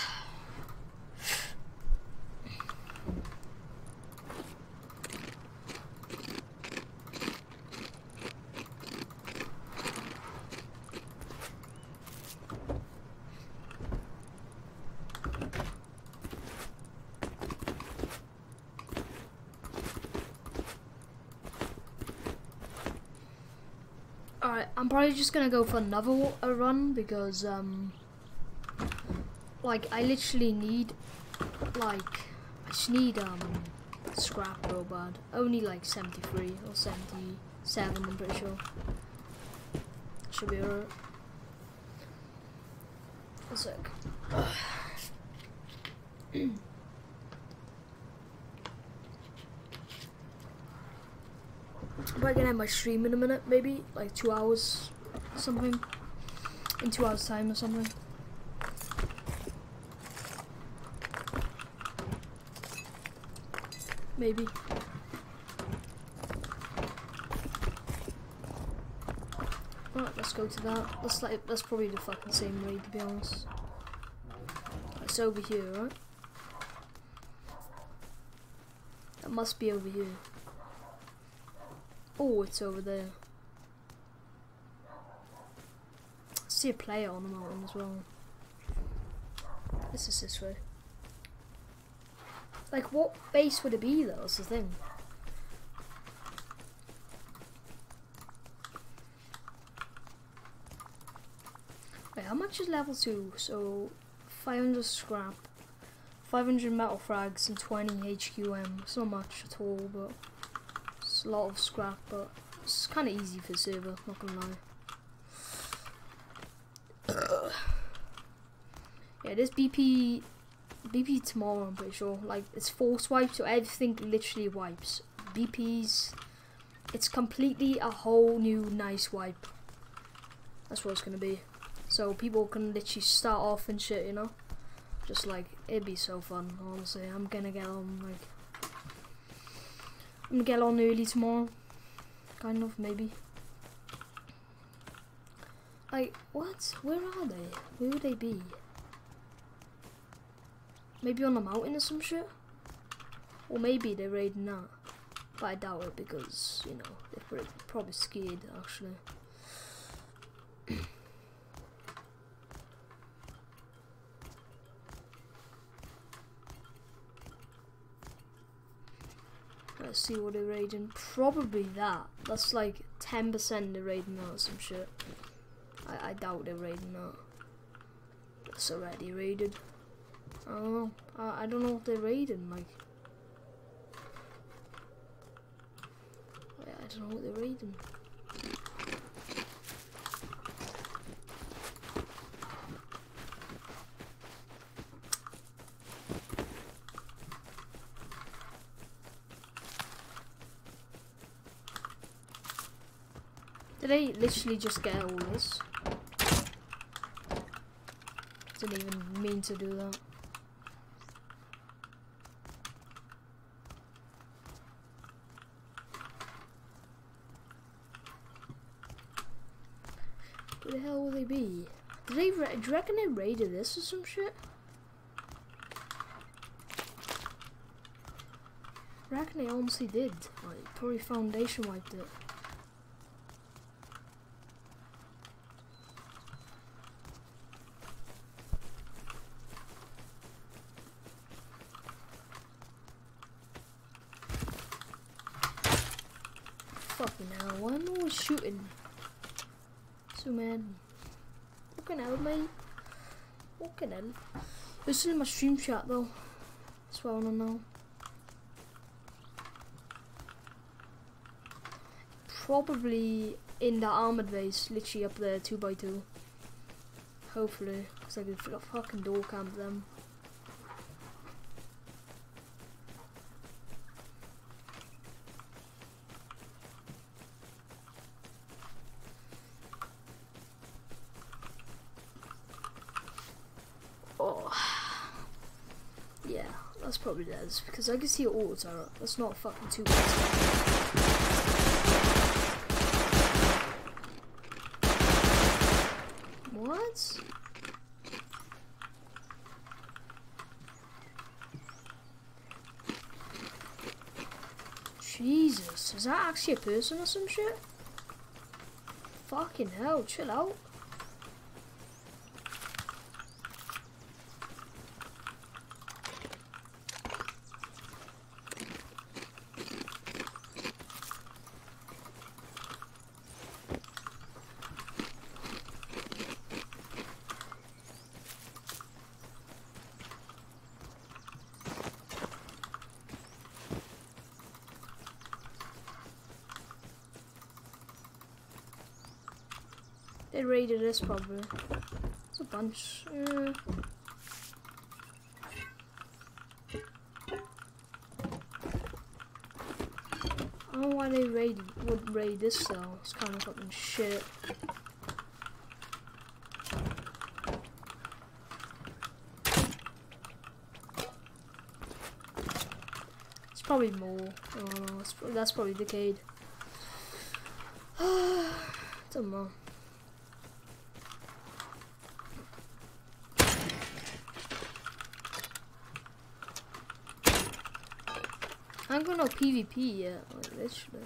Alright, I'm probably just gonna go for another run because like I literally need I just need scrap real bad. Only like 73 or 77, I'm pretty sure. Should be alright. A sec. I'm probably gonna have my stream in a minute, maybe like 2 hours, something. In 2 hours time or something. Maybe. Right, let's go to that. That's probably the fucking same raid, to be honest. It's over here, right? That must be over here. Oh, it's over there. I see a player on the mountain as well. This is this way. Like, what base would it be though? That's the thing. Wait, how much is level 2? So, 500 scrap, 500 metal frags, and 20 HQM. It's not much at all, but it's a lot of scrap, but it's kind of easy for the server, not gonna lie. Yeah, this BP tomorrow, I'm pretty sure. Like, it's force wipe, so everything literally wipes. BP's, it's completely a whole new nice wipe. That's what it's gonna be. So people can literally start off and shit, you know? Just like, it'd be so fun, honestly. I'm gonna get on, early tomorrow. Kind of, maybe. Like, what? Where are they? Where would they be? Maybe on the mountain or some shit? Or maybe they're raiding that. But I doubt it because, you know, they're probably scared, actually. Let's see what they're raiding. Probably that. That's like 10% they're raiding that or some shit. I doubt they're raiding that. It's already raided. I don't know. I don't know what they're raiding, like. I don't know what they're raiding. Did I literally just get all this? Didn't even mean to do that. Where the hell will they be? Do you reckon they raided this or some shit? I reckon they honestly did. Like, probably Foundation wiped it. Fucking hell, why am I always shooting? So mad. Fucking hell, mate. Fucking hell. This is my stream chat though. That's what I wanna know. Probably in the armored base, literally up there, 2x2. Hopefully, because I could fucking door camp them. Oh, yeah, that's probably theirs because I can see auto turret. That's not fucking 2x2. What? Jesus, is that actually a person or some shit? Fucking hell, chill out. They raided this probably. It's a bunch. I don't know why they would raid this though. It's kind of fucking shit. It's probably more. I don't know. That's probably Decayed. Don't know. I haven't got no PvP yet, like literally.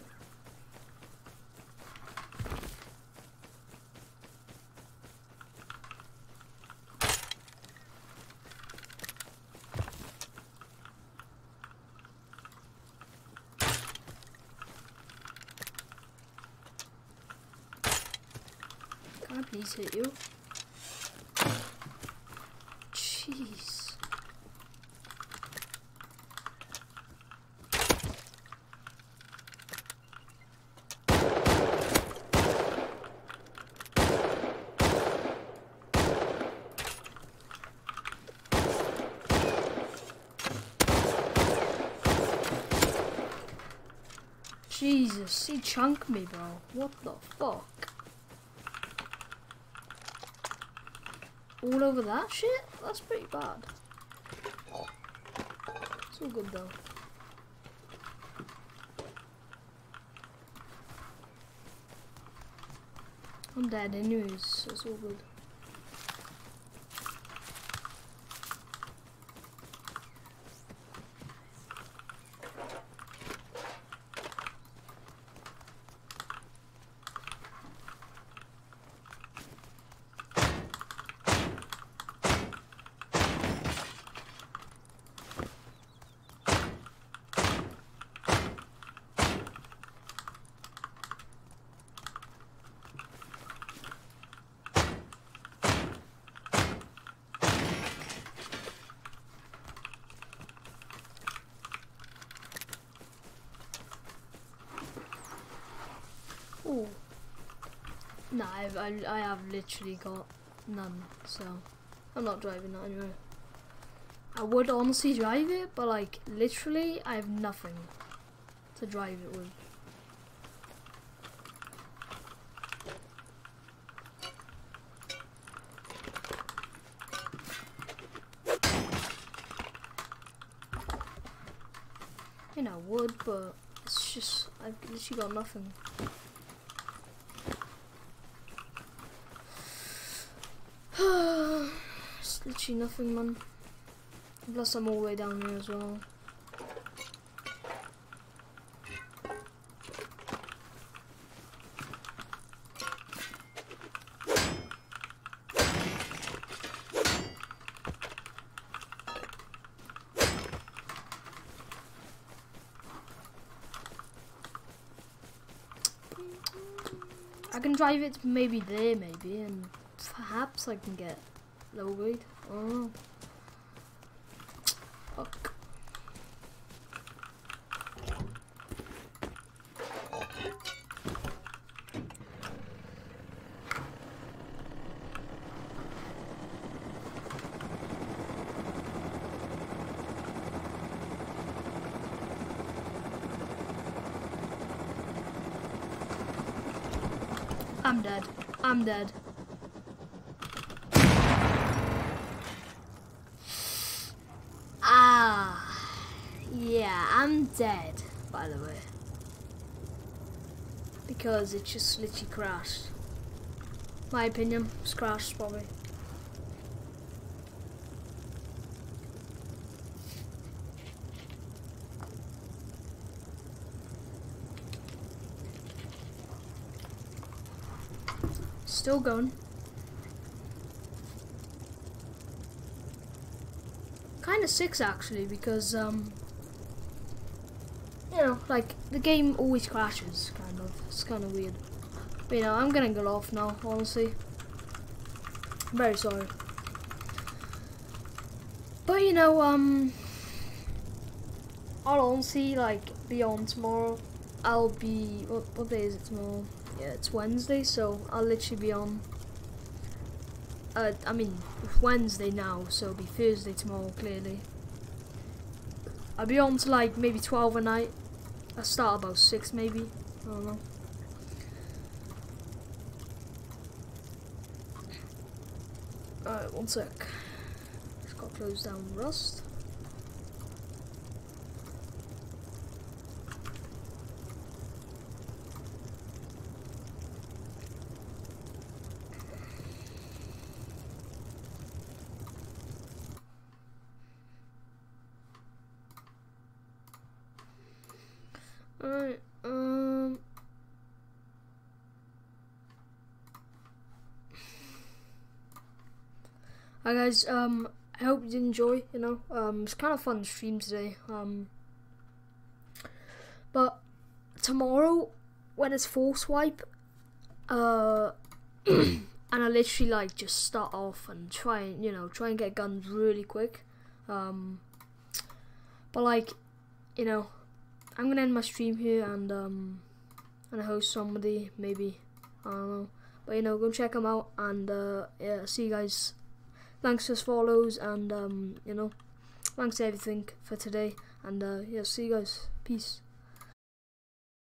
Can I please hit you? Jeez. Jesus, he chunked me, bro. What the fuck? All over that shit? That's pretty bad. It's all good though. I'm dead anyways, so it's all good. Ooh. Nah, I have literally got none, so I'm not driving that anyway. I would honestly drive it, but like literally I have nothing to drive it with. I mean, I would, but it's just I've literally got nothing. It's literally nothing, man. Plus I'm all the way down here as well. I can drive it maybe there, maybe, and perhaps I can get low grade. Oh, fuck. I'm dead. I'm dead. Yeah, I'm dead, by the way. Because it just literally crashed. My opinion, it's crashed probably. Still going. Kinda 6 actually, because you know, like the game always crashes, kind of. It's kind of weird. But you know, I'm gonna go off now, honestly. I'm very sorry. But you know, I'll honestly like be on tomorrow. I'll be what day is it tomorrow? Yeah, it's Wednesday, so I'll literally be on I mean, it's Wednesday now, so it'll be Thursday tomorrow, clearly. I'll be on to like maybe 12 at night. I'll start about 6 maybe, I don't know. Alright, one sec. Just got to close down Rust. Alright, Hi guys, I hope you did enjoy, you know, it's kind of fun stream today, but tomorrow, when it's Force Wipe, and I literally like just start off and try and get guns really quick, but like, you know, I'm gonna end my stream here and host somebody, maybe, I don't know, but you know, go check them out, and yeah, see you guys. Thanks for the follows, and you know, thanks for everything for today, and yeah, see you guys. Peace.